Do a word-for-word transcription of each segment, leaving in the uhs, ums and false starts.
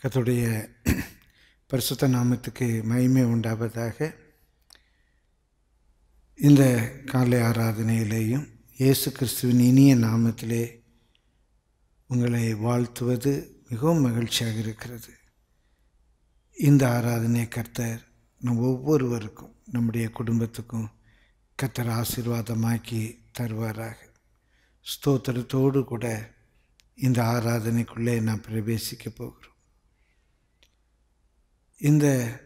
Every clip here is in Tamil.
கர்த்தருடைய பரிசுத்த நாமத்துக்கு மகிமை உண்டாவதாக. இந்த காலை ஆராதனையிலேயும் இயேசு கிறிஸ்துவின் இனிய நாமத்திலே உங்களை வாழ்த்துவது மிகவும் மகிழ்ச்சியாக இருக்கிறது. இந்த ஆராதனை கர்த்தர் நம் ஒவ்வொருவருக்கும் நம்முடைய குடும்பத்துக்கும் கர்த்தர் ஆசீர்வாதமாக்கி தருவாராக. ஸ்தோத்திரத்தோடு கூட இந்த ஆராதனைக்குள்ளே நாம் பிரவேசிக்க போகிறோம். இந்த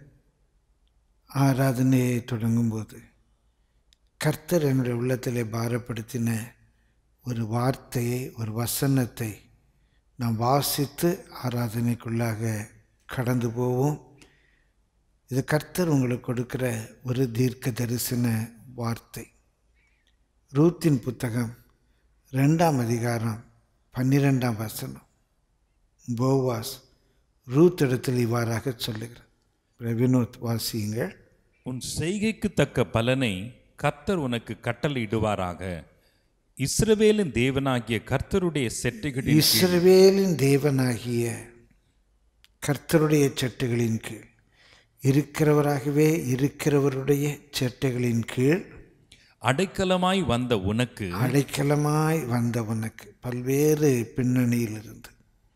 ஆராதனையை தொடங்கும்போது கர்த்தர் என்னுடைய உள்ளத்திலே பாரப்படுத்தின ஒரு வார்த்தையை, ஒரு வசனத்தை நாம் வாசித்து ஆராதனைக்குள்ளாக கடந்து போவோம். இது கர்த்தர் உங்களுக்கு கொடுக்கிற ஒரு தீர்க்க தரிசன வார்த்தை. ரூத்தின் புத்தகம் ரெண்டாம் அதிகாரம் பன்னிரெண்டாம் வசனம். போவாஸ் ரூத் இடத்தில் இவ்வாறாக சொல்லுகிறார். வினோத் வாசியுங்கள். உன் செய்கைக்கு தக்க பலனை கர்த்தர் உனக்கு கட்டளையிடுவாராக. இஸ்ரவேலின் தேவனாகிய கர்த்தருடைய செட்டைகளின் இஸ்ரவேலின் தேவனாகிய கர்த்தருடைய செட்டைகளின் கீழ் இருக்கிறவராகவே இருக்கிறவருடைய செட்டைகளின் கீழ் அடைக்கலமாய் வந்த உனக்கு அடைக்கலமாய் வந்த உனக்கு பல்வேறு பின்னணியிலிருந்து,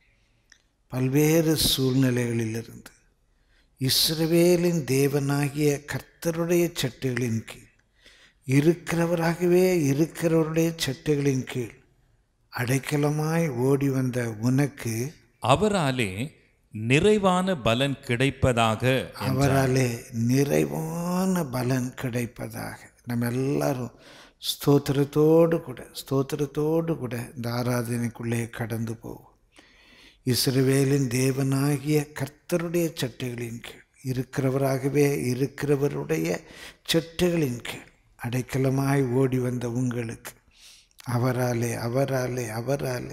பல்வேறு சூழ்நிலைகளிலிருந்து இஸ்ரவேலின் தேவனாகிய கர்த்தருடைய செட்டைகளின் கீழ் இருக்கிறவராகவே இருக்கிறவருடைய செட்டைகளின் கீழ் அடைக்கலமாய் ஓடி வந்த உனக்கு அவராலே நிறைவான பலன் கிடைப்பதாக. அவராலே நிறைவான பலன் கிடைப்பதாக. நம்ம எல்லாரும் ஸ்தோத்திரத்தோடு கூட ஸ்தோத்திரத்தோடு கூட இந்த ஆராதனைக்குள்ளே கடந்து போவோம். இஸ்ரவேலின் தேவனாகிய கர்த்தருடைய செட்டைகளின் கீழ் இருக்கிறவராகவே இருக்கிறவருடைய செட்டைகளின் கீழ் அடைக்கலமாய் ஓடி வந்த உங்களுக்கு அவராலே அவராலே அவராலே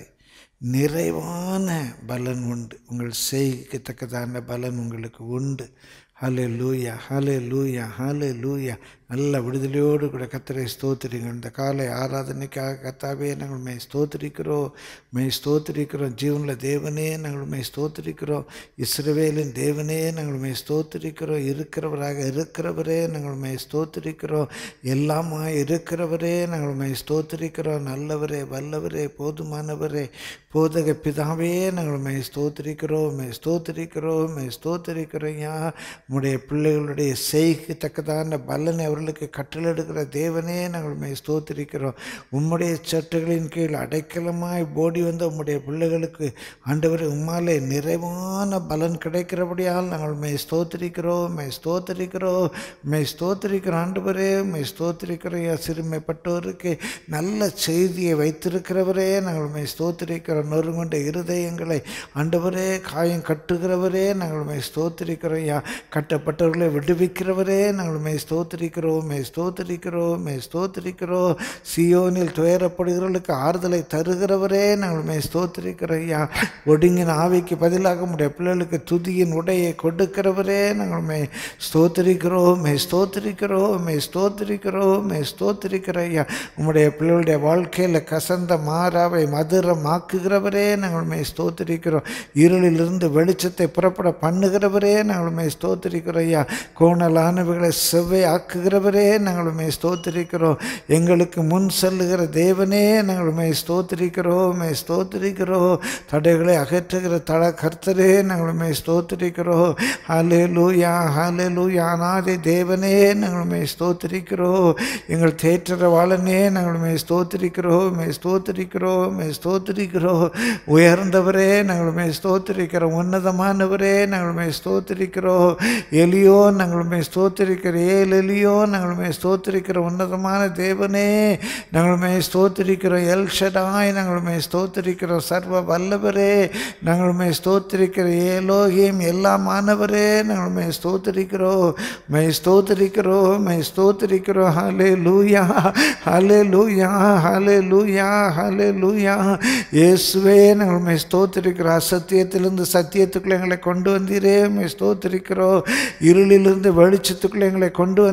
நிறைவான பலன் உண்டு. உங்கள் செய்யத்தக்கதான பலன் உங்களுக்கு உண்டு. ஹல்லேலூயா, ஹல்லேலூயா, ஹல்லேலூயா. நல்ல விடுதலையோடு கூட கர்த்தரை ஸ்தோத்திரிங்க. இந்த காலை ஆராதனைக்காக கர்த்தாவே நாங்கள் மே ஸ்தோத்திரிக்கிறோம், மே ஸ்தோத்திரிக்கிறோம். ஜீவனில் தேவனே நாங்கள் மே ஸ்தோத்திரிக்கிறோம். இஸ்ரவேலின் தேவனே நாங்கள் மே ஸ்தோத்திரிக்கிறோம். இருக்கிறவராக இருக்கிறவரே நாங்கள் மே ஸ்தோத்திரிக்கிறோம். எல்லாமா இருக்கிறவரே நாங்கள் மே ஸ்தோத்திரிக்கிறோம். நல்லவரே, வல்லவரே, போதுமானவரே, போதக பிதாவே நாங்கள் மே ஸ்தோத்திரிக்கிறோம், மே ஸ்தோத்திரிக்கிறோம், மே ஸ்தோத்திரிக்கிறோம். யா உம்முடைய பிள்ளைகளுடைய செய்யத்தக்கதான பலனை அவர்களுக்கு கட்டளெடுக்கிற தேவனே நாங்கள் மே ஸ்தோத்திரிக்கிறோம். உம்முடைய சட்டுகளின் கீழ் அடைக்கலமாய் ஓடி வந்த உம்முடைய பிள்ளைகளுக்கு ஆண்டவரே உம்மாலே நிறைவான பலன் கிடைக்கிறபடியால் நாங்கள் மே ஸ்தோத்திரிக்கிறோம், மே ஸ்தோத்திரிக்கிறோம், மே ஸ்தோத்திரிக்கிறோம். ஆண்டவரே மே ஸ்தோத்திரிக்கிறோம். சிறுமைப்பட்டோருக்கு நல்ல செய்தியை வைத்திருக்கிறவரே நாங்கள் மே ஸ்தோத்திரிக்கிறோம். நொறுங்குண்ட இருதயங்களை ஆண்டவரே காயம் கட்டுகிறவரே நாங்கள் மே ஸ்தோத்திரிக்கிறோம். யா கட்டப்பட்டவர்களை விடுவிக்கிறவரே நாங்கள் மே ஸ்தோத்திரிக்கிறோம், மே ஸ்தோத்திரிக்கிறோம், மே ஸ்தோத்திரிக்கிறோம். சியோனில் துயரப்படுகிறவர்களுக்கு ஆறுதலை தருகிறவரே நாங்கள் மே ஸ்தோத்திரிக்கிறோம். யா ஒடுங்கின ஆவிக்கு பதிலாக உம்முடைய பிள்ளைகளுக்கு துதியின் உடையை கொடுக்கிறவரே நாங்கள் மே ஸ்தோத்திரிக்கிறோம், மே ஸ்தோத்திரிக்கிறோம், மே ஸ்தோத்திரிக்கிறோம், மே ஸ்தோத்திரிக்கிறோம். யா உம்முடைய பிள்ளைகளுடைய வாழ்க்கையில் கசந்த மாறாவை மதுரமாக்குகிறவரே நாங்கள் மே ஸ்தோத்திரிக்கிறோம். இருளிலிருந்து வெளிச்சத்தை புறப்பட பண்ணுகிறவரே நாங்கள் மே ஸ்தோத்திரிக்கிறோம். ஐயா கோணலானவைகளை செவ்வை ஆக்குகிறவரே நாங்கள் மே ஸ்தோத்திரிக்கிறோம். எங்களுக்கு முன் செல்லுகிற தேவனே நாங்கள் மே ஸ்தோத்திரிக்கிறோம், மே ஸ்தோத்திரிக்கிறோம். தடைகளை அகற்றுகிற தட கர்த்தரே நாங்கள் மே ஸ்தோத்திரிக்கிறோம். ஹல்லேலூயா, ஹல்லேலூயா. அநாதை தேவனே நாங்கள் மே ஸ்தோத்திரிக்கிறோம். எங்கள் தேற்றரவாளனே நாங்கள் மே ஸ்தோத்திரிக்கிறோம், மே ஸ்தோத்திரிக்கிறோம், மே ஸ்தோத்திரிக்கிறோம். உயர்ந்தவரே நாங்கள் மே ஸ்தோத்திரிக்கிறோம். உன்னதமானவரே நாங்கள் மே ஸ்தோத்திரிக்கிறோம். எலியோ நாங்கள் மே ஸ்தோத்திரிக்கிறோம். ஏல் எலியோ நாங்கள் மே ஸ்தோத்திரிக்கிறோம். உன்னதமான தேவனே நாங்கள் மே ஸ்தோத்திரிக்கிறோம். எல் ஷடாய் நாங்கள் மே ஸ்தோத்திரிக்கிறோம். சர்வ வல்லவரே நாங்கள் மே ஸ்தோத்திரிக்கிறோம். ஏலோகியம் எல்லாமானவரே நாங்கள் மே ஸ்தோத்திரிக்கிறோம், மே ஸ்தோத்திரிக்கிறோம், மே ஸ்தோத்திரிக்கிறோம். ஹல்லேலூயா, ஹல்லேலூயா, ஹல்லேலூயா, ஹல்லேலூயா. இயேசுவே நாங்கள் மே ஸ்தோத்திரிக்கிறோம். அசத்தியத்திலிருந்து சத்தியத்துக்குள்ள எங்களை கொண்டு வந்தீரே மே ஸ்தோத்திரிக்கிறோம். இருளிலிருந்து வெளிச்சத்துக்குள்ள எங்களை கொண்டு வந்தீரே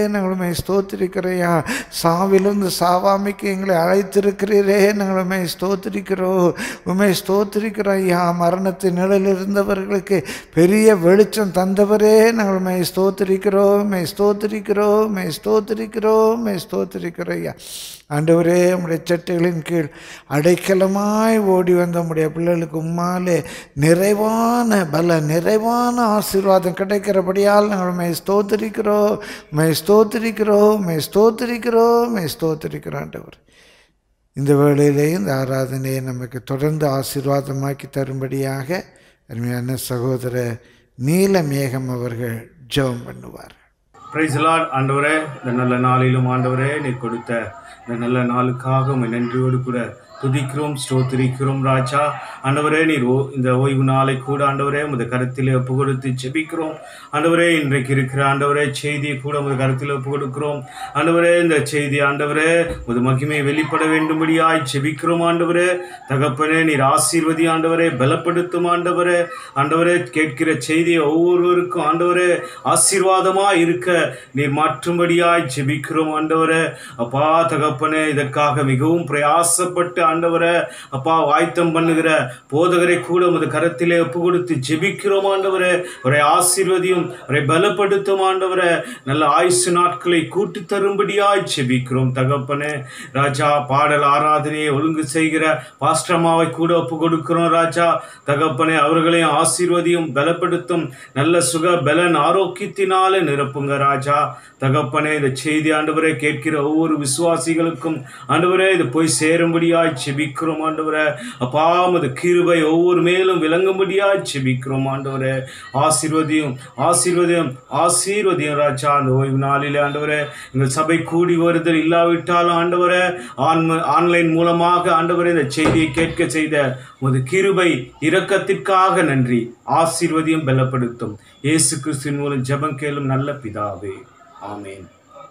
நாங்கள் உம்மை ஸ்தோத்திரிக்கிறையா. சாவிலிருந்து சாவாமிக்கு எங்களை அழைத்திருக்கிறீரே, நாங்கள் உம்மை ஸ்தோத்திரிக்கிறோம். உம்மை ஸ்தோத்திரிக்கிறோம் ஐயா. மரணத்தின் நிழலில் இருந்தவர்களுக்கு பெரிய வெளிச்சம் தந்தவரே, நாங்கள் உம்மை ஸ்தோத்திரிக்கிறோம். உம்மை ஸ்தோத்திரிக்கிறோம். உம்மை ஸ்தோத்திரிக்கிறோம். உம்மை ஸ்தோத்திரிக்கிறோம் ஐயா. ஆண்டவரே, உம்முடைய சட்டைகளின் கீழ் அடைக்கலமாய் ஓடி வந்த உம்முடைய பிள்ளைகளுக்கு உம்மாலே நிறைவான பல நிறைவான ஆசீர்வாதம் கிடைக்கிறபடியால் நாங்கள் உம்மை ஸ்தோத்திரிக்கிறோம். உம்மை ஸ்தோத்திரிக்கிறோம். உம்மை ஸ்தோத்திரிக்கிறோம். உம்மை ஸ்தோத்திரிக்கிறோம் ஆண்டவர். இந்த வேளையிலே இந்த ஆராதனையை நமக்கு தொடர்ந்து ஆசீர்வாதமாக்கி தரும்படியாக அருமையான சகோதரர் நீலமேகம் அவர்கள் ஜெபம் பண்ணுவார். Praise the lord. ஆண்டவரே, இந்த நல்ல நாளிலும் ஆண்டவரே நீர் கொடுத்த இந்த நல்ல நாளுக்காக உம்மை நன்றியோடு கூட துதிக்கிறோம், ஸ்தோத்திரிக்கிறோம் ராஜா. ஆண்டவரே, நீர் ஓ இந்த ஓய்வு நாளை கூட ஆண்டவரே உமது கருத்திலே ஒப்பு கொடுத்து ஜெபிக்கிறோம். ஆண்டவரே, இன்றைக்கு இருக்கிற ஆண்டவரே செய்தியை கூட உமது கருத்தில் ஒப்பு கொடுக்கிறோம். ஆண்டவரே, இந்த செய்தி ஆண்டவரே உமது மகிமையை வெளிப்பட வேண்டும்படியாய் ஜெபிக்கிறோம். ஆண்டவரே தகப்பனே, நீர் ஆசீர்வதி ஆண்டவரே, பலப்படுத்தும் ஆண்டவரே. ஆண்டவரே, கேட்கிற செய்தியை ஒவ்வொருவருக்கும் ஆண்டவரே ஆசீர்வாதமாய் இருக்க நீர் மாற்றும்படியாய் ஜெபிக்கிறோம். ஆண்டவரே அப்பா தகப்பனே, இதற்காக மிகவும் பிரயாசப்பட்டு ஆண்டவரே அப்பா வாய்த்தம் பண்ணுகிற போதகரை கூட உமது கரத்திலே ஒப்பு கொடுத்து ஜெபிக்கிறோம். ஆண்டவரே, ஒரு ஆசீர்வதியும் ஒரு பலப்படுத்தும் ஆண்டவரே. நல்ல ஆயுசு நாட்களை கூட்டி தரும்படியாய் ஜெபிக்கிறோம் தகப்பனே. ராஜா, பாடல் ஆராதனையை ஒழுங்கு செய்கிற பாஸ்டர்மாவை கூட ஒப்பு கொடுக்கிறோம் ராஜா தகப்பனே. அவர்களையும் ஆசீர்வதியும் பலப்படுத்தும் நல்ல சுக பலன் ஆரோக்கியத்தினாலே நிரப்புங்க ராஜா தகப்பனே. இந்த செய்தி ஆண்டவரை கேட்கிற ஒவ்வொரு விசுவாசிகளுக்கும் ஆண்டவரே இது போய் சேரும்படியாய் ஜெபிக்கிறோம் ஆண்டவரே. அப்பா உமது கிருபை ஒவ்வொரு மேலும் விளங்கும்படியாய் ஜெபிக்கிறோம் ஆண்டவரே. ஆசீர்வதியும் ஆசீர்வதியும் ஆசீர்வதியும் ராஜா. அந்த ஓய்வு நாளிலே ஆண்டவரே எங்கள் சபை கூடி வருதல் இல்லாவிட்டாலும் ஆண்டவரே ஆன்லைன் மூலமாக ஆண்டவரே இந்த செய்தியை கேட்க செய்த உமது கிருபை இரக்கத்திற்காக நன்றி. ஆசீர்வதியும் பலப்படுத்தும் இயேசு கிறிஸ்துவின் மூலம் ஜெபம் கேளும் நல்ல பிதாவே. ஆமேன்.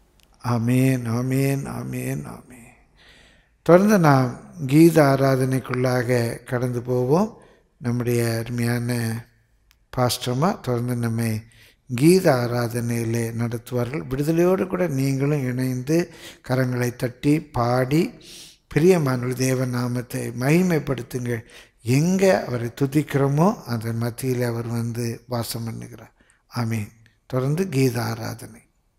ஆமேன். ஆமேன். ஆமேன். ஆமேன். தொடர்ந்து நாம் கீத ஆராதனைக்குள்ளாக கடந்து போவோம். நம்முடைய அருமையான பாஸ்டர்மா தொடர்ந்து நம்மை கீத ஆராதனையிலே நடத்துவார்கள். விடுதலையோடு கூட நீங்களும் இணைந்து கரங்களை தட்டி பாடி பிரியமான தேவ நாமத்தை மகிமைப்படுத்துங்கள். எங்கே அவரை துதிக்கிறோமோ அந்த மத்தியில் அவர் வந்து வாசம் பண்ணுகிறார். ஆமீன். தொடர்ந்து கீத ஆராதனை.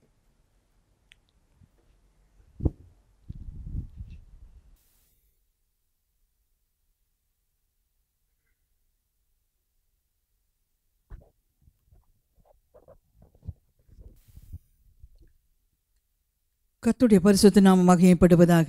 கர்த்தருடைய பரிசுத்த நாமம் மகிமைப்படுவதாக.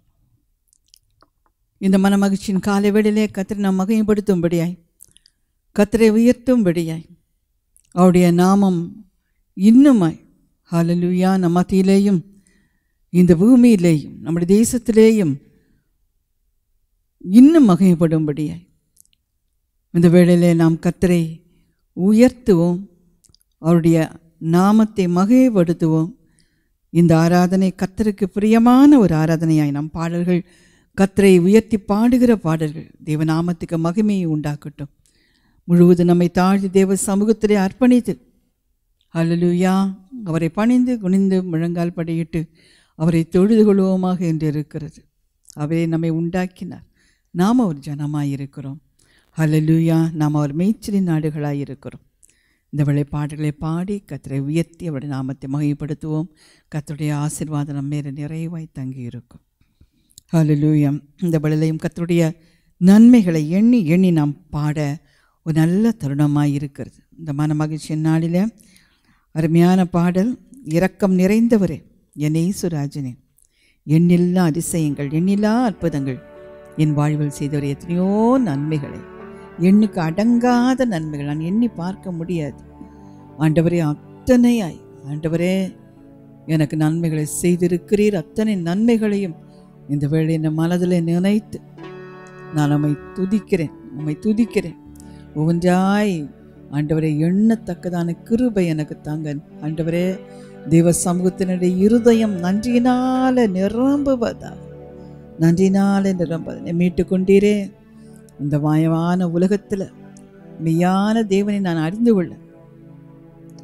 இந்த மன மகிழ்ச்சியின் காலை வேளையிலே கர்த்தரை நாம் மகிமைப்படுத்தும்படியாய், கர்த்தரை உயர்த்தும்படியாய், அவருடைய நாமம் இன்னுமாய் ஹல்லேலூயா நம் மத்தியிலேயும் இந்த பூமியிலேயும் நம்முடைய தேசத்திலேயும் இன்னும் மகிமைப்படும்படியாய் இந்த வேளையிலே நாம் கர்த்தரை உயர்த்துவோம், அவருடைய நாமத்தை மகிமைப்படுத்துவோம். இந்த ஆராதனை கர்த்தருக்கு பிரியமான ஒரு ஆராதனையாய் நம் பாடல்கள் கர்த்தரை உயர்த்தி பாடுகிற பாடல்கள் தேவநாமத்துக்கு மகிமையை உண்டாக்கட்டும். முழுவதும் நம்மை தாழ்த்தி தேவ சமூகத்திலே அர்ப்பணித்து ஹல்லேலூயா அவரை பணிந்து குனிந்து முழங்கால் படியிட்டு அவரை தொழுது கொள்வோமாக என்று இருக்கிறது. அவரே நம்மை உண்டாக்கினார், நாம் அவர் ஜனமாய் இருக்கிறோம். ஹல்லேலூயா நாம் அவர் மேய்ச்சலின் நாடுகளாய் இருக்கிறோம். இந்த வேளை பாடல்களை பாடி கர்த்தரை உயர்த்தி அவருடைய நாமத்தை மகிமைப்படுத்துவோம். கர்த்தருடைய ஆசீர்வாதம் நம்ம மேலே நிறைவாய் தங்கி இருக்கும். ஹல்லேலூயா. இந்த வேளையிலையும் கர்த்தருடைய நன்மைகளை எண்ணி எண்ணி நாம் பாட ஒரு நல்ல தருணமாக இருக்கிறது. இந்த மன மகிழ்ச்சியின் நாளில் அருமையான பாடல், இரக்கம் நிறைந்தவரே என் இயேசுராஜனே, எண்ணில்லா அதிசயங்கள் எண்ணில்லா அற்புதங்கள் என் வாழ்வில் செய்தவர் எத்தனையோ நன்மைகளை, எண்ணுக்கு அடங்காத நன்மைகள் நான் எண்ணி பார்க்க முடியாது. ஆண்டவரே அத்தனையாய் ஆண்டவரே எனக்கு நன்மைகளை செய்திருக்கிறீர். அத்தனை நன்மைகளையும் இந்த வேளை என் மனதில் நினைத்து நான் உம்மை துதிக்கிறேன், உம்மை துதிக்கிறேன். ஒவ்வொன்றாய் ஆண்டவரே எண்ணத்தக்கதான கிருபை எனக்கு தாங்க. ஆண்டவரே தேவ சமூகத்தினுடைய இருதயம் நன்றியினால நிரம்புவதா, நன்றினால நிரம்புவதை மீட்டு கொண்டீரே. இந்த மாயமான உலகத்தில் மெய்யான தேவனை நான் அறிந்து கொள்ள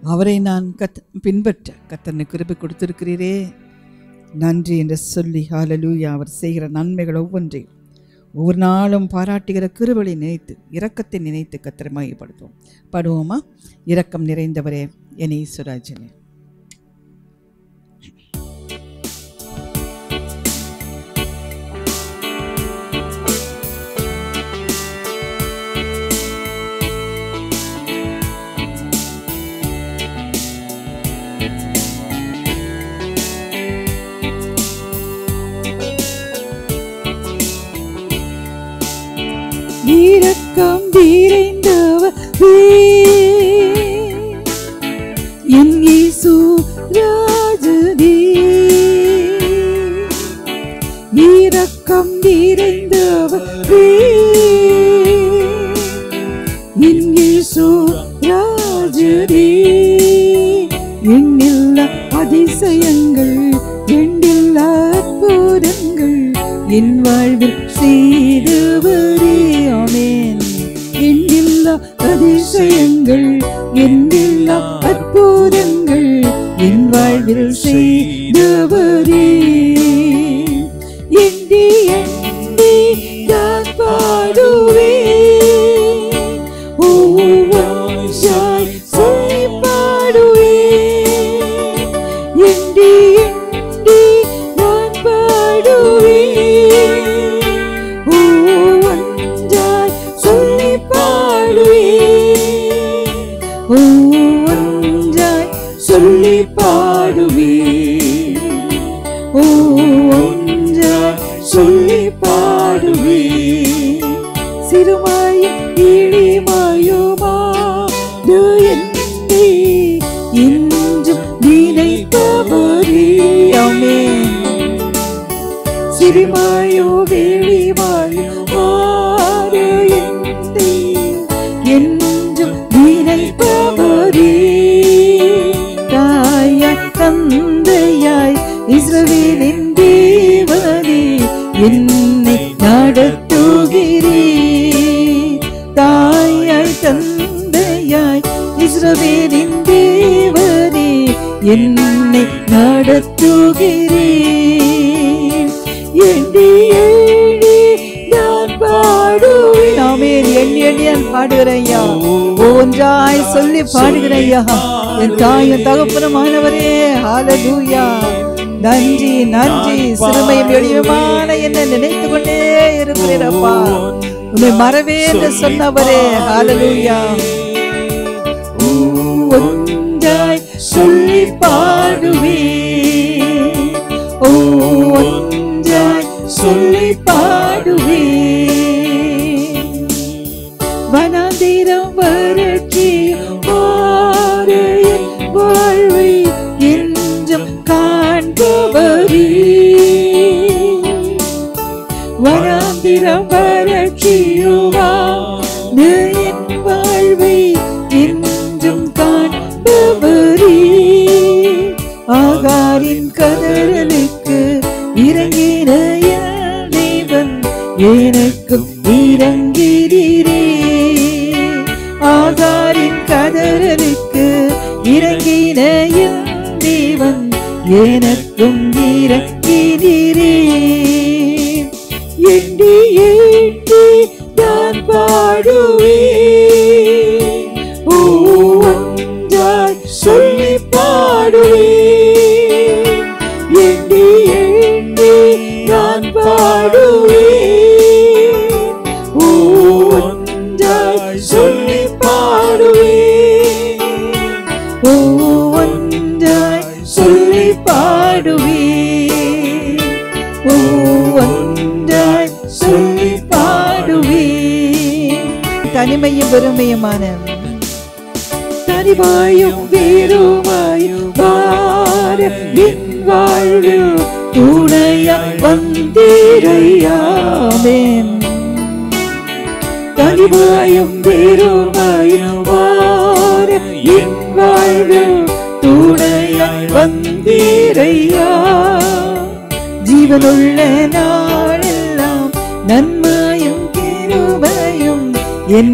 அவரை நான் கத் பின்பற்ற கர்த்தர் கிருபை கொடுத்திருக்கிறீரே நன்றி என்று சொல்லி ஹல்லேலூயா. அவர் செய்கிற நன்மைகள் ஒவ்வொன்றையும் ஒவ்வொரு நாளும் பாராட்டுகிற கிருபையை நினைத்து இரக்கத்தை நினைத்து கர்த்தரை மகிமைப்படுத்துவோம். பாடுவோமா? இரக்கம் நிறைந்தவரே என் இயேசுராஜனே. இரக்கம் நிறைந்தவரே என் இயேசு ராஜனே. இரக்கம் நிறைந்தவரே என் இயேசு ராஜனே. எண்ணில்ல அதிசயங்கள் எண்ணில்ல அற்புதங்கள் என் வாழ்வில் செய்தவரே. ஆமென். எண்ணில்லா அதிசயங்கள் எண்ணில்லா அற்புதங்கள் என் வாழ்வில் செய்தவரே. எண்ணி எண்ணி நான் பாடுவேன், ஒவ்வொன்றாய் சொல்லி பாடுவேன். எண்ணி எண்ணி நான் பாடுவேன், ஒவ்வொன்றாய் சொல்லி பாடுவேன், ஒவ்வொன்றாய் சொல்லி பாடுவேன், ஒவ்வொன்றாய் சொல்லி பாடுவேன். சிறுமாயும் இழிமாயுமாது என்னை என்றும் நினைத்தவரே. ஆமென். சிறுமாயோ வெளிமாயோ மாறு என்னை என்றும் நினைப்பவரே. தாயாய் தந்தையாய் இஸ்ரவேலின் தேவனே என்னை நடத்துகிறீர். தாயாய் தந்தையாய் இஸ்ரவேலின் தேவனே என்னை நடத்துகிறீர். எண்ணி எண்ணி நான் பாடுவேன். ஆமென். எண்ணி எண்ணி நான் பாடுகிறேன் ஐயா, ஒவ்வொன்றாய் சொல்லி பாடுகிறேன் ஐயா. என் தாயும் தகப்பனுமானவரே, ஹல்லேலூயா. நன்றி நன்றி. சிறுமையும் எளியமான என்னை நினைத்து கொண்டே இருக்கிறேன் அப்பா. உன்னை மறவே என்று சொன்னவரே, ஹல்லேலூயா. ஒன்றாய் சொல்லி பாடுவேன், ஒன்றாய் சொல்லி பாடுவேன். வனாந்திரம் வறட்சி மாறு என் வாழ்வை என்றும் காண்பவரே. வனாந்திரம் வறட்சியுமாறு என் வாழ்வை என்றும் காண்பவரே. ஆகாரின் கதறலுக்கு இறங்கின என் தேவன் எனக்கும் இறங்கிறீரே. ஆகாரின் கதறலுக்கு இறங்கின என் தேவன் எனக்கும் இறங்கிறீரே. எண்ணி எண்ணி நான் பாடுவேன், ஒவ்வொன்றாய் சொல்லி பாடுவேன். எண்ணி எண்ணி நான் பாடுவேன், ஒவ்வொன்றாய் சொல்லி பாடுவேன், ஒவ்வொன்றாய் சொல்லி பாடுவேன், ஒவ்வொன்றாய் சொல்லி பாடுவேன். தனிமையும் பெருமையுமான தனிமாயும் வீருமாயும் வார என் வாழ்வில் துணையாய் வந்தீரையாமேன். தனிமாயும் வீருமாயும் வார என் வாழ்வில் துணையாய் வந்தீரையா. ஜீவனுள்ள நாளெல்லாம் நன்மையும் கிருபையும் என்னை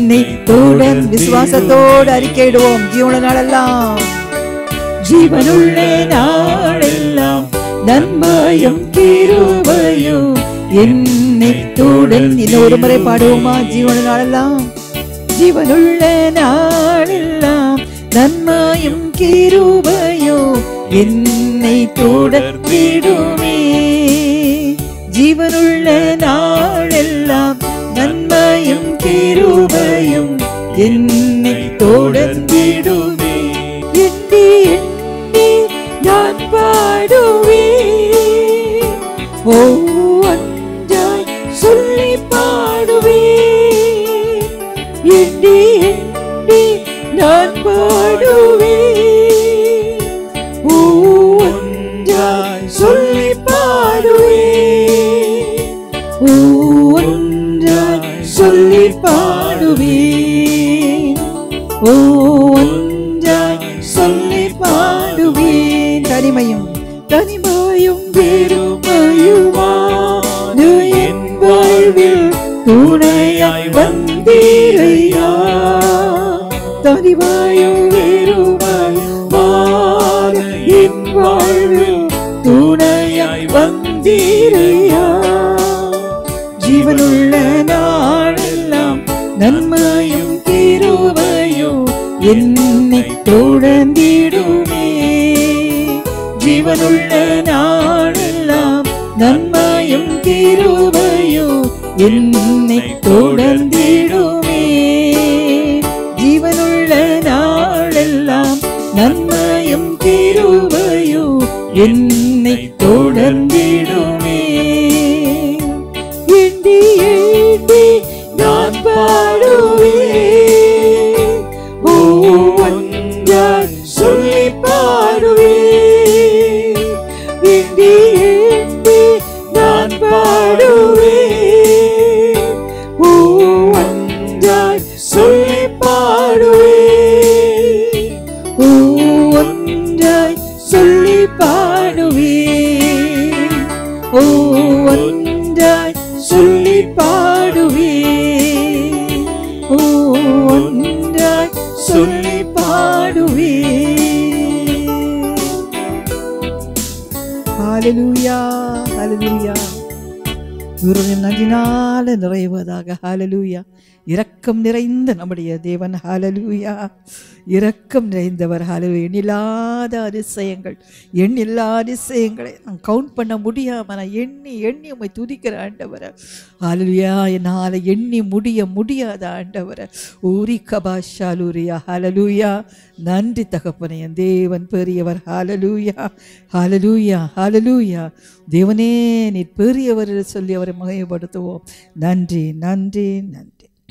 என்னை தொடர்ந்து விசுவாசத்தோடு அறிக்கையிடுவோம். ஜீவன நாளெல்லாம் ஜீவனுள்ள நாளெல்லாம் நன்மையும் கிருபையும் என்னை தொடர்ந்து. இன்னும் ஒரு முறை பாடுவோமா? ஜீவன நாளெல்லாம் ஜீவனுள்ள நாளெல்லாம் நன்மையும் கிருபையும் என்னை தொடர்ந்திடுமே. ஜீவனுள்ள நாளெல்லாம் நன்மையும் கிருபையும் என்னை தொடர்ந்திடுமே. எண்ணி எண்ணி நான் பாடுவேன், ஓ அஞ்சாய் சொல்லி பாடுவேன். எண்ணி எண்ணி நான் பாடுவேன், ஓ அஞ்சாய் சொல்லி பாடுவேன். ஓ ஒன்றாய் சொல்லி பாடுவேன், ஓ ஒன்றாய் சொல்லி பாடுவேன். தனிமையும் தனிமையும் வெறுமையுமான என் வாழ்வில் துணையாய் வந்தீரையா. தனிமையும் வெறுமையுமான என் வாழ்வில் துணையாய் வந்தீரையா. ஜீவனுள்ள நாளெல்லாம் நன்மையும் கிருபையும் என்னை தொடர்ந்திடுமே. ஜீவனுள்ள நாளெல்லாம் நன்மையும் கிருபையும் என்னை தொடர்ந்திடுமே. ஜீவனுள்ள நாளெல்லாம் நன்மையும் கிருபையும் என்னை தொடர்ந்திடுமே. எண்ணி எண்ணி நான் பாடுவேன், ஓ ஒன்றாய் சொல்லி பாடுவேன். எண்ணி எண்ணி நான் பாடுவேன், ஓ ஒன்றாய் சொல்லி பாடுவேன். ஓ ஒன்றாய் சொல்லி பாடுவேன், ஓ ஒன்றாய் சொல்லி பாடுவேன். ஓ ஒன்றாய் சொல்லி பாடுவேன். ஹல்லேலூயா, ஹல்லேலூயா. இருளின் நஞ்சினால நிறைவதாக. ஹல்லேலூயா. இரக்கம் நிறைந்த நம்முடைய தேவன். ஹல்லேலூயா. இரக்கம் நிறைந்தவர். ஹல்லேலூயா. எண்ணில்லாத அதிசயங்கள், எண்ணில்லாத அதிசயங்களை நான் கவுண்ட் பண்ண முடியாம நான் எண்ணி எண்ணி உம்மை துதிக்கிற ஆண்டவரை. ஹல்லேலூயா. என்னால் எண்ணி முடிய முடியாத ஆண்டவரை. ஊரி கபாஷாலூரியா. ஹல்லேலூயா. நன்றி தகப்பனே. என் தேவன் பெரியவர். ஹல்லேலூயா, ஹல்லேலூயா, ஹல்லேலூயா. தேவனே நீர் பெரியவர் சொல்லி அவரை மகிமைப்படுத்துவோம். நன்றி, நன்றி, நன்றி.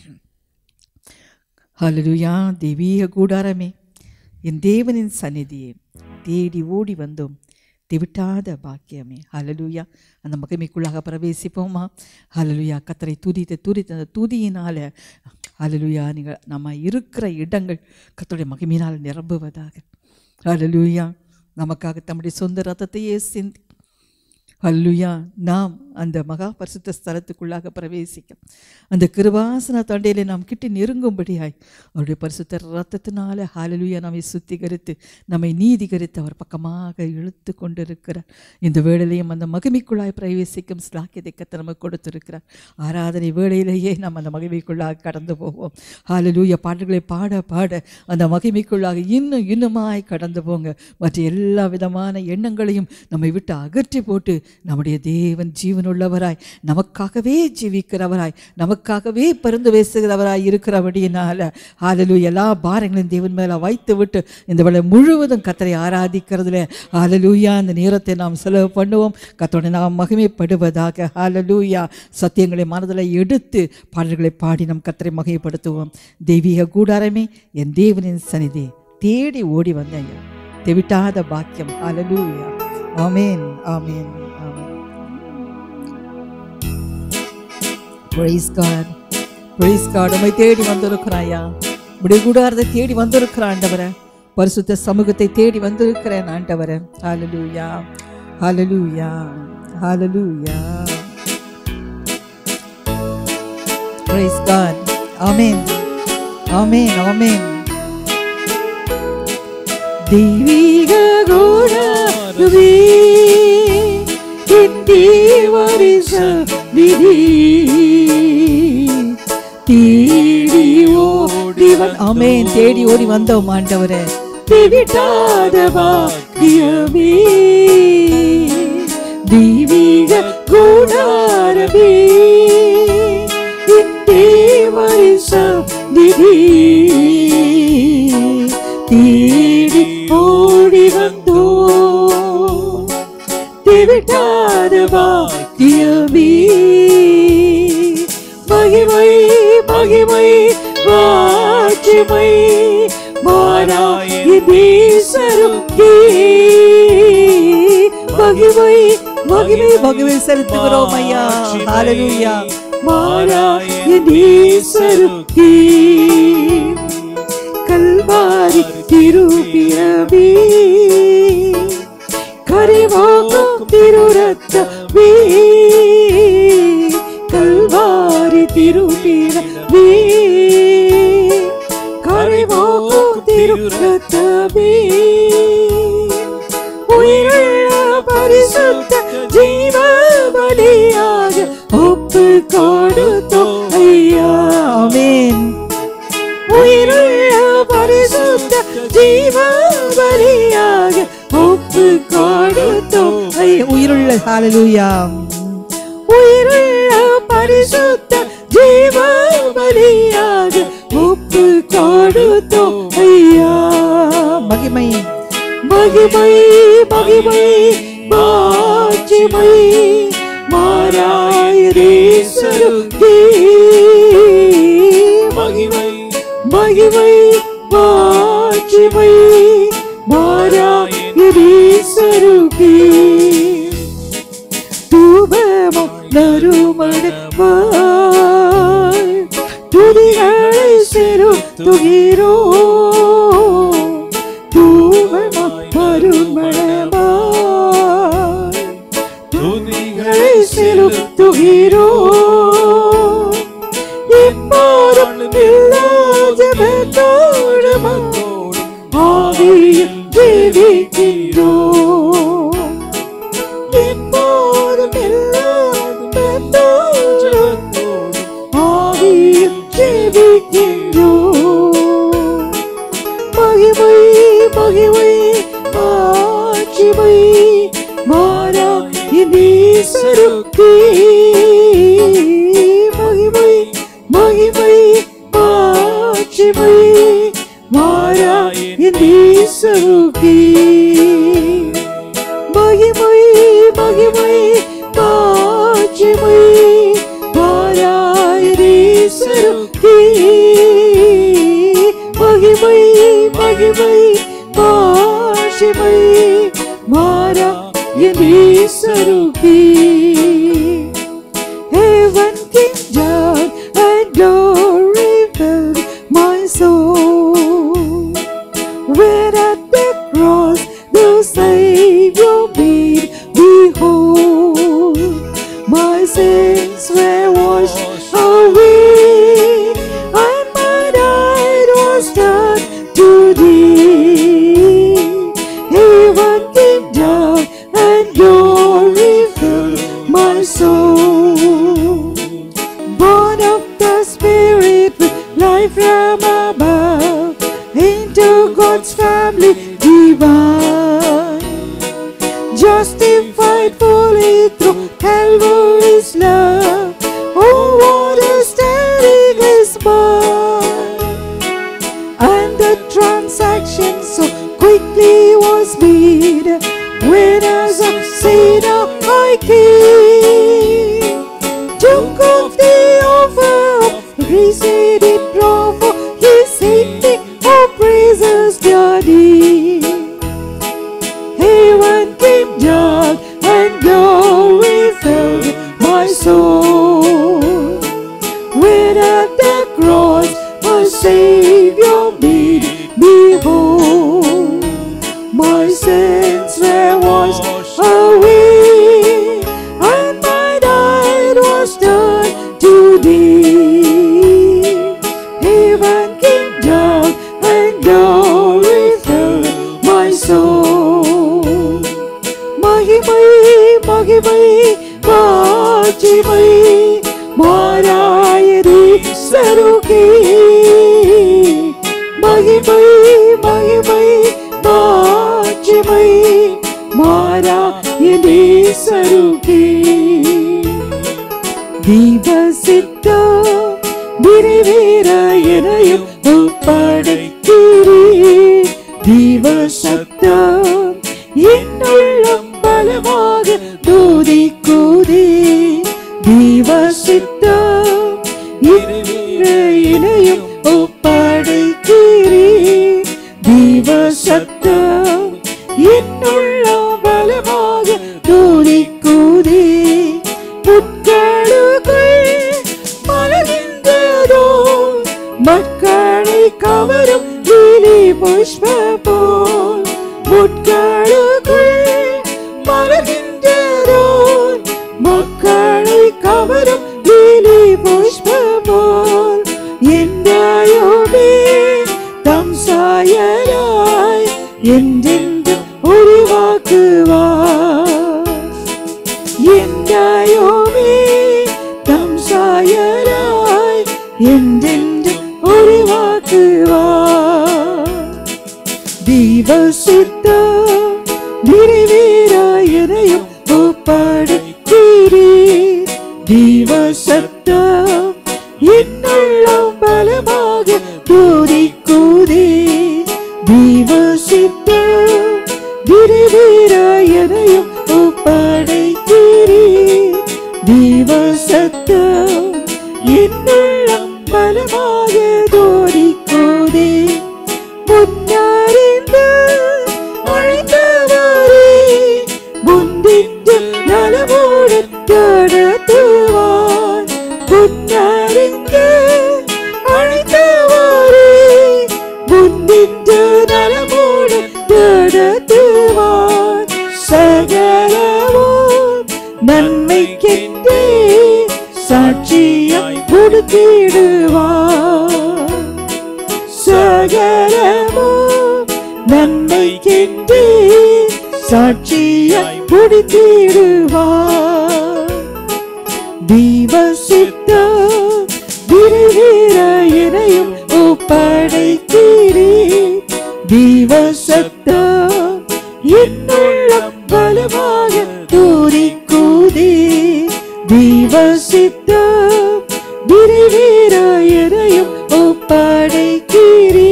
ஹல்லேலூயா. தெய்வீக கூடாரமே, என் தேவனின் சந்நிதியே, தேடி ஓடி வந்தோம் திவிட்டாத பாக்கியமே. ஹல்லேலூயா. அந்த மகிமைக்குள்ளாக பிரவேசிப்போமா? ஹல்லேலூயா. கர்த்தரை துதித்து துதித்து அந்த துதியினால் ஹல்லேலூயா நீங்கள் நம்ம இருக்கிற இடங்கள் கர்த்தருடைய மகிமையினால் நிரம்புவதாக. ஹல்லேலூயா. நமக்காக தம்முடைய சொந்த ரத்தத்தையே சிந்தி ஹல்லேலூயா நாம் அந்த மகா பரிசுத்த ஸ்தலத்துக்குள்ளாக பிரவேசிக்க அந்த கிருபாசன தண்டையிலே நாம் கிட்டி நெருங்கும்படியாய் அவருடைய பரிசுத்த ரத்தத்தினால ஹல்லேலூயா நம்மை சுத்திகரித்து நம்மை நீதிகரித்து அவர் பக்கமாக இழுத்து கொண்டிருக்கிறார். இந்த வேளையிலையும் அந்த மகிமைக்குள்ளாய் பிரவேசிக்கும் ஸ்லாக்கியத்தை கர்த்தர் நமக்கு கொடுத்திருக்கிறார். ஆராதனை வேளையிலேயே நாம் அந்த மகிமைக்குள்ளாக கடந்து போவோம். ஹல்லேலூயா. பாடல்களை பாட பாட அந்த மகிமைக்குள்ளாக இன்னும் இன்னுமாய் கடந்து போங்க. மற்ற எல்லா விதமான எண்ணங்களையும் நம்மை விட்டு அகற்றி போட்டு நம்முடைய தேவன் ஜீவனுள்ளவராய் நமக்காகவே ஜீவிக்கிறவராய் நமக்காகவே பருந்து பேசுகிறவராய் இருக்கிறபடியினால ஹல்லேலூயா எல்லா பாரங்களையும் தேவன் மேலே வைத்து விட்டு இந்த வேளை முழுவதும் கர்த்தரை ஆராதிக்கிறதுல ஹல்லேலூயா அந்த நேரத்தை நாம் செலவு பண்ணுவோம். கர்த்தருடைய நாம் மகிமைப்படுவதாக. ஹல்லேலூயா. சத்தியங்களை மனதில் எடுத்து பாடல்களை பாடி நம் கர்த்தரை மகிமைப்படுத்துவோம். தெய்வீக கூடாரமே, என் தேவனின் சந்நிதி தேடி ஓடி வந்தேன் தெவிட்டாத பாக்கியம். ஹல்லேலூயா. ஆமென், ஆமென், ஆமென். Praise God, praise God. உம்மை தேடி வந்திருக்கிறாயா, உம்முடைய கூடாரத்தை தேடி வந்திருக்கிறான் ஆண்டவரே, பரிசுத்த சமூகத்தை தேடி வந்திருக்கிறேன் ஆண்டவரே. ஹல்லேலூயா, ஹல்லேலூயா, ஹல்லேலூயா. Praise God. ஆமென். ஆமென் ஆமென். தெய்வீக குணமே என் தேவரிச விதி தேடி ஓடி வந்த ஆமென். தேடி ஓடி வந்தோம் ஆண்டவரே. விட்டாத பாக்கியமே தெய்வீக குணமே என் தேவரிச விதி தேடி ஓடி வந்தோ விட்டாத பாக்கியமே. மகிமை மகிமை மாட்சிமை மாறாய நேசருக்கே மகிமை மகிமை மகிமை செலுத்துகிறோம் ஐயா. ஹல்லேலூயா. மாறாய நேசருக்கே கல்வாரி திருப்பிரவே கரிவாகும் திருரத்தமே கல்வாரி திருப்பிரவே கரிவாகும் திருரத்தமே உயிருள்ள பரிசுத்த ஜீவ பலியாக ஒப்பு கொடுத்தோம் ஐயா. ஆமென். உயிருள்ள பரிசுத்த ஜீவ பலியாக ஒப்பு கொடுத்தோம் ஐயா. உயிருள்ள ஹல்லேலூயா. உயிருள்ள பரிசுத்த ஜீவ பலியாக ஒப்பு கொடுத்தோம் ஐயா. மகிமை மகிமை மகிமை மாட்சிமை மாறாய நேசருக்கே மகிமை மகிமை மாட்சிமை மாறாய நேசருக்கே தூபமும் நறுமணமாய் துதிகளை செலுத்துகிறோம் தூபமும் நறுமணமாய் துதிகளை செலுத்துகிறோம் எப்போதும் எல்லா ஜெபத்தோடும் ஆவியில் ஜெபிக்கிறோம் எப்போதும் எல்லா ஜெபத்தோடும் ஆவியில் ஜெபிக்கிறோம் மகிமை மகிமை மாட்சிமை மாறாய நேசருக்கே மகிமை மகிமை மாட்சிமை மாறாய நேசருக்கே மகிமை மகிமை மாட்சிமை மாறாய நேசருக்கே மகிமை மகிமை மாட்சிமை மாறாய நேசருக்கே Heaven came down and glory filled my soul. When at the cross the Savior made me whole, my sins were washed away, and my night was turned to day. Heaven came down and glory filled my soul. Born of the Spirit with life from above, into God's family divine, justified fully through Calvary's love. Oh, what a standing is mine! And the transaction so quickly was made, when as a sinner I came, took off the offer of grace he did offer, he saved me, oh praises Daddy. Heaven came down and glory filled my soul, when at the cross my Savior made me whole. My sins were washed away, and my night was turned to day. Heaven came மாட்சிமை மாறாயதே சருகே மகிமை மகிமை மாட்சிமை மாறாயதே சருகே தீபசித்தோ நிறைவேற எனையும் ஒப்படைக்கிறே தீபசத்தம் என்னுள்ளம் பலமாக துதிக்குதே தீபசித்தம் நிறைவேற எனையும் ஒப்படைக்கிறே தீபசத்தம் என்னுள்ளம் பலமாக துதிக்குதே புட்களுக்குள் மலர்கின்றதோ மக்களை கவரும் லீலி புஷ்பம் போல் புட்களுக்குள் மலர்கின்றதோ மக்களை கவரும் லீலி புஷ்பம் போல் என்றாயோமே தம் சாயலாய் என்றென்றும் உருவாக்குவார் என்றாயோமே தம் சாயலாய் என்றென்றும் உருவாக்குவார் தீபசித்தம் நிறைவேற எனையும் ஒப்படைக்கிறே தீபசத்தம் என்னுள்ளம் பலமாக துதிக்குதே தீபசித்தம் நிறைவேற எனையும் ஒப்படைக்கிறே தீபசத்தம் என்னுள்ளம் பலமாக துதிக்குதே முன்னறிந்து அழைத்தவரே முந்தின்று நலமோடு நடத்துவார் முன்னறிந்து அழைத்தவரே முந்தின்று நலமோடு நடத்துவார் சகலமும் நன்மைக்கென்றே சாட்சியாய் கொடுத்திடுவார் சகலமும் நன்மைக்கென்றே சாட்சியாய் கொடுத்திடுவார் தீபசித்தம் நிறைவேற எனையும் ஒப்படைக்கிறே தீபசத்தம் என்னுள்ளம் பலமாக துதிக்குதே தீபசித்தம் நிறைவேற எனையும் ஒப்படைக்கிறே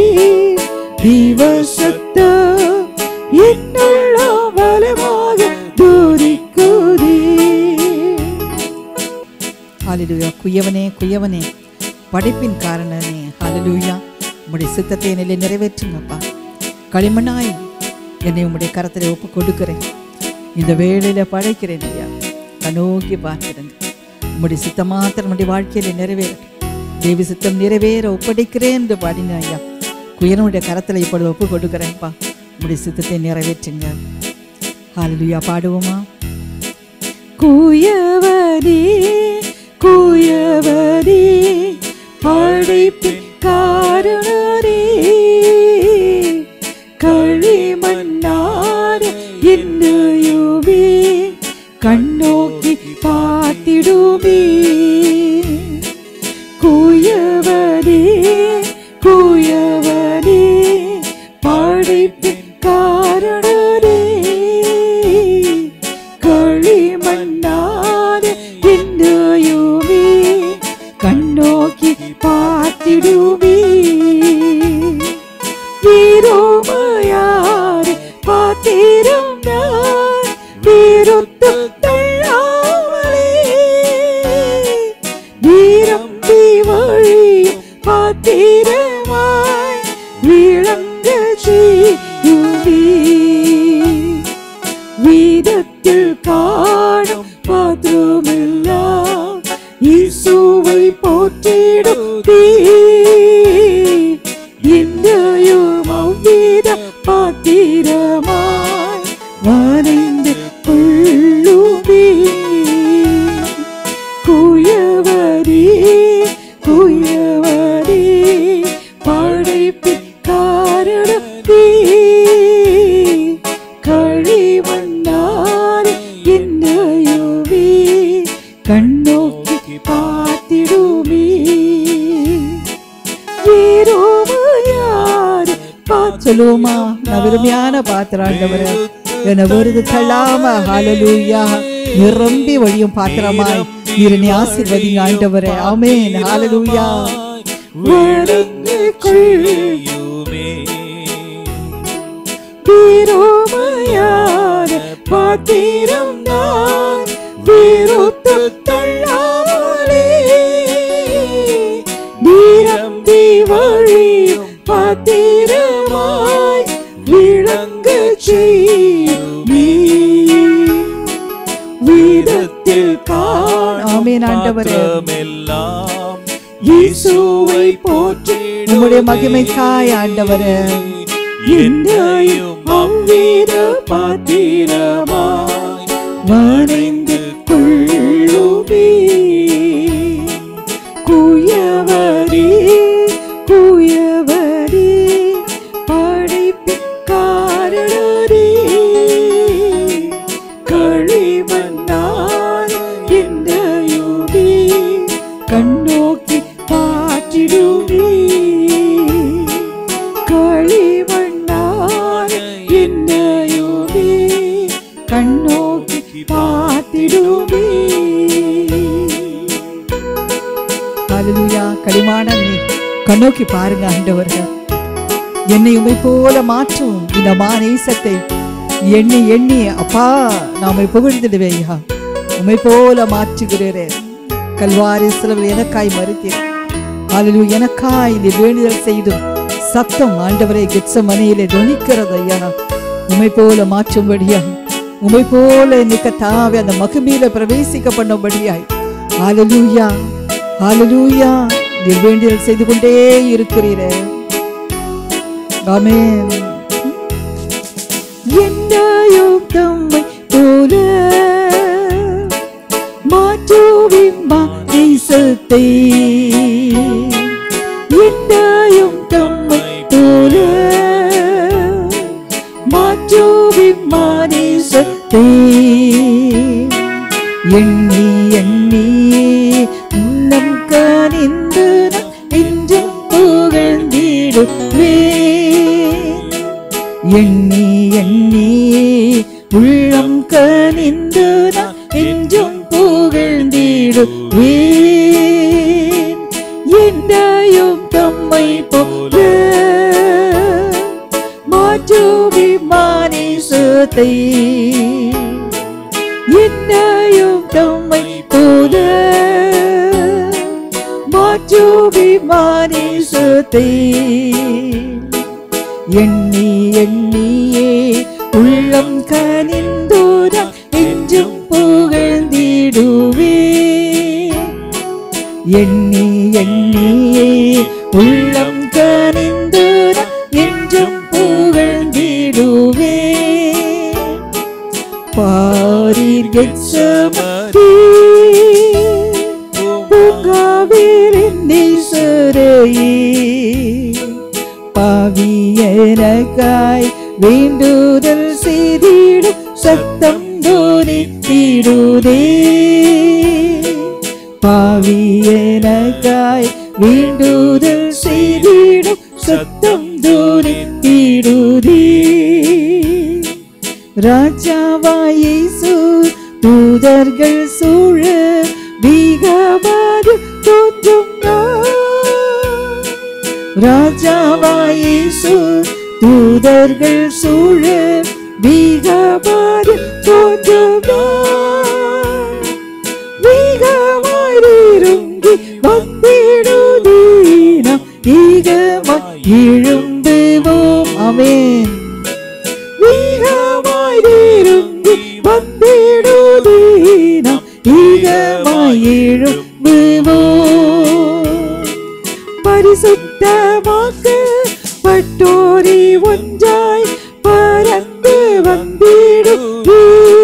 தீபசத்தம் என்னுள்ளம் பலமாக துதிக்குதே. ஹல்லேலூயா. குயவனே குயவனே படைப்பின் காரணனே ஹல்லேலூயா. உம்முடைய சித்தத்தை என்னிலே நிறைவேற்றுங்கப்பா. களிமண்ணாய் என்னை உம்முடைய கரத்தில் ஒப்பு கொடுக்கிறேன். இந்த வேளையில படைக்கிறேன் ஐயா. கண்ணோக்கி பார்க்கிறேங்க. உம்முடைய சித்தம் மாத்திரம் நம்முடைய வாழ்க்கையில நிறைவேறட்டும். தேவி சித்தம் நிறைவேற ஒப்படைக்கிறேன் என்று பாடின ஐயா. குயவனுடைய கரத்தில் இப்பொழுது ஒப்பு கொடுக்கிறேன்ப்பா. உம்முடைய சித்தத்தை நிறைவேற்றுங்க. ஹல்லேலூயா. பாடுவோமா? குயவனே குயவனே படைப்பின் காரணனே களிமண்ணான என்னையுமே கண்ணோக்கி பார்த்திடுமே. குயவனே குயவனே படைப்பின் காரணனே களிமண்ணான என்னையுமே கண்ணோக்கி பார்த்திடுமே. வீரோமையார் பாத்திரம் நான் வீரொத்து தள்ளாமலே வீரம்பி வழியும் பாத்திரமாய் விளங்க செய்யுமே. வீதத்தில் காணும் பாத்திரமெல்லாம் இயேசுவை போற்றிடுதே. என்னையும் அவ்வித பாத்திரமாய் வரைந்து கொள்ளுமே. குயவனே குயவனே கண்ணோக்கி பார்த்திடுமே. ஏரோமையாரு சொல்லுவோமா? நான் விரும்பியான பாத்திரம் ஆண்டவரே, என்ன விருது தள்ளாம ஹalleluya நிரம்பி வழியும் பாத்திரமாய் நீரனை ஆசீர்வதிங்க ஆண்டவரே. ஆமென் ஹalleluya. வணங்கு கொள்ளுமே ஏரோமையாரு பாத்திரம் நான் விருது தள்ளாமலே நிரம்பி வழியும் பாத்திரமாய் விளங்க செய்யுமே. வீதத்தில் காண ஆமென் ஆண்டவரே இயேசுவை போற்றி உம்முடைய மகிமைக்காய் ஆண்டவரே என்னையும் அவ்வீர பாத்திரமாய் வணைந்து கொள்ளுமே. குயவரே குயவரே படைப்பிக்காரரே களிமண்ணால் என்னையுமே கண்ணோக்கி பாற்றிடுமே. களிமண்ணால் என்னையுமே கண்ணோக்கி பாத்திடுமே. ஹalleluya. களிமான கண்ணோக்கி பாருங்க ஆண்டவர்கள், என்னை உம்மை போல மாற்றும் இந்த மாநேசத்தை எண்ணி எண்ணி அப்பா நாமை புகழ்ந்திடுவேயா. உம்மை போல மாற்றுகிறேன். கல்வாரி சிலுவையில் எனக்காய் மறுத்தீர். ஹalleluya. எனக்காய் நீ வேண்டுதல் செய்தும் சத்தம் ஆண்டவரை கெத்சமனையிலே தொனிக்கிறது ஐயா. உம்மை போல மாற்றும்படியாய், உம்மை போல நிக்க தாவே அந்த மகிமையில பிரவேசிக்க பண்ணும்படியாய் ஹalleluya ஹalleluya நீ வேண்டுதல் செய்து கொண்டே இருக்கிறீரே. ஆமென். என்னையும் தம்மை போல மாற்றுவின் மாநேசத்தை என்னையும் தம்மை போல மாற்றுவின் மாநேசத்தை எண்ணி எண்ணி நம் கனிந்து என்றும் புகழ்ந்திடுவே. எண்ணி எண்ணி உள்ளம் கனிந்து என்றும் புகழ்ந்திடுவே. என்னையும் தம்மை போல மாற்றுவி மாநேசத்தை என்னையும் தம்மை போல மாற்றுவி மாநேசத்தை எண்ணி எண்ணியே உள்ளம் கனிந்தோர என்றும் புகழ்ந்திடுவே. எண்ணி எண்ணியே உள்ளம் கனிந்தோர என்றும் புகழ்ந்திடுவே. பாரீர் கெத்சமனே பூங்காவில் நேசரையே பாவி எனக்காய் வேண்டுதல் செய்திடும் சத்தம் தோனித்திடுதே. பாவி எனக்காய் வேண்டுதல் செய்திடும் சத்தம் தோனித்திடுதே. ராஜாவாய் இயேசு தூதர்கள் சூழ வீகமாறு தோன்றும் ராஜாவாய் இயேசு தூதர்கள் சூழ வீகமாறு தோன்றும் வீகமாய் இறங்கி வந்திடுதீனம் ஈகமாய் எழும்புவோம். ஆமென். வீகமாய் இறங்கி வந்திடுதீனம் ஈகமாய் எழும்புவோம். பரிசுத்தமாக்க பட்டோரி ஒன்றாய் பறந்து வந்திடுவே.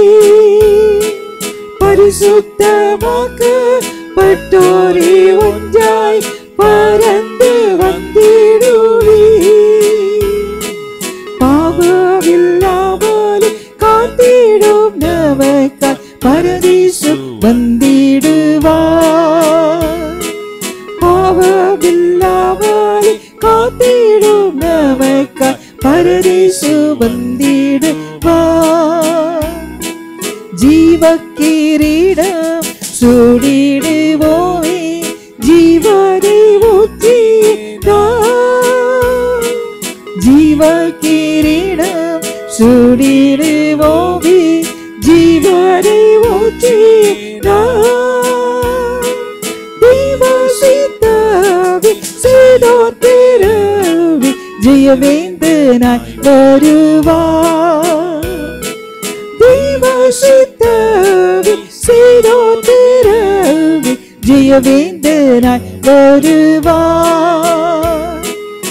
பரிசுத்தமாக்க பட்டோரி ஒன்றாய் பறந்து வந்திடுவே. பாவமில்லாமல் காத்திடும் நமக்காய் பரதீசு வந்திடு பாவமில்லாமல் காத்திடும் நமக்காய் பரதீசு வந்திடுவார். ஜீவ கிரீடம் சூடிடுவோமே, ஜீவனை ஊற்றினார். ஜீவ கிரீடம் சூடிடுவோமே, ஜீவனை ஊற்றினார். தெய்வசித்தாவி செய்தோர் பிறவி ஜெயவேந்தனாய் வருவார். தெய்வசித்தாவி செய்தோர் பிறவி ஜெயவேந்தனாய் வருவார்.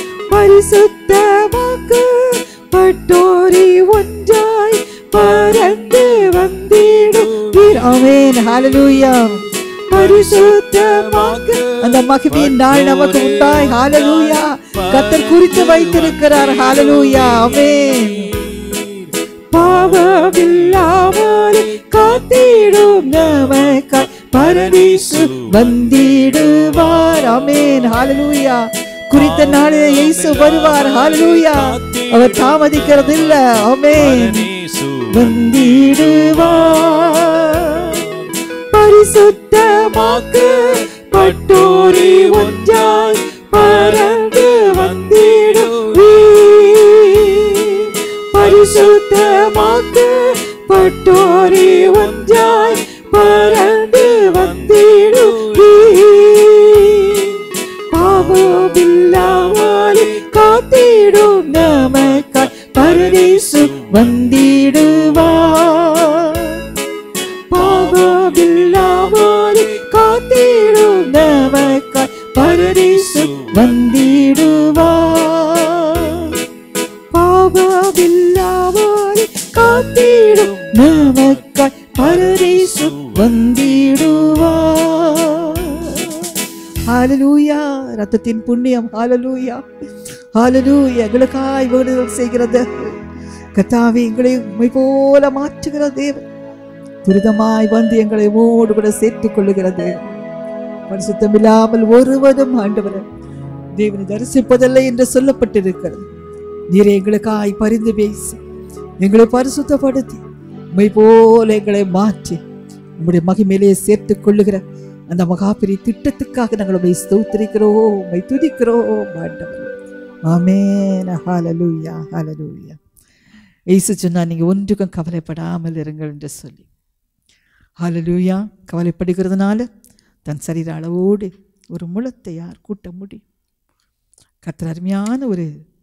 பரிசுத்தமாக்கப்பட்டோரை ஒன்றாய் பறந்து வந்திடுவீர். ஆமென். ஹல்லேலூயா. பரிசுத்தமாக அந்த மகிமையின் நாள் நமக்கு உண்டாய். ஹல்லேலூயா. கர்த்தர் குறித்து வைத்திருக்கிறார். ஹல்லேலூயா. ஆமென். பாவமில்லாமல் காத்திடும் நமக்காய் பரதீசு வந்திடுவார். ஆமென். ஹல்லேலூயா. குறித்த நாளில் இயேசு வருவார். ஹல்லேலூயா. அவர் தாமதிக்கிறது இல்ல. ஆமென். வந்திடுவார். பரிசுத்தமாக்கப்பட்டோரை ஒன்றாய் பறந்து வந்திடுவீர். பரிசுத்தமாக்கப்பட்டோரை ஒன்றாய் பறந்து வந்திடுவீர். பாவமில்லாமல் காத்திடும் நமக்காய் பரதீசு வந்திடுவார். பாவமில்லாமல் காத்திடும் நமக்காய் பரதீசு வந்திடுவார். பாவமில்லாமல் காத்திடும் நமக்காய் பரதீசு வந்திடுவார். ஹல்லேலூயா. ரத்தத்தின் புண்ணியம். ஹல்லேலூயா. ஹல்லேலூயா. எங்களுக்காய் வேண்டுதல் செய்கிறது கர்த்தாவே. எங்களை உம்மை போல மாற்றுகிற தேவன் துரிதமாய் வந்து எங்களை உம்மோடு கூட சேர்த்துக் கொள்ளுகிறது. பரிசுத்தம் இல்லாமல் ஒருவரும் ஆண்டவரே தேவனை தரிசிப்பதில்லை என்று சொல்லப்பட்டிருக்கிறது. நீரே எங்களுக்காய் பரிந்து பேசி எங்களை பரிசுத்தப்படுத்தி உம்மை போல எங்களை மாற்றி உம்முடைய மகிமையிலே சேர்த்துக் கொள்ளுகிற அந்த மகாபெரிய திட்டத்துக்காக நாங்கள் உம்மை ஸ்தோத்திரிக்கிறோம், உம்மை துதிக்கிறோம் ஆண்டவரே. ஆமென். ஹல்லேலூயா. ஹல்லேலூயா. இயேசு சொன்னா நீங்க ஒன்றுக்கும் கவலைப்படாமல் இருங்கள் என்று சொல்லி. ஹல்லேலூயா. கவலைப்படுகிறதுனால தன் சரீர அளவோடு ஒரு முழத்தை யார் கூட்ட முடியும்? கர்த்தர் அருமையான ஒரு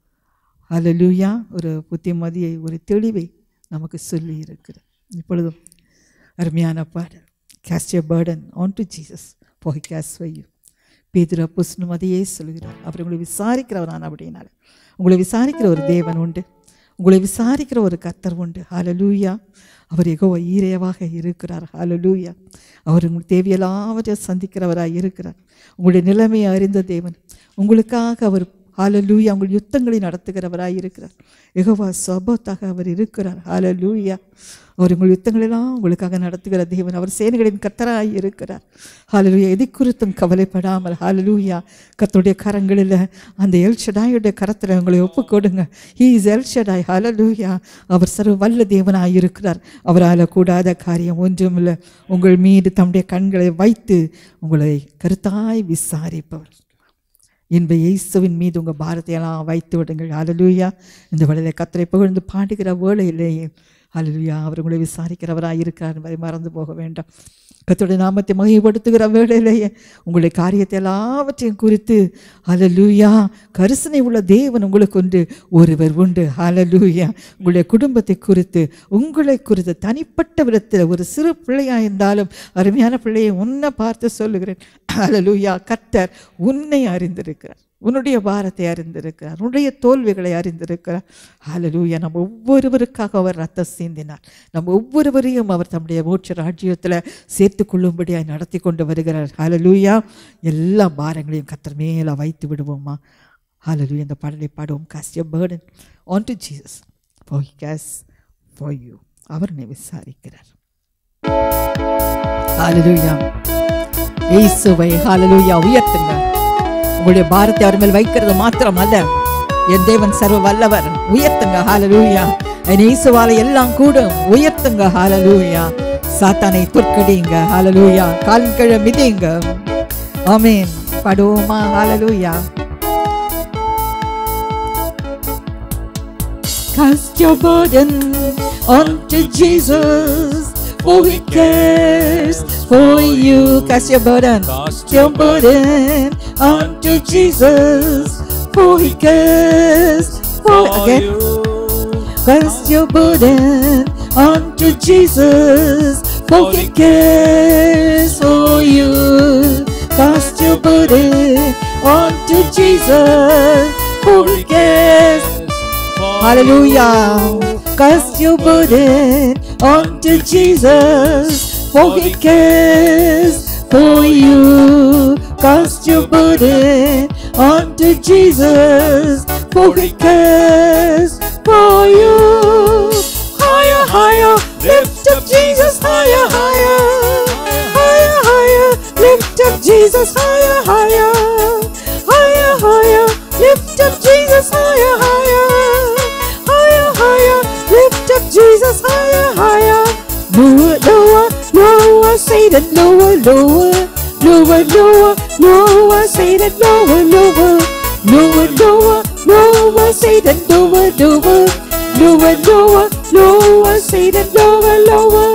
ஹல்லேலூயா ஒரு புத்திமதியை ஒரு தெளிவை நமக்கு சொல்லி இருக்கிறார். இப்பொழுதும் அருமையான பாடல் Cast your burden onto Jesus for he cares for you. பேதுரு அப்போஸ்தலனும் அதையே சொல்கிறார். அவர் உங்களை விசாரிக்கிறவரான அப்படின்னால உங்களை விசாரிக்கிற ஒரு தேவன் உண்டு, உங்களை விசாரிக்கிற ஒரு கர்த்தர் உண்டு. ஹல்லேலூயா. அவர் யெகோவா ஈரேவாக இருக்கிறார். ஹல்லேலூயா. அவர் உங்களுக்கு தேவையெல்லாவற்றை சந்திக்கிறவராக இருக்கிறார். உங்களுடைய நிலைமையை அறிந்த தேவன் உங்களுக்காக அவர் ஹல்லேலூயா உங்கள் யுத்தங்களை நடத்துகிறவராக இருக்கிறார். யெகோவா சபத்தாக அவர் இருக்கிறார். ஹல்லேலூயா. அவர் உங்கள் யுத்தங்களெல்லாம் உங்களுக்காக நடத்துகிற தேவன். அவர் சேனைகளின் கர்த்தராய் இருக்கிறார். ஹல்லேலூயா. எதை குறித்தும் கவலைப்படாமல் ஹல்லேலூயா கர்த்தருடைய கரங்களில் அந்த எல் ஷடாயுடைய கரத்தில் உங்களை ஒப்பு கொடுங்க. He is El Shaddai. ஹல்லேலூயா. அவர் சர்வ வல்ல தேவனாய் இருக்கிறார். அவரால் கூடாத காரியம் ஒன்றுமில்லை. உங்கள் மீது தம்முடைய கண்களை வைத்து உங்களை கருத்தாய் விசாரிப்பவர். இன்ப இயேசுவின் மீது உங்கள் பாரத்தையெல்லாம் வைத்து விடுங்கள். ஹல்லேலூயா. இந்த வேளையிலே கர்த்தரை புகழ்ந்து பாடுகிற வேளையிலேயே ஹல்லேலூயா அவர் உங்களை விசாரிக்கிறவராக இருக்கிறார் என்பதை மறந்து போக வேண்டாம். கர்த்தருடைய நாமத்தை மகிமைப்படுத்துகிற வேளையிலேயே உங்களுடைய காரியத்தை எல்லாவற்றையும் குறித்து ஹல்லேலூயா கரிசனை உள்ள தேவன் உங்களுக்கு உண்டு, ஒருவர் உண்டு. ஹல்லேலூயா. உங்களுடைய குடும்பத்தை குறித்து உங்களை குறித்து தனிப்பட்ட விதத்தில் ஒரு சிறு பிள்ளையாக இருந்தாலும் அருமையான பிள்ளையை உன்னை பார்த்து சொல்லுகிறேன். ஹல்லேலூயா. கர்த்தர் உன்னை அறிந்திருக்கிறார், உன்னுடைய பாரத்தை அறிந்திருக்கிறார், உன்னுடைய தோல்விகளை அறிந்திருக்கிறார். ஹல்லேலூயா. நம்ம ஒவ்வொருவருக்காக அவர் ரத்தம் சிந்தினார். நம்ம ஒவ்வொருவரையும் அவர் தம்முடைய மோட்ச ராஜ்யத்தில் சேர்த்து கொள்ளும்படியாக நடத்தி கொண்டு வருகிறார். ஹல்லேலூயா. எல்லா பாரங்களையும் கர்த்தர் மேலே வைத்து விடுவோமா? ஹல்லேலூயா. இந்த பாடலை பாடுவோம். Cast your burden onto Jesus for he cares for you. அவர் என்னை விசாரிக்கிறார். ஹல்லேலூயா. இயேசுவை ஹalleluya உயர்த்துங்க. உங்களுடைய பாரத்தை அவர் மேல் வைக்கிறது மாத்திரம் அல்ல, என் தேவன் சர்வ வல்லவர். உயர்த்துங்க ஹalleluya. என் இயேசுவால எல்லாம் கூடும். உயர்த்துங்க ஹalleluya. சாத்தானை தோற்கடிங்க ஹalleluya. காலின் கீழே மிதிங்க. ஆமென். பாடுவோமா ஹalleluya. Cast your burden onto Jesus, for He cares for you. Cast your burden, cast your burden onto Jesus, for He cares for again. Cast your burden onto Jesus, for He cares for you. Cast your burden onto Jesus, for He cares. Hallelujah. Cast your burden onto Jesus, for He cares for you. Cast your burden onto Jesus, for He cares for you. Higher, higher, lift up Jesus, higher, higher. Higher, higher, lift up Jesus, higher, higher. Higher, higher, lift up Jesus, higher, higher. Higher, higher, lift up Jesus, higher, higher. Lower, lower, lower, Satan, lower, lower. Lower, lower, lower, Satan, lower, lower. Lower, lower, lower, Satan, lower, lower. Lower, lower, lower, Satan, lower, lower.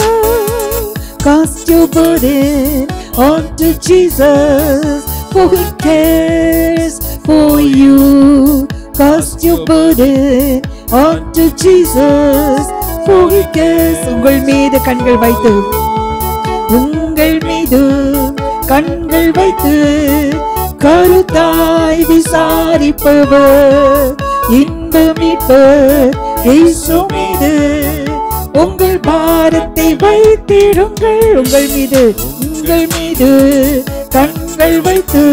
Cast your burden onto Jesus, for He cares for you. Cast your burden onto Jesus, for He cares. உங்கள் மீது கண்கள் வைத்து, உங்கள் மீது கண்கள் வைத்து கருத்தாய் விசாரிப்பவர் இன்பமிப்பவர் இயேசு மீது உங்கள் பாரத்தை வைத்திடுங்கள். உங்கள் மீது, உங்கள் மீது கண்கள் வைத்து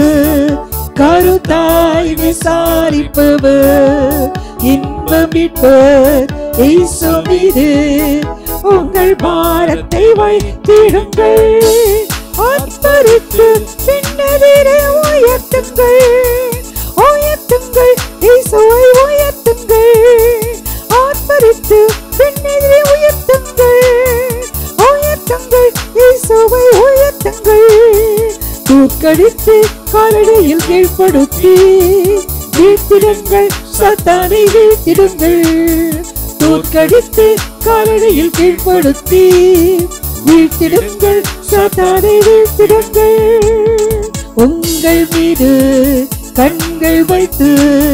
கருத்தாய் விசாரிப்பவர் இன்பமிப்பவர் இயேசு மீது உங்கள் பாரத்தை வைத்திடுங்கள். ஆர்ப்பரித்து பின்னதிலே உயர்த்துங்கள், உயர்த்துங்கள் இயேசுவை உயர்த்துங்கள். ஆர்ப்பரித்து பின்னதிலே உயர்த்துங்கள், உயர்த்துங்கள் இயேசுவை உயர்த்துங்கள். தூக்கடித்து காலடியில் கீழ்ப்படுத்தி வீழ்த்திடுங்கள், சாத்தானை வீழ்த்திடுங்கள். தூக்கடித்து காலடியில் கீழ்ப்படுத்தி வீழ்த்திடுங்கள், சாத்தானை வீழ்த்திடுங்கள். உங்கள் மீது கண்கள் வைத்து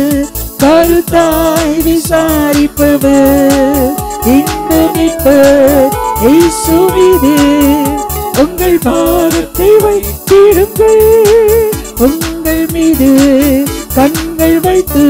கருத்தாய் விசாரிப்பவர் இன்பமிப்பவர் இயேசு மீது உங்கள் பாரத்தை வைத்திடுங்கள். உங்கள் மீது கண்கள் வைத்து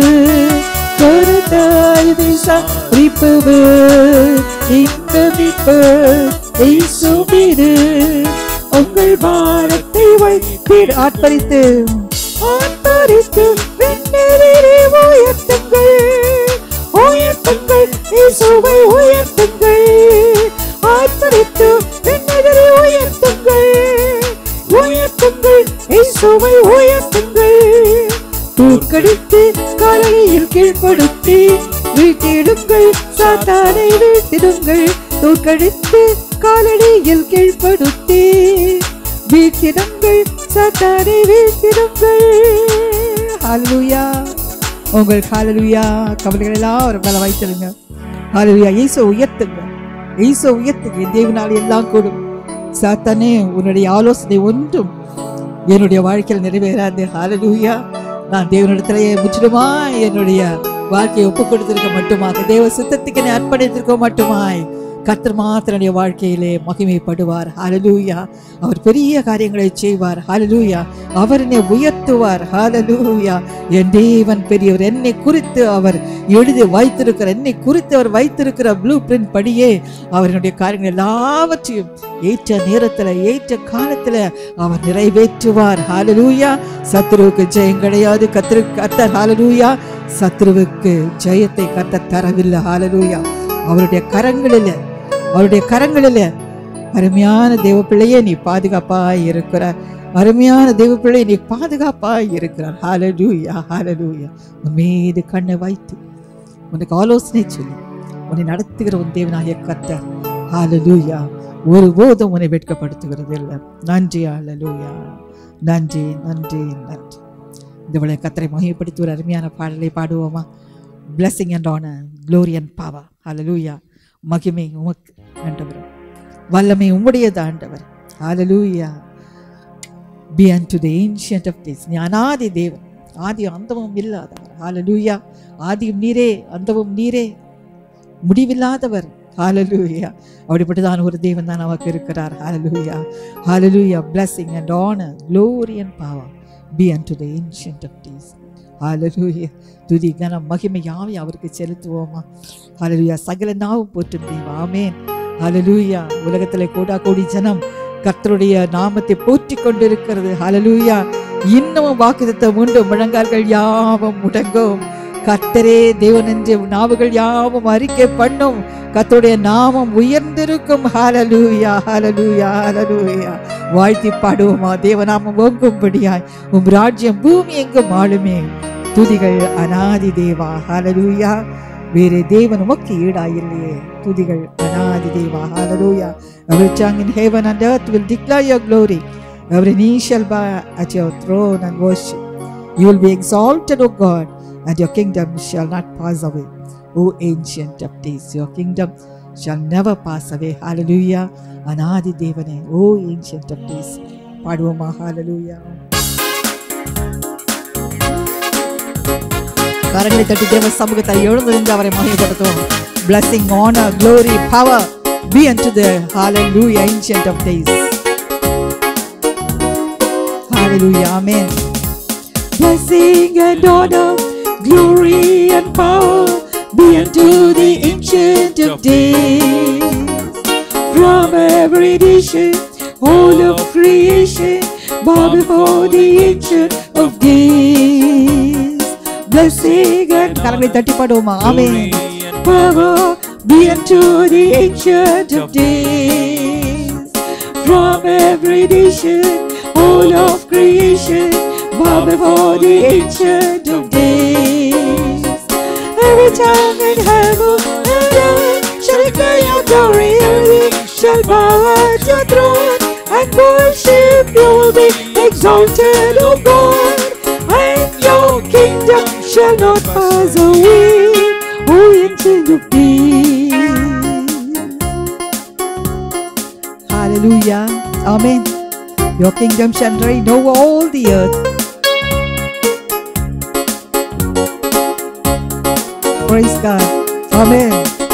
கருத்தாய் விசாரிப்பவர் இன்பமிப்பவர் இயேசு மீது உங்கள் பாரத்தை வைத்திடு. ஆர்ப்பரித்து, ஆர்ப்பரித்து விண்ணேறிலே உயர்த்துங்கள், உயர்த்துங்கள் இயேசுவை உயர்த்துங்கள். ஆர்ப்பரித்து விண்ணேறிலே உயர்த்துங்கள், உயர்த்துங்கள் இயேசுவை உயர்த்துங்கள். தூக்கடித்து காலடியில் கீழ்ப்படுத்தி வீழ்த்திடுங்கள், சாத்தானை வீழ்த்திடுங்கள். தூக்கடித்து காலடியில் கீழ்ப்படுத்தி வீழ்த்திடுங்கள், சாத்தானை வீழ்த்திடுங்கள். ஹல்லேலூயா. உங்கள் ஹல்லேலூயா கவலைகள் எல்லாம் ஒரு மேல வைத்திருங்க. ஹல்லேலூயா. இயேசு உயர்த்துங்க, இயேசு உயர்த்துங்க. தேவனால் எல்லாம் கூடும். சாத்தானே, உன்னுடைய ஆலோசனை ஒன்றும் என்னுடைய வாழ்க்கையில் நிறைவேறாது. ஹல்லேலூயா. நான் தேவனிடத்திலேயே முற்றிலுமா என்னுடைய வாழ்க்கையை ஒப்பு கொடுத்திருக்க மட்டுமாக, தேவ சித்தத்துக்கு என்னை அர்ப்பணித்திருக்க மட்டுமாய் கர்த்தர் மாத்திரனுடைய வாழ்க்கையிலே மகிமைப்படுவார். ஹல்லேலூயா. அவர் பெரிய காரியங்களை செய்வார். ஹல்லேலூயா. அவர் என்னை உயர்த்துவார். ஹல்லேலூயா. என் தேவன் பெரியவர். என்னை குறித்து அவர் எழுதி வைத்திருக்கிற, என்னை குறித்து அவர் வைத்திருக்கிற ப்ளூ பிரிண்ட் படியே அவருடைய காரியங்கள் எல்லாவற்றையும் ஏற்ற நேரத்தில், ஏற்ற காலத்தில் அவர் நிறைவேற்றுவார். ஹல்லேலூயா. சத்துருவுக்கு ஜெயம் கிடையாது. கர்த்தர் கர்த்தர் ஹல்லேலூயா. சத்துருவுக்கு ஜெயத்தை கர்த்தர் தரவில்லை. ஹல்லேலூயா. அவருடைய கரங்களில், அவருடைய கரங்களில் அருமையான தேவ பிள்ளையே நீ பாதுகாப்பாய் இருக்கிறார். அருமையான தேவ பிள்ளை நீ பாதுகாப்பாய் இருக்கிறார். ஹல்லேலூயா, ஹல்லேலூயா. உன் மீது கண்ணை வைத்து உனக்கு ஆலோசனை சொல்லி உன்னை நடத்துகிற உன் தேவனாகிய கர்த்தர் ஹல்லேலூயா ஒருபோதும் உன்னை வெட்கப்படுத்துகிறது இல்லை. நன்றி, ஹல்லேலூயா. நன்றி, நன்றி, நன்றி. இந்த வேளை கர்த்தரை மகிமைப்படுத்தி ஒரு அருமையான பாடலை பாடுவோமா? blessing and honor, glory and power. Hallelujah. மகிமை உமக்கு ஆண்டவர், வல்லமை உம்முடையது ஆண்டவர். Hallelujah. Be unto the ancient of days. நீ அநாதி தேவன், ஆதி அந்தமும் இல்லாதவர். Hallelujah. ஆதியும் நீரே, அந்தமும் நீரே, முடிவில்லாதவர். Hallelujah. அப்படிப்பட்டதான ஒரு தேவன் தான் நமக்கு இருக்கிறார். Hallelujah. Hallelujah. Blessing and honor, glory and power be unto the ancient of days. Hallelujah. துதி கனம் மகிமை யாவை அவருக்கு செலுத்துவோமா? ஹல்லேலூயா. சகல நாவும் போற்றும் தேவன். ஆமென். ஹல்லேலூயா. உலகத்திலே கோடா கோடி ஜனம் கர்த்தருடைய நாமத்தை போற்றி கொண்டிருக்கிறது. ஹல்லேலூயா. இன்னமும் வாக்குத்தத்தம் உண்டு. முழங்கால்கள் யாவும் முடங்கும். கர்த்தரே தேவன் என்று நாவுகள் யாவும் அறிக்கை பண்ணும். கர்த்தருடைய நாமம் உயர்ந்திருக்கும். ஹல்லேலூயா, ஹல்லேலூயா, ஹல்லேலூயா. வாழ்த்தி பாடுவோமா? தேவநாமம் ஓங்கும்படியாய் உம் ராஜ்யம் பூமி எங்கும் ஆளுமே. துதிகள் அநாதி தேவா. ஹல்லேலூயா. வேறு தேவன் உமக்கு ஈடாயில்லையே. துதிகள் அநாதி தேவா. ஹல்லேலூயா. Every tongue in heaven and earth will declare your glory. Every knee shall bow at your throne and worship. You will be exalted, O God, and your kingdom shall not pass away. O ancient of days, your kingdom shall never pass away. Hallelujah. அநாதி தேவனே, O ancient of days. பாடுவோமா? Hallelujah. கரங்களை தட்டி தேவ சமூகத்தை எழுந்து நின்று அவரை மகிமைப்படுத்துவோம். Blessing, honor, glory, power be unto the hallelujah ancient of days. Hallelujah. Amen. Blessing and honor, glory and power be unto the ancient of days. From every nation, all of creation, bow before the ancient of days. Blessing and கரங்களை தட்டி பாடுவோமா? ஆமென். Power be unto the ancient of days. From every nation, all of creation, bow before the ancient of days. Every tongue in heaven and earth shall declare your glory. Every shall bow at your throne and worship. You will be exalted, O God, and your kingdom shall not pass away. O ancient of days. Hallelujah. Amen. Your kingdom shall reign over all the earth. Praise God. Amen.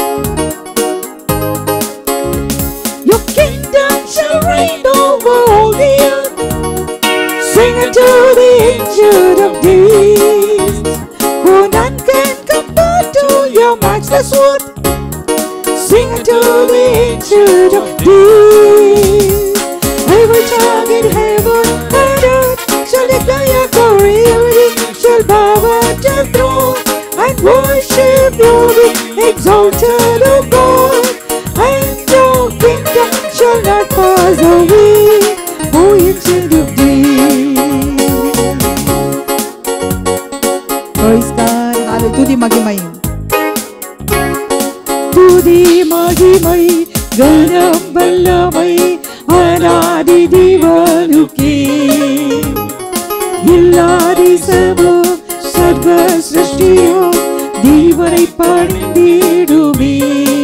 Your kingdom shall reign over all the earth. Sing unto the ancient of days. For none can compare to your matchless worth. Sing unto the ancient of days. Every tongue in heaven and earth shall declare your glory. Every shall bow at your throne and worship you. Be exalted, O God, and your kingdom shall not pass away. O ancient of days. Praise God. Hallelujah. துதி மகிமை, துதி மகிமை, கனம் வல்லமை அநாதி தேவனுக்கே. எல்லாதிசமோ சர்வ சிருஷ்டியோ தேவனை பணிந்திடுமே.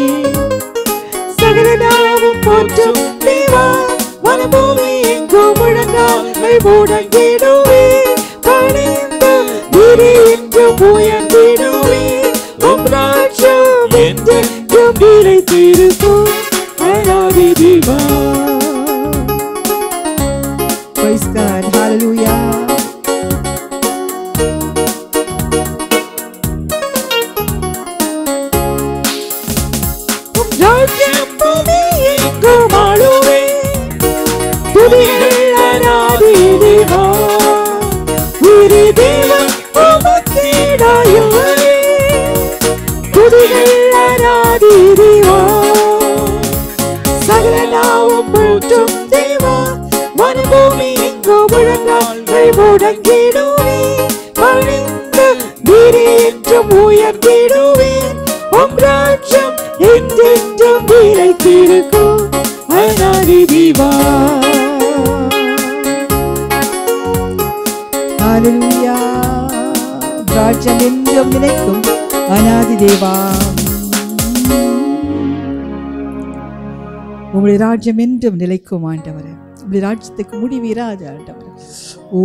சகல நாவும் போற்றும் தேவா, வனபூமி எங்கும் முழங்கால் முடங்கிடுமே. பணிந்து நீதி என்றும் உயர்ந்திடுமே. உம் ராஜ்யம் என்றென்றும் நிலைத்திருக்கும். அநாதி தேவா. Praise God. Hallelujah. உம் ராஜ்யம் பூமி எங்கும் ஆளுமே. துதிகள் அநாதி தேவா. உயிரே தேவன் உமக்கு ஈடாயில்லை. துதிகள் அநாதி தேவா. சகல நாவும் ஹalleluya. ராஜ்யம் என்றும் நிலைக்கும் அநாதி தேவா. உங்களுடைய ராஜ்யம் என்றும் நிலைக்கும் ஆண்டவரே. உங்களுடைய ராஜ்யத்துக்கு முடிவிராது ஆண்டவரே. ஓ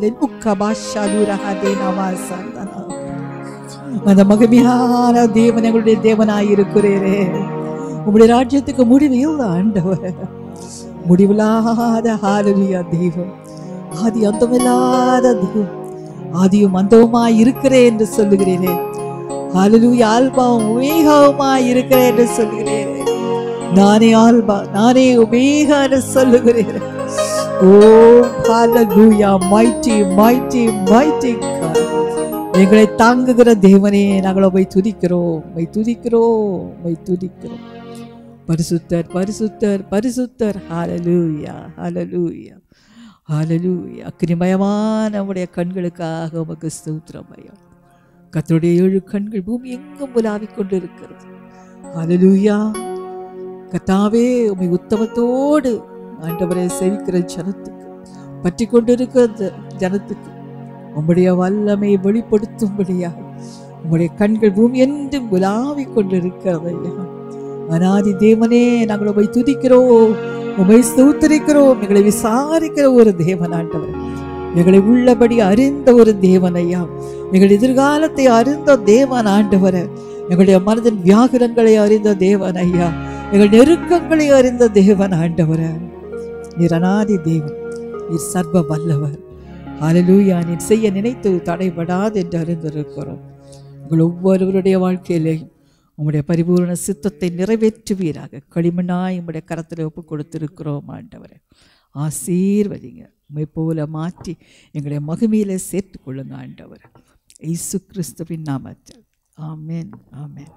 ஹalleluya. அந்த மகிமையான தேவன் எங்களுடைய தேவனாயிருக்கிறீரே. உங்களுடைய ராஜ்யத்துக்கு முடிவு இல்லை ஆண்டவரே. முடிவில்லாத ஹalleluya தெய்வம். ஆதி அந்தமில்லாத தெய்வம். ஆதியும் அந்தவுமாய் இருக்கிறேன் என்று சொல்லுகிறேனே. ஹalleluya. ஆல்பாவும் ஒமேகாவுமாய் இருக்கிறேன் என்று சொல்லுகிறேனே. நானே ஆல்பா நானே ஒமேகா என்று சொல்லுகிறேன். ஓ ஹalleluya. mighty mighty mighty God. எங்களை தாங்குகிற தேவனே, நாங்கள் உம்மை துதிக்கிறோம், உம்மை துதிக்கிறோம், உம்மை துதிக்கிறோம். பரிசுத்தர் பரிசுத்தர் பரிசுத்தர். ஹalleluya ஹalleluya ஹalleluya. அக்கினிமயமான நம்முடைய கண்களுக்காக உமக்கு ஸ்தோத்திரம் ஐயா. கர்த்தருடைய ஏழு கண்கள் பூமி எங்கும் உலாவிக் கொண்டிருக்கிறது. ஹalleluya. கர்த்தாவே, உம்மை உத்தமத்தோடு ஆண்டவரை சேவிக்கிற ஜனத்துக்கு, பற்றி கொண்டிருக்கிற ஜனத்துக்கு உம்முடைய வல்லமை வெளிப்படுத்தும்படியாக உம்முடைய கண்கள் பூமி என்றும் உலாவிக் கொண்டிருக்கிறது ஐயா. அநாதி தேவனே, நாங்கள் உம்மை துதிக்கிறோம், உம்மை ஸ்தோத்திரிக்கிறோம். எங்களை விசாரிக்கிற ஒரு தேவன் ஆண்டவர், எங்களை உள்ளபடி அறிந்த ஒரு தேவன் ஐயா. எங்கள் எதிர்காலத்தை அறிந்த தேவன் ஆண்டவர், எங்களுடைய மனதின் வியாகுலங்களை அறிந்த தேவன் ஐயா. எங்கள் நெருக்கங்களை அறிந்த தேவன் ஆண்டவர். நீர் அநாதி தேவன், நீர் சர்வ வல்லவர். ஹalleluya. நீர் செய்ய நினைத்து தடைபடாது என்று அறிந்திருக்கிறோம். உங்கள் ஒவ்வொருவருடைய வாழ்க்கையிலேயும் உம்முடைய பரிபூர்ண சித்தத்தை நிறைவேற்றுவீராக. களிமண்ணாய் உம்முடைய கரத்தில் ஒப்பு கொடுத்திருக்கிறோம் ஆண்டவரே. ஆசீர்வதிங்க, உம்மை போல மாற்றி எங்களை மகிமையிலே சேர்த்துக் கொள்ளுங்க ஆண்டவரே. இயேசு கிறிஸ்துவின் நாமத்தில் ஆமென் ஆமென்.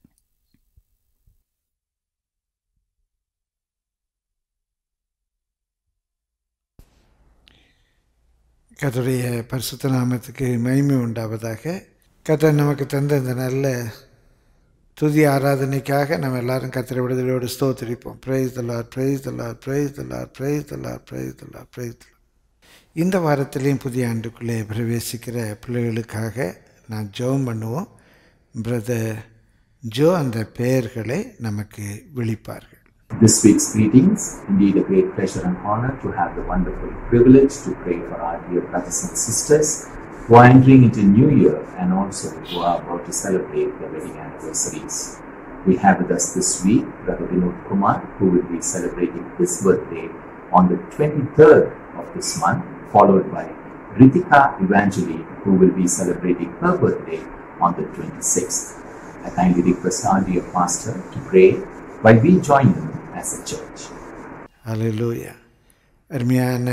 கர்த்தருடைய பரிசுத்த நாமத்துக்கு மகிமை உண்டாவதாக. கர்த்தர் நமக்கு தந்த இந்த நல்ல துதி ஆராதனைக்காக நம்ம எல்லாரும் கர்த்தரை விடுதலையோடு ஸ்தோத்திரிப்போம். Praise the lord, praise the lord, praise the lord, praise the lord, praise the lord, praise the lord. இந்த வாரத்திலையும் புதிய ஆண்டுக்குள்ளே பிரவேசிக்கிற பிள்ளைகளுக்காக நான் ஜெபம் பண்ணுவோம். பிரதர் ஜோ அந்த பெயர்களை நமக்கு விழிப்பார்கள். This week's greetings, indeed a great pleasure and honor to have the wonderful privilege to pray for our dear brothers and sisters who are entering into New Year and also who are about to celebrate their wedding anniversaries. We have with us this week Brother Vinod Kumar, who will be celebrating his birthday on the twenty-third of this month, followed by Ritika Evangeline, who will be celebrating her birthday on the twenty-sixth. I kindly request our dear pastor to pray while we join him as a church. ஹalleluya. அருமையான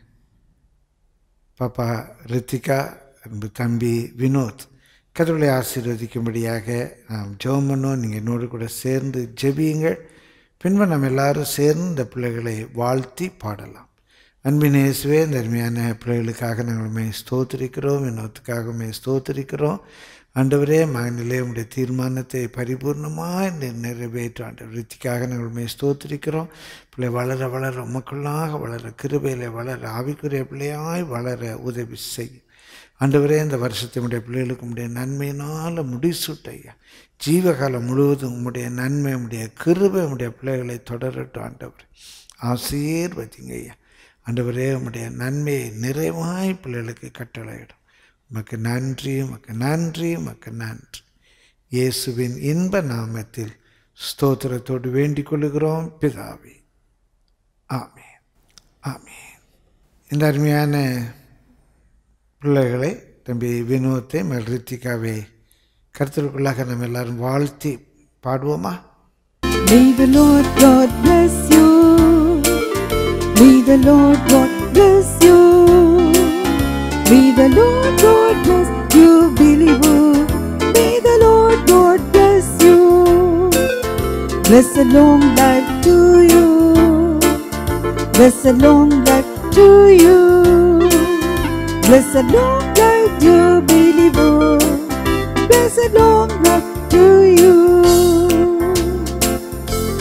பாப்பா ரித்திகா, அன்பு தம்பி வினோத், கடவுளை ஆசீர்வதிக்கும்படியாக நாம் ஜெபம் பண்ணோம். நீங்கள் என்னோடு கூட சேர்ந்து ஜெபியுங்கள். பின்பு நம்ம எல்லாரும் சேர்ந்து இந்த பிள்ளைகளை வாழ்த்தி பாடலாம். அன்பின் இயேசுவே, இந்த அருமையான பிள்ளைகளுக்காக நாங்களுமே ஸ்தோத்திரிக்கிறோம், வினோத்துக்காகவுமே ஸ்தோத்திரிக்கிறோம். ஆண்டவரே, மகனிலே உடைய தீர்மானத்தை பரிபூர்ணமாக நிறைவேற்றும். ஆண்டவர் ரித்திக்காக நாங்களுமே ஸ்தோத்திரிக்கிறோம். பிள்ளை வளர வளர உமக்குள்ளாக வளர, கிருபையிலே வளர, ஆவிக்குரிய பிள்ளையாய் வளர உதவி செய்யும். ஆண்டவரே, இந்த வருஷத்தை உடைய பிள்ளைகளுக்கு உடைய நன்மையினால் முடிசூட்டையா. ஜீவகாலம் முழுவதும் உம்முடைய நன்மை, உடைய கிருபை உடைய பிள்ளைகளை தொடரட்டும். ஆண்டவர் ஆசீர்வதிங்க ஐயா. ஆண்டவரே, உம்முடைய நன்மையை நிறைவாய் பிள்ளைகளுக்கு கட்டளையிடும். உமக்கு நன்றி, உமக்கு நன்றி, உமக்கு நன்றி. இயேசுவின் இன்ப நாமத்தில் ஸ்தோத்திரத்தோடு வேண்டிக் கொள்ளுகிறோம் பிதாவே, ஆமென், ஆமென். இந்த அருமையான பிள்ளைகளை, தம்பி வினோத்தை, மகள் ரித்திகாவை கர்த்தருக்குள்ளாக நம்ம எல்லாரும் வாழ்த்தி பாடுவோமா? May the Lord God bless you. May the Lord God bless you. May the Lord God bless you, believer. May the Lord God bless you. Bless a long life to you. Bless a long life to you. Bless a long life, dear believer. Bless a long life to you.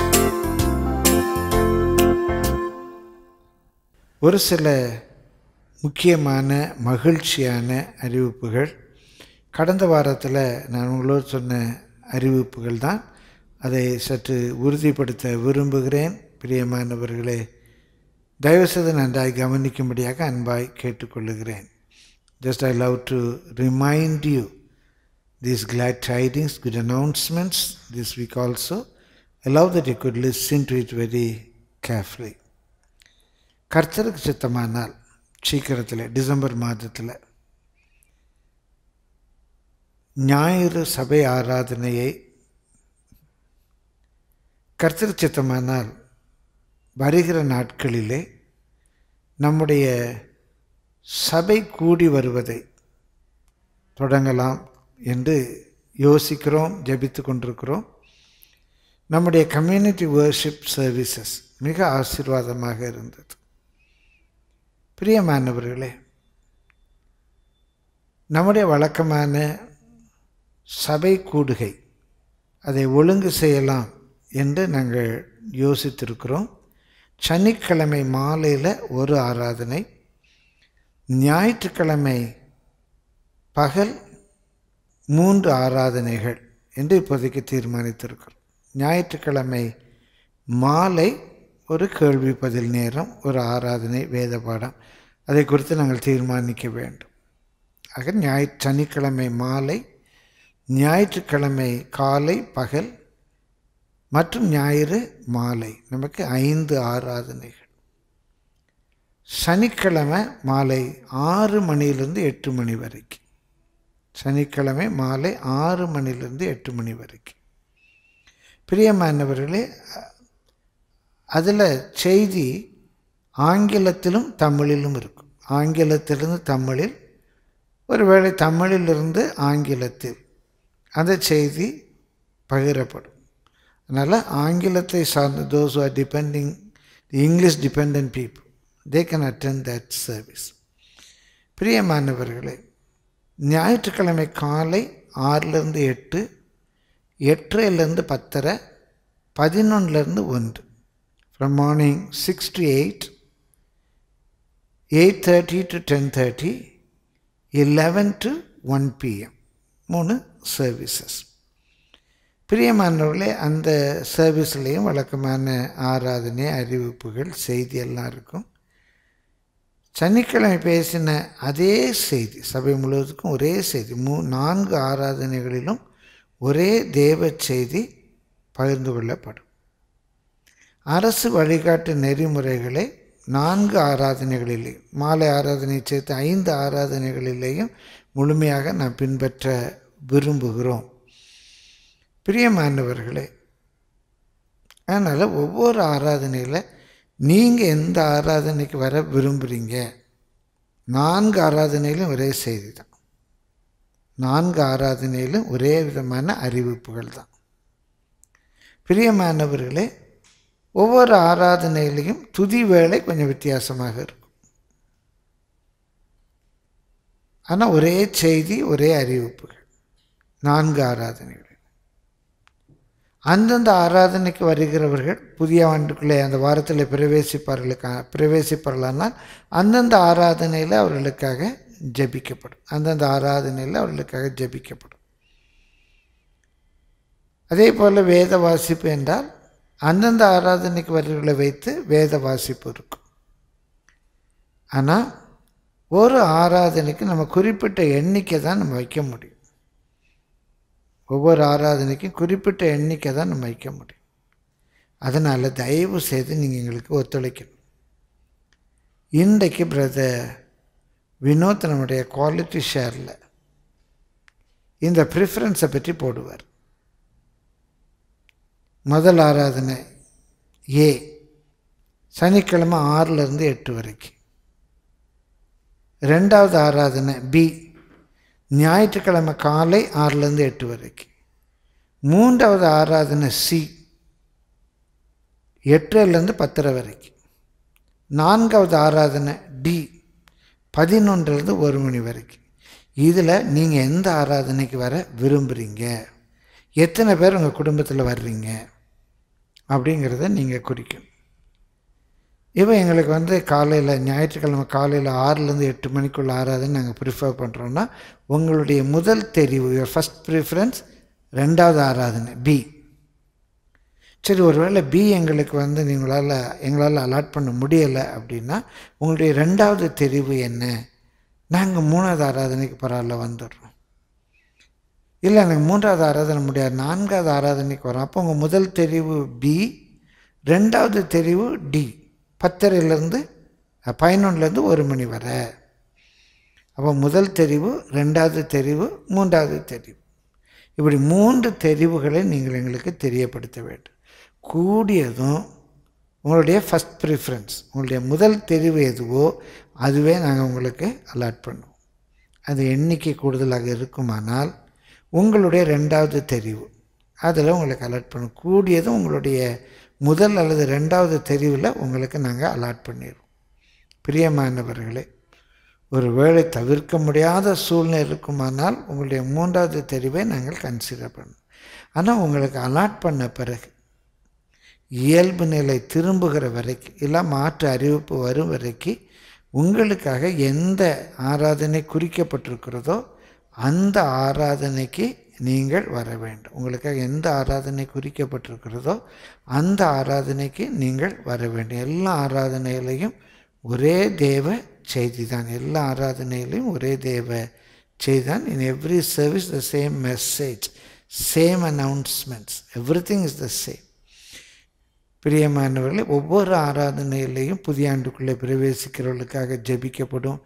ஒரு சில முக்கியமான மகிழ்ச்சியான அறிவிப்புகள். கடந்த வாரத்தில் நான் உங்களோடு சொன்ன அறிவிப்புகள் தான். அதை சற்று உறுதிப்படுத்த விரும்புகிறேன். பிரியமானவர்களே, தயவுசெய்து நன்றாய் கவனிக்கும்படியாக அன்பாய் கேட்டுக்கொள்ளுகிறேன். Just I love to remind you these glad tidings, good announcements this week also. I love that you could listen to it very carefully. கர்த்தருக்கு சித்தமானால் சீக்கிரத்தில் டிசம்பர் மாதத்தில் ஞாயிறு சபை ஆராதனையை கர்த்தருக்கு சித்தமானால் வருகிற நாட்களிலே நம்முடைய சபை கூடி வருவதை தொடங்கலாம் என்று யோசிக்கிறோம், ஜெபித்து கொண்டிருக்கிறோம். நம்முடைய கம்யூனிட்டி வர்ஷிப் சர்வீசஸ் மிக ஆசீர்வாதமாக இருந்தது. பிரியமானவர்களே, நம்முடைய வழக்கமான சபை கூடுகை அதை ஒழுங்கு செய்யலாம் என்று நாங்கள் யோசித்திருக்கிறோம். சனிக்கிழமை மாலையில் ஒரு ஆராதனை, ஞாயிற்றுக்கிழமை பகல் மூன்று ஆராதனைகள் என்று இப்போதைக்கு தீர்மானித்திருக்கிறோம். ஞாயிற்றுக்கிழமை மாலை ஒரு கேள்வி பதில் நேரம், ஒரு ஆராதனை, வேத பாடம், அதை குறித்து நாங்கள் தீர்மானிக்க வேண்டும். ஆக ஞாயிற்று சனிக்கிழமை மாலை, ஞாயிற்றுக்கிழமை காலை பகல் மற்றும் ஞாயிறு மாலை நமக்கு ஐந்து ஆராதனைகள். சனிக்கிழமை மாலை ஆறு மணியிலிருந்து எட்டு மணி வரைக்கும், சனிக்கிழமை மாலை ஆறு மணிலிருந்து எட்டு மணி வரைக்கும். பிரியமானவர்களே, அதில் செய்தி ஆங்கிலத்திலும் தமிழிலும் இருக்கும். ஆங்கிலத்திலிருந்து தமிழில், ஒருவேளை தமிழிலிருந்து ஆங்கிலத்தில் அந்த செய்தி பகிரப்படும். அதனால் ஆங்கிலத்தை சார்ந்த those who are depending, the English dependent people, they can attend that service. பிரியமானவர்களே, ஞாயிற்றுக்கிழமை காலை ஆறிலிருந்து எட்டு, எட்டரைலேருந்து பத்தரை, பதினொன்றுலேருந்து ஒன்று, from morning six to eight, eight thirty to ten thirty, eleven to one p m மூணு சர்வீசஸ். பிரியமானவர்களே, அந்த சர்வீஸ்லேயும் வழக்கமான ஆராதனை, அறிவிப்புகள், செய்தி எல்லாம் இருக்கும். சனிக்கிழமை பேசின அதே செய்தி சபை முழுவதுக்கும் ஒரே செய்தி, மூ நான்கு ஆராதனைகளிலும் ஒரே தேவ செய்தி பகிர்ந்து கொள்ளப்படும். அரசு வழிகாட்டு நெறிமுறைகளை நான்கு ஆராதனைகளிலே, மாலை ஆராதனை சேர்த்து ஐந்து ஆராதனைகளிலேயும் முழுமையாக நாம் பின்பற்ற விரும்புகிறோம். பிரியமானவர்களே, அதனால் ஒவ்வொரு ஆராதனையில் நீங்கள் எந்த ஆராதனைக்கு வர விரும்புகிறீங்க, நான்கு ஆராதனையிலும் ஒரே செய்தி தான், நான்கு ஆராதனையிலும் ஒரே விதமான அறிவிப்புகள் தான். பிரியமானவர்களே, ஒவ்வொரு ஆராதனையிலையும் துதி வேளை கொஞ்சம் வித்தியாசமாக இருக்கும். ஆனால் ஒரே செய்தி, ஒரே அறிவிப்புகள், நான்கு ஆராதனைகள். அந்தந்த ஆராதனைக்கு வருகிறவர்கள் புதிய ஆண்டுக்குள்ளே அந்த வாரத்தில் பிரவேசிப்பார்களுக்கா பிரவேசிப்பார்களானால் அந்தந்த ஆராதனையில் அவர்களுக்காக ஜெபிக்கப்படும். அந்தந்த ஆராதனையில் அவர்களுக்காக ஜெபிக்கப்படும். அதே போல் வேத வாசிப்பு என்றால் அந்தந்த ஆராதனைக்கு வருகிறவர்களை வைத்து வேத வாசிப்பு இருக்கும். ஆனால் ஒரு ஆராதனைக்கு நம்ம குறிப்பிட்ட எண்ணிக்கை தான் நம்ம வைக்க முடியும். ஒவ்வொரு ஆராதனைக்கும் குறிப்பிட்ட எண்ணிக்கை தான் நம்ம வைக்க முடியும். அதனால் தயவு செய்து நீங்கள் எங்களுக்கு ஒத்துழைக்கணும். இன்றைக்கு பிரதர் வினோத் நம்முடைய குவாலிட்டி ஷேரில் இந்த ப்ரிஃபரன்ஸை பற்றி போடுவார். முதல் ஆராதனை ஏ, சனிக்கிழமை ஆறிலிருந்து எட்டு வரைக்கும். ரெண்டாவது ஆராதனை பி, ஞாயிற்றுக்கிழமை காலை ஆறிலிருந்து எட்டு வரைக்கும். மூன்றாவது ஆராதனை சி, எட்டுலேருந்து பத்தரை வரைக்கும். நான்காவது ஆராதனை டி, பதினொன்றுலேருந்து ஒரு மணி வரைக்கும். இதில் நீங்கள் எந்த ஆராதனைக்கு வர விரும்புகிறீங்க, எத்தனை பேர் உங்கள் குடும்பத்தில் வர்றீங்க அப்படிங்கிறத நீங்கள் குறிக்கணும். இப்போ எங்களுக்கு வந்து காலையில் ஞாயிற்றுக்கிழமை காலையில் ஆறுலேருந்து எட்டு மணிக்குள்ள ஆறாதுன்னு நாங்கள் ப்ரிஃபர் பண்ணுறோன்னா உங்களுடைய முதல் தெரிவு யுவர் ஃபஸ்ட் ப்ரிஃபரன்ஸ் ரெண்டாவது ஆராதனை பி. சரி, ஒருவேளை பி எங்களுக்கு வந்து நீங்களால் எங்களால் அலாட் பண்ண முடியலை அப்படின்னா உங்களுடைய ரெண்டாவது தெரிவு என்ன? நாங்கள் மூணாவது ஆராதனைக்கு பரவாயில்ல வந்துடுறோம். இல்லை எனக்கு மூன்றாவது ஆராதனை முடியாது, நான்காவது ஆராதனைக்கு வரோம். அப்போ உங்கள் முதல் தெரிவு பி, ரெண்டாவது தெரிவு டி. பத்தரைலேருந்து பதினொன்றுலேருந்து ஒரு மணி வரை. அப்போ முதல் தெரிவு, ரெண்டாவது தெரிவு, மூன்றாவது தெரிவு, இப்படி மூன்று தெரிவுகளை நீங்கள் எங்களுக்கு தெரியப்படுத்த வேண்டும். கூடியதும் உங்களுடைய ஃபஸ்ட் ப்ரிஃபரன்ஸ், உங்களுடைய முதல் தெரிவு எதுவோ அதுவே நாங்கள் உங்களுக்கு அலாட் பண்ணுவோம். அது எண்ணிக்கை கூடுதலாக இருக்குமானால் உங்களுடைய ரெண்டாவது தெரிவு அதில் உங்களுக்கு அலாட் பண்ணுவோம். கூடியதும் உங்களுடைய முதல் அல்லது ரெண்டாவது தெரிவில் உங்களுக்கு நாங்கள் அலாட் பண்ணிடுவோம். பிரியமானவர்களே, ஒரு வேளை தவிர்க்க முடியாத சூழ்நிலை இருக்குமானால் உங்களுடைய மூன்றாவது தெரிவை நாங்கள் கன்சிடர் பண்ணுவோம். ஆனால் உங்களுக்கு அலாட் பண்ண பிறகு இயல்பு நிலை திரும்புகிற வரைக்கும் இல்லை மாற்று அறிவிப்பு வரும் வரைக்கும் உங்களுக்காக எந்த ஆராதனை குறிக்கப்பட்டிருக்கிறதோ அந்த ஆராதனைக்கு நீங்கள் வர வேண்டும். உங்களுக்காக எந்த ஆராதனை குறிக்கப்பட்டிருக்கிறதோ அந்த ஆராதனைக்கு நீங்கள் வர வேண்டும். எல்லா ஆராதனையிலையும் ஒரே தேவ செய்தி தான். எல்லா ஆராதனையிலையும் ஒரே தேவ செய்தி தான். In every service the same message, same announcements, everything is the same. பிரியமானவர்களே, ஒவ்வொரு ஆராதனையிலையும் புதிய ஆண்டுக்குள்ளே பிரவேசிக்கிறவர்களுக்காக ஜெபிக்கப்படும்.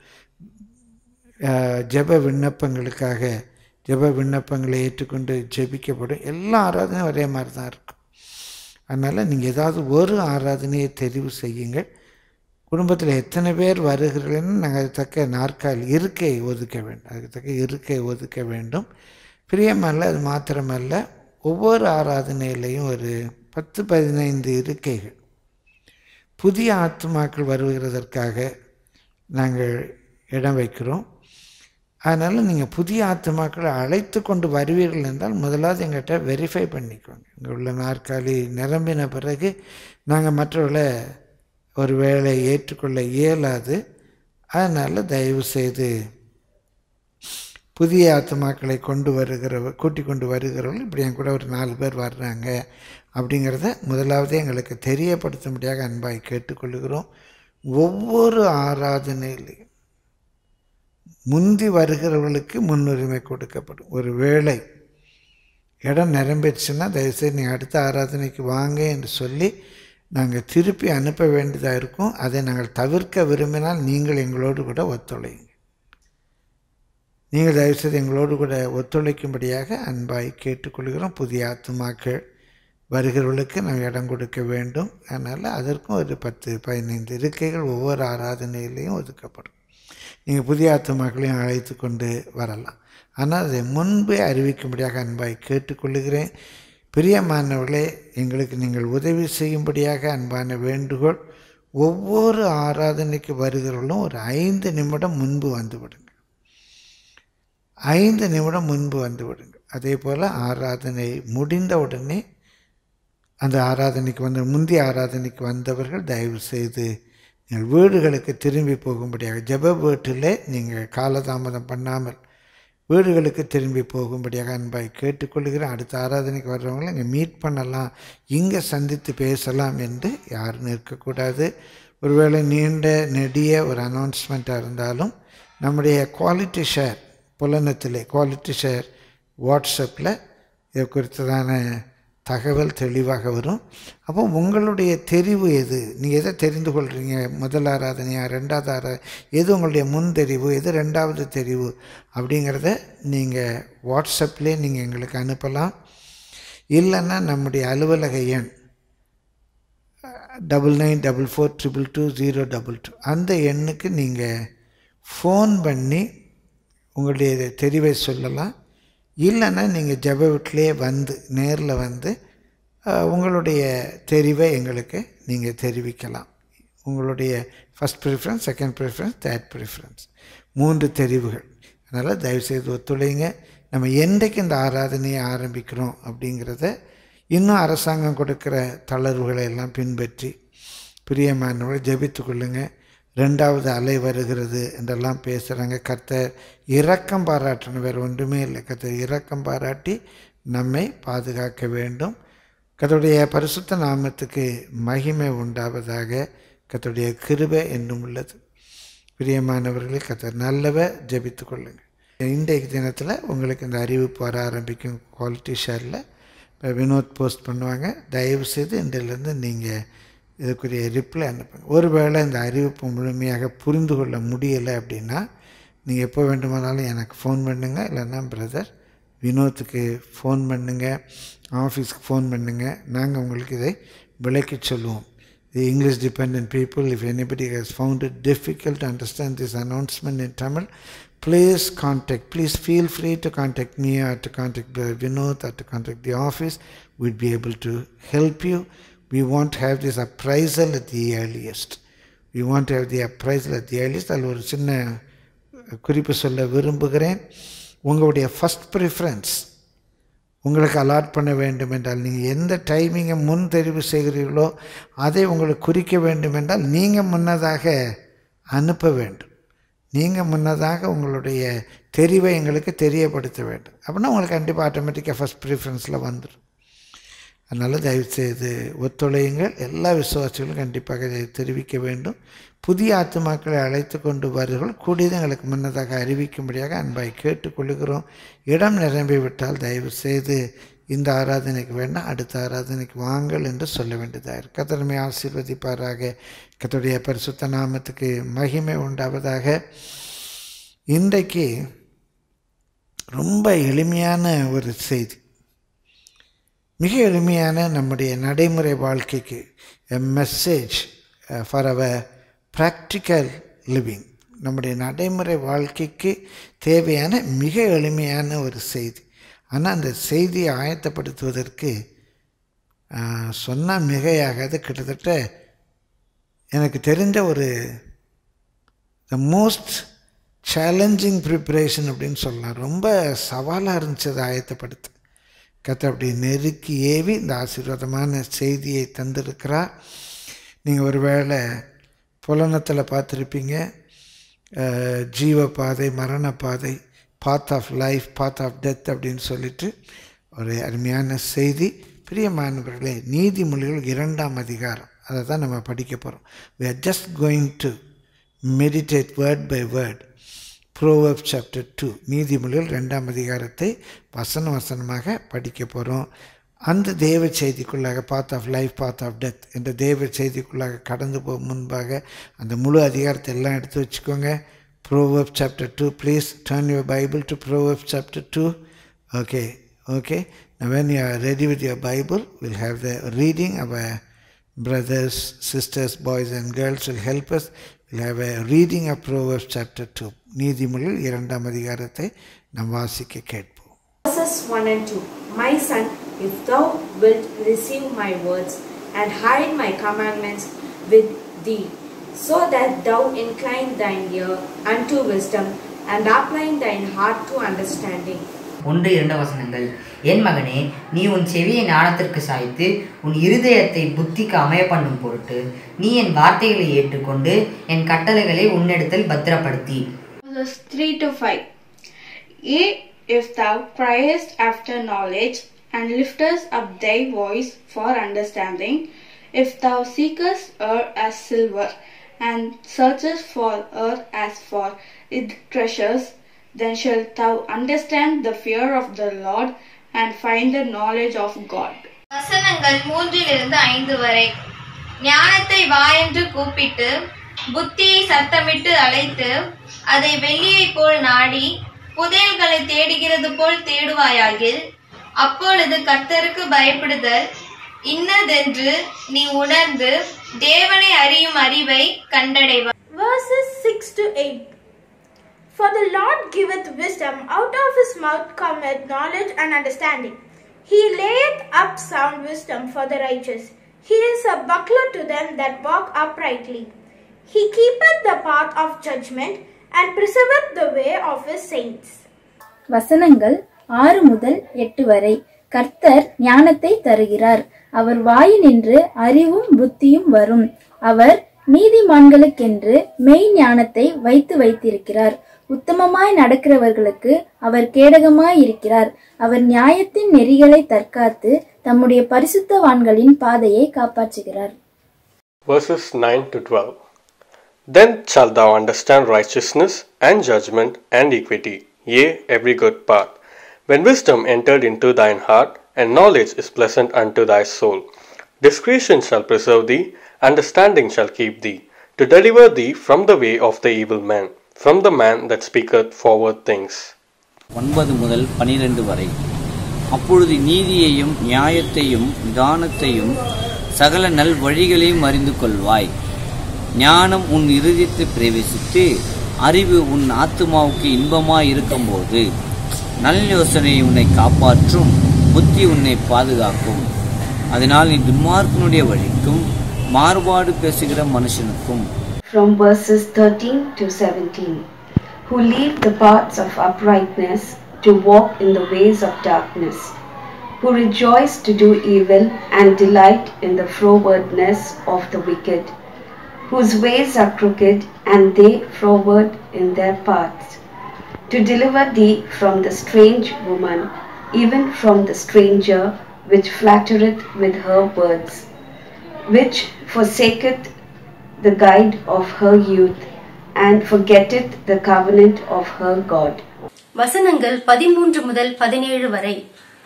ஜெப விண்ணப்பங்களுக்காக ஜெப விண்ணப்பங்களை ஏற்றுக்கொண்டு ஜெபிக்கப்படும். எல்லா ஆராதனையும் ஒரே மாதிரி தான் இருக்கும். அதனால் நீங்கள் ஏதாவது ஒரு ஆராதனையை தெரிவு செய்யுங்கள். குடும்பத்தில் எத்தனை பேர் வருகிறீர்கள்னு நாங்கள் அதுக்கு தக்க நாற்காலி இருக்கை ஒதுக்க வேண்டும். அதுக்கு தக்க இருக்கை ஒதுக்க வேண்டும். பிரியமல்ல, அது மாத்திரமல்ல, ஒவ்வொரு ஆராதனையிலையும் ஒரு பத்து பதினைந்து இருக்கைகள் புதிய ஆத்மாக்கள் வருகிறதற்காக நாங்கள் இடம் வைக்கிறோம். அதனால் நீங்கள் புதிய ஆத்மாக்களை அழைத்து கொண்டு வருவீர்கள் என்றால் முதலாவது எங்கிட்ட வெரிஃபை பண்ணிக்கோங்க. இங்கே உள்ள நாற்காலி நிரம்பின பிறகு நாங்கள் மற்றவர்களை ஒரு வேளை ஏற்றுக்கொள்ள இயலாது. அதனால் தயவு செய்து புதிய ஆத்மாக்களை கொண்டு வருகிற கூட்டி கொண்டு வருகிறவர்கள் இப்படி என் கூட ஒரு நாலு பேர் வர்றாங்க அப்படிங்கிறத முதலாவதே எங்களுக்கு தெரியப்படுத்தும்படியாக அன்பாய் கேட்டுக்கொள்கிறோம். ஒவ்வொரு ஆராதனையிலையும் முந்தி வருகிறவர்களுக்கு முன்னுரிமை கொடுக்கப்படும். ஒரு வேளை இடம் நிரம்பிடுச்சுன்னா தயவுசெய்து நீங்கள் அடுத்த ஆராதனைக்கு வாங்க என்று சொல்லி நாங்கள் திருப்பி அனுப்ப வேண்டியதாக இருக்கும். அதை நாங்கள் தவிர்க்க விரும்பினால் நீங்கள் எங்களோடு கூட ஒத்துழைங்க. நீங்கள் தயவுசெய்து எங்களோடு கூட ஒத்துழைக்கும்படியாக அன்பாய் கேட்டுக்கொள்கிறோம். புதிய ஆத்துமாக்கள் வருகிறவர்களுக்கு நாம் இடம் கொடுக்க வேண்டும். அதனால் அதற்கும் ஒரு பத்து பதினைந்து இருக்கைகள் ஒவ்வொரு ஆராதனையிலையும் ஒதுக்கப்படும். நீங்கள் புதிய ஆத்துமாக்களையும் அழைத்து கொண்டு வரலாம். ஆனால் அதை முன்பே அறிவிக்கும்படியாக அன்பாய் கேட்டுக்கொள்கிறேன். பிரியமானவர்களே, எங்களுக்கு நீங்கள் உதவி செய்யும்படியாக அன்பான வேண்டுகோள். ஒவ்வொரு ஆராதனைக்கு வருகிறவர்களும் ஒரு ஐந்து நிமிடம் முன்பு வந்து விடுங்க. ஐந்து நிமிடம் முன்பு வந்து விடுங்க. அதே போல் ஆராதனை முடிந்த உடனே அந்த ஆராதனைக்கு வந்த முந்தைய ஆராதனைக்கு வந்தவர்கள் தயவு செய்து நீங்கள் வீடுகளுக்கு திரும்பி போகும்படியாக, ஜெப வீட்டில் நீங்கள் காலதாமதம் பண்ணாமல் வீடுகளுக்கு திரும்பி போகும்படியாக அன்பாய் கேட்டுக்கொள்கிறேன். அடுத்த ஆராதனைக்கு வர்றவங்களை இங்கே மீட் பண்ணலாம், இங்கே சந்தித்து பேசலாம் என்று யாரும் இருக்கக்கூடாது. ஒருவேளை நீண்ட நெடிய ஒரு அனௌன்ஸ்மெண்ட்டாக இருந்தாலும் நம்முடைய குவாலிட்டி ஷேர் புலனத்திலே குவாலிட்டி ஷேர் வாட்ஸ்அப்பில் இது குறித்ததான தகவல் தெளிவாக வரும். அப்போ உங்களுடைய தெரிவு எது, நீங்கள் எதை தெரிந்து கொள்கிறீங்க, முதல் ஆராதனையா ரெண்டாவது ஆராதனை, எது உங்களுடைய முன் தெரிவு, எது ரெண்டாவது தெரிவு அப்படிங்கிறத நீங்கள் வாட்ஸ்அப்லேயே நீங்கள் எங்களுக்கு அனுப்பலாம். இல்லைன்னா நம்முடைய அலுவலக எண் double nine double four triple two zero double two அந்த எண்ணுக்கு நீங்கள் ஃபோன் பண்ணி உங்களுடைய தெரிவை சொல்லலாம். இல்லைன்னா நீங்கள் ஜெப வீட்டிலே வந்து நேரில் வந்து உங்களுடைய தெரிவை எங்களுக்கு நீங்கள் தெரிவிக்கலாம். உங்களுடைய first preference, second preference, third preference, மூன்று தெரிவுகள். அதனால் தயவுசெய்து ஒத்துழைங்க. நம்ம என்றைக்கு இந்த ஆராதனையை ஆரம்பிக்கிறோம் அப்படிங்கிறத இன்னும் அரசாங்கம் கொடுக்குற தளர்வுகளை எல்லாம் பின்பற்றி பிரியமானவர்கள் ஜெபித்து கொள்ளுங்க. ரெண்டாவது அலை வருகிறது என்றெல்லாம் பேசுகிறாங்க. கர்த்தர் இரக்கம் பாராட்டணும், வேறு ஒன்றுமே இல்லை. கர்த்தர் இரக்கம் பாராட்டி நம்மை பாதுகாக்க வேண்டும். கர்த்தருடைய பரிசுத்த நாமத்துக்கு மகிமை உண்டாவதாக. கர்த்தருடைய கிருபை என்றும் உள்ளது. பிரியமானவர்களே, கர்த்தர் நல்லவர். ஜெபித்து கொள்ளுங்கள். இன்றைக்கு தினத்தில் உங்களுக்கு இந்த அறிவிப்பு வர ஆரம்பிக்கும். குவாலிட்டி ஷேரில் இப்போ வினோத் போஸ்ட் பண்ணுவாங்க. தயவுசெய்து இன்றிலிருந்து நீங்கள் இதுக்குரிய ரிப்ளை அனுப்புங்க. ஒருவேளை இந்த அறிவிப்பு முழுமையாக புரிந்து கொள்ள முடியலை அப்படின்னா நீங்கள் எப்போ வேண்டுமானாலும் எனக்கு ஃபோன் பண்ணுங்கள், இல்லைன்னா பிரதர் வினோத்துக்கு ஃபோன் பண்ணுங்கள், ஆஃபீஸ்க்கு ஃபோன் பண்ணுங்கள். நாங்கள் உங்களுக்கு இதை விளக்கி சொல்லுவோம். The English dependent people, if anybody has found it difficult to understand this announcement in Tamil, please contact, please feel free to contact me or to contact Brother Vinod or to contact the office. We'd be able to help you. We want to have this appraisal at the earliest. We want to have the appraisal at the earliest. அதில் ஒரு சின்ன குறிப்பு சொல்ல விரும்புகிறேன். உங்களுடைய ஃபஸ்ட் ப்ரிஃபரன்ஸ் உங்களுக்கு அலாட் பண்ண வேண்டும் என்றால், நீங்கள் எந்த டைமிங்கை முன் தெரிவு செய்கிறீர்களோ அதை உங்களுக்கு குறிக்க வேண்டும் என்றால் நீங்கள் முன்னதாக அனுப்ப வேண்டும். நீங்கள் முன்னதாக உங்களுடைய தெரிவை எங்களுக்கு தெரியப்படுத்த வேண்டும். அப்படின்னா உங்களுக்கு கண்டிப்பாக ஆட்டோமேட்டிக்காக ஃபஸ்ட் ப்ரிஃபரன்ஸில் வந்துடும். அதனால் தயவுசெய்து ஒத்துழையுங்கள். எல்லா விசுவாசிகளும் கண்டிப்பாக இதை தெரிவிக்க வேண்டும். புதிய ஆத்துமாக்களை அழைத்து கொண்டு வருகள் கூடியது எங்களுக்கு முன்னதாக அறிவிக்கும்படியாக அன்பாய் கேட்டுக்கொள்கிறோம். இடம் நிரம்பிவிட்டால் தயவு செய்து இந்த ஆராதனைக்கு வேண்டாம், அடுத்த ஆராதனைக்கு வாங்கள் என்று சொல்ல வேண்டியதாக இருக்கு. கர்த்தர் ஆசீர்வதிப்பாராக. கர்த்தருடைய பரிசுத்த நாமத்துக்கு மகிமை உண்டாவதாக. இன்றைக்கு ரொம்ப எளிமையான ஒரு செய்தி, மிக எளிமையான நம்முடைய நடைமுறை வாழ்க்கைக்கு a message for our practical living. நம்முடைய நடைமுறை வாழ்க்கைக்கு தேவையான மிக எளிமையான ஒரு செய்தி. ஆனால் அந்த செய்தியை ஆயத்தப்படுத்துவதற்கு சொன்னால் மிகையாகாது. கிட்டத்தட்ட எனக்கு தெரிஞ்ச ஒரு த மோஸ்ட் சேலஞ்சிங் ப்ரிப்பரேஷன் அப்படின்னு சொல்லலாம். ரொம்ப சவாலாக இருந்துச்சு அதை ஆயத்தப்படுத்த. கர்த்தர் அப்படி நெருக்கி ஏவி இந்த ஆசீர்வாதமான செய்தியை தந்திருக்கிறார். நீங்கள் ஒரு வேளை புலனத்தில் பார்த்துருப்பீங்க, ஜீவ பாதை, மரண பாதை, path of life, path of death அப்படின்னு சொல்லிட்டு ஒரு அருமையான செய்தி. பிரியமானவர்களே, நீதிமொழிகள் இரண்டாம் அதிகாரம், அதை தான் நம்ம படிக்க போகிறோம். we are just going to meditate word by word. Proverbs chapter two, நீதிமொழிகள் ரெண்டாம் அதிகாரத்தை வசன வசனமாக படிக்க போகிறோம். அந்த தேவ செய்திக்குள்ளாக path of life, path of death என்ற தேவ செய்திக்குள்ளாக கடந்து போகும் முன்பாக அந்த முழு அதிகாரத்தை எல்லாம் எடுத்து வச்சுக்கோங்க. Proverbs chapter two, please turn your Bible to Proverbs chapter two. Okay, okay. Now when you are ready with your Bible, we'll have the reading. Our brothers, sisters, boys and girls will help us. We'll have a reading of Proverbs chapter two. நீதிமொழிகள் இரண்டாம் அதிகாரத்தை நாம் வாசிக்க கேட்போம். Verses one and two. My son, if thou wilt receive my words and hide my commandments with thee, so that thou incline thine ear unto wisdom and apply thine heart to understanding. ஒன்று இரண்டு வசனங்கள். என் மகனே, நீ உன் செவியை ஞானத்திற்கு சாய்த்து உன் இருதயத்தை புத்திக்கு அமைய பண்ணும் பொருட்டு நீ என் வார்த்தைகளை ஏற்றுக்கொண்டு என் கட்டளைகளை உன்னிடத்தில் பத்திரப்படுத்தி. Verses three to five. Yea, if thou criest after knowledge and liftest up thy voice for understanding, if thou seekest her as silver and searchest for her as for its treasures, then shalt thou understand the fear of the Lord and find the knowledge of God. வசனங்கள் மூன்றிலிருந்து ஐந்து வரை. ஞானத்தை வாயென்று கூப்பிட்டு புத்தியை சத்தமிட்டு அழைத்து அதை வெள்ளியை போல் நாடி புதையல்களை தேடுகிறது போல் தேடுவாயாகில் அப்பொழுது கர்த்தருக்கு பயப்படுதல் இன்னதென்று நீ உணர்ந்து தேவனை அறியும் அறிவை கண்டடைவாய். Verses six to eight. For the Lord giveth wisdom, out of his mouth cometh knowledge and understanding. He layeth up sound wisdom for the righteous. He is a buckler to them that walk uprightly. He keepeth the path of judgment and preserveth the way of his saints. வசனங்கள் ஆறு முதல் எட்டு வரை. கர்த்தர் ஞானத்தை தருகிறார். அவர் வாயினின்று அறிவும் புத்தியும் வரும். அவர் நீதிமான்களுக்கென்று மெய் ஞானத்தை வைத்து வைத்திருக்கிறார். உத்தமமாய் நடக்கிறவர்களுக்கு அவர் கேடகமாய் இருக்கிறார். அவர் நியாயத்தின் நெறிகளை தற்காத்து தம்முடைய பரிசுத்தவான்களின் பாதையை காப்பாற்றுகிறார். Verses nine to twelve. Then shalt thou understand righteousness and judgment and equity, yea, every good path. When wisdom entered into thine heart, and knowledge is pleasant unto thy soul, discretion shall preserve thee, understanding shall keep thee, to deliver thee from the way of the evil man, from the man that speaketh forward things. ஒன்பது முதல் பனிரெண்டு வரை. அப்பொழுது நீதியையும் நியாயத்தையும் தானத்தையும் சகல நல் வழிகளையும் அறிந்து கொள்வாய். ஞானம் உன் இருதயத்தில் பிரவேசித்து அறிவு உன் ஆத்துமாவுக்கு இன்பமாய் இருக்கும்போது நல் யோசனை உன்னை காப்பாற்றும், புத்தி உன்னை பாதுகாக்கும். அதனால் நீ துன்மார்க்கனுடைய வழிக்கும் மாறுபாடு பேசுகிற மனுஷனுக்கும். From verses thirteen to seventeen. Who leave the paths of uprightness to walk in the ways of darkness, who rejoice to do evil and delight in the frowardness of the wicked, whose ways are crooked and they froward in their paths, to deliver thee from the strange woman, even from the stranger which flattereth with her words, which forsaketh the guide of her youth, and forgetteth the covenant of her God. வசனங்கள் பதிமூன்று முதல் பதினேழு வரை.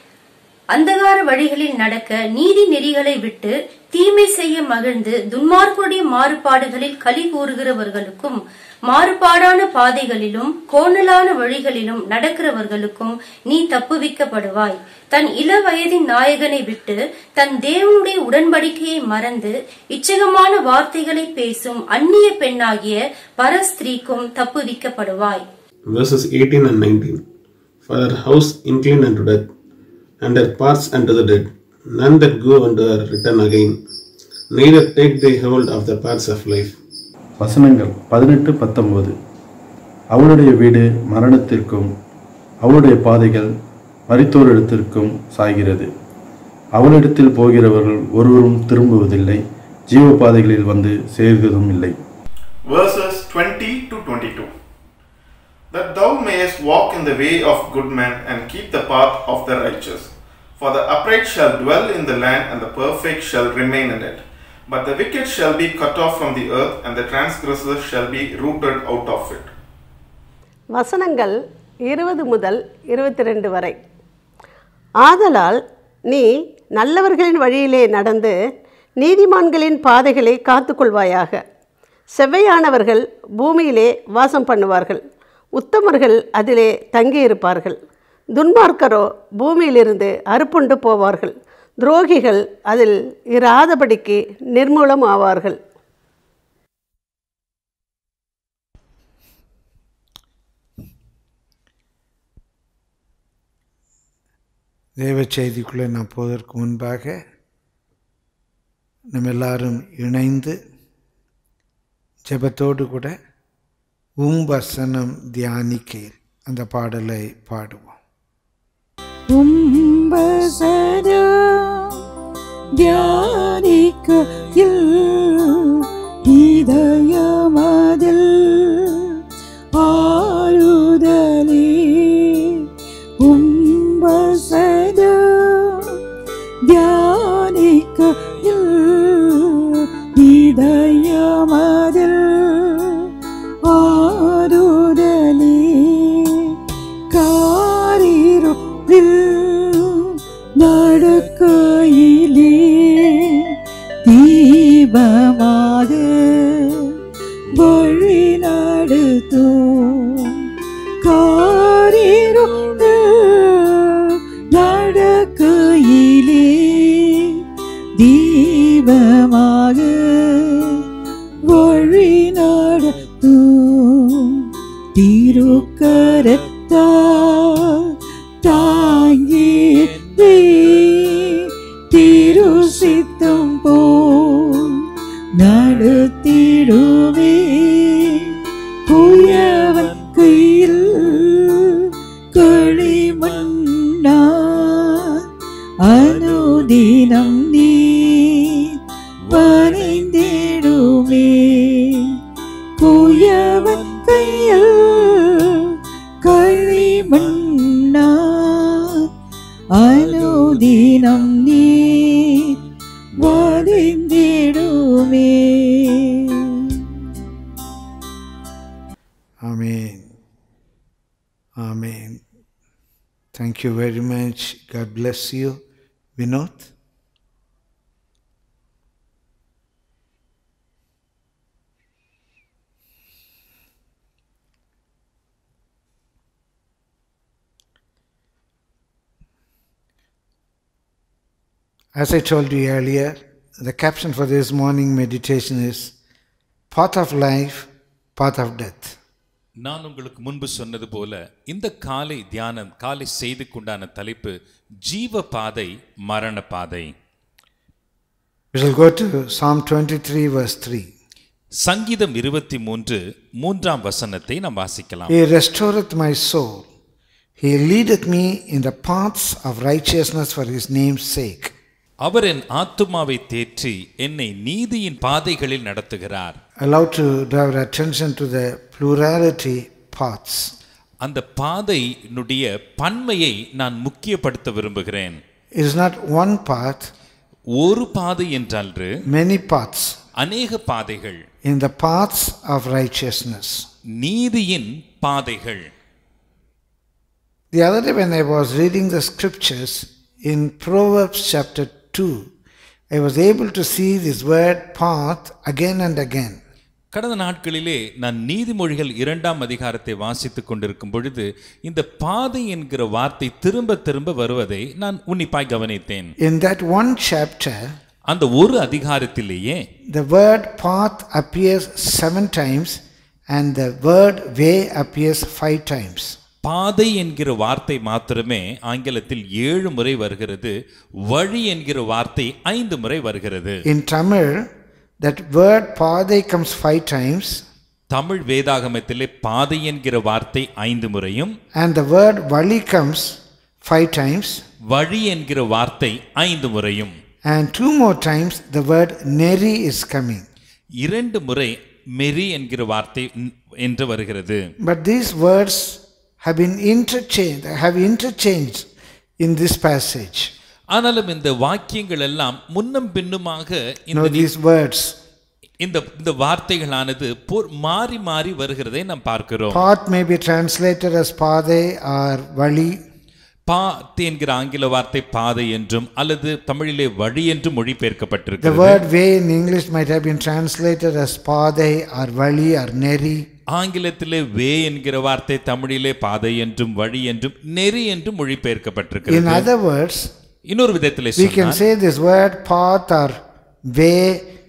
அந்தகார வழிகளில் நடக்க நீதி நெறிகளை விட்டு தீமை செய்ய மகிழ்ந்து துன்மார்க்குடைய மாறுபாடுகளில் களி கூறுகிறவர்களுக்கும் மாறுபாடான பாதைகளிலும் கோணலான வழிகளிலும் நடக்கிறவர்களுக்கும் நீ தப்புவிக்கப்படுவாய். தன் இள வயதின் நாயகனை விட்டு தன் தேவனுடைய உடன்படிக்கையை மறந்து இச்சகமான வார்த்தைகளை பேசும் அந்நிய பெண்ணாகிய பரஸ்திரீக்கும் தப்புவிக்கப்படுவாய். Verses eighteen and nineteen. For her house inclined unto death, and her paths unto the dead. None that go unto her return again, neither take they hold of the paths of life. வசனங்கள் பதினெட்டு பத்தொன்பது. அவளுடைய வீடு மரணத்திற்கும் அவளுடைய பாதைகள் மரித்தோரிடத்திற்கும் சாய்கிறது. அவளிடத்தில் போகிறவர்கள் ஒருவரும் திரும்புவதில்லை, ஜீவ பாதைகளில் வந்து சேர்வதும் இல்லை. Verses twenty to twenty-two. That thou mayest walk in the way of good men and keep the path of the righteous. For the upright shall dwell in the land, and the perfect shall remain in it. But the wicked shall be cut off from the earth, and the transgressors shall be rooted out of it. வசனங்கள் இருபது முதல் இருபத்தி ரெண்டு வரை. ஆதலால் நீ நல்லவர்களின் வழியிலே நடந்து நீதிமான்களின் பாதைகளை காத்துக்கொள்வாயாக. செவ்வையானவர்கள் பூமியிலே வாசம் பண்ணுவார்கள், உத்தமர்கள் அதிலே தங்கியிருப்பார்கள். துன்மார்க்கரோ பூமியிலிருந்து அறுப்புண்டு போவார்கள், துரோகிகள் அதில் இராதபடிக்கு நிர்மூலம் ஆவார்கள். தேவ செய்திக்குள்ளே நான் போவதற்கு முன்பாக நம்ம எல்லாரும் இணைந்து ஜெபத்தோடு கூட உம் வசனம் தியானிக்கையில் அந்த பாடலை பாடுவோம். உம் வசனம் தியானிக்கையில் இதயமதில் ஆறுதலே. உம் வசனம் தியானிக்கையில் இதயமதில் ஆறுதலே. காரிருளில் நடக்கையிலே தீபமாக வழி நடத்தும். காரிருளில் நடக்கையிலே தீபமாக வழி நடத்தும். திருக்கரத்தால் தாங்கி திருசித்தம் போல் நடத்திடுவே. குயவன் கையில் களிமண்ணா அனுதினம் நீ வரைந்திடுவே. Amen. Amen. Thank you very much. God bless you. Vinod. As I told you earlier, the caption for this morning meditation is Path of Life, Path of Death. நான் உங்களுக்கு முன்பு சொன்னது போல இந்த காலை தியானம் காலை செய்திக்குண்டான தலைப்பு ஜீவ பாதை மரண பாதை. We shall go to Psalm twenty-three verse three. சங்கீதம் இருபத்தி மூன்று மூன்றாம் வசனத்தை நாம் வாசிக்கலாம். He restoreth my soul. He leadeth me in the paths of righteousness for his name's sake. அவர் என் ஆத்துமாவை தேற்றி என்னை நீதியின் பாதைகளில் நடத்துகிறார். Allow to draw our attention to the plurality paths. அந்த பாதையினுடைய பன்மையை நான் முக்கியப்படுத்த விரும்புகிறேன். It is not one path, ஒரு பாதை என்றால்று many paths, அநேக பாதைகள். in the paths of righteousness. நீதியின் பாதைகள். The other day when I was reading the scriptures in Proverbs chapter two, I was able to see this word path again and again. கடந்த நாட்களிலே நான் நீதிமொழிகள் இரண்டாம் அதிகாரத்தை வாசித்துக் கொண்டிருக்கும் பொழுது இந்த பாதை என்கிற வார்த்தை திரும்ப திரும்ப வருவதை நான் உன்னிப்பாய் கவனித்தேன். In that one chapter, அந்த ஒரு அதிகாரத்திலேயே the word path appears seven times and the word way appears five times. பாதை என்கிற வார்த்தை மாத்திரமே ஆங்கிலத்தில் ஏழு முறை வருகிறது. வழி என்கிற வார்த்தை ஐந்து முறை வருகிறது. In Tamil, that word பாதை comes five times. தமிழ் வேதாகமத்திலே பாதை என்கிற வார்த்தை ஐந்து முறையும் and the word வழி comes five times. வழி என்கிற வார்த்தை ஐந்து முறையும் and two more times the word நெறி is coming. இரண்டு முறை மெரி என்கிற வார்த்தை என்று வருகிறது. But these words have been interchanged, have interchanged in this passage. ஆனாலும் இந்த வாக்கியங்கள் எல்லாம் முன்னும் பின்னுமாக இந்த these words, இந்த இந்த வார்த்தைகளானது மாறி மாறி வருகிறதை நாம் பார்க்கிறோம். path may be translated as பாதை or வழி. பாத் என்கிற ஆங்கில வார்த்தை பாதை என்றும் அல்லது தமிழிலே வழி என்றும் மொழிபெயர்க்கப்பட்டிருக்கிறது. The word way in English might have been translated as பாதை or வழி or நெறி. ஆங்கிலத்திலே வே என்கிற வார்த்தை தமிழிலே பாதை என்றும் வழி என்றும் நெறி என்றும் மொழிபெயர்க்கப்பட்டிருக்கிறது. In other words, இன்னொரு விதத்திலே we can say this word path or way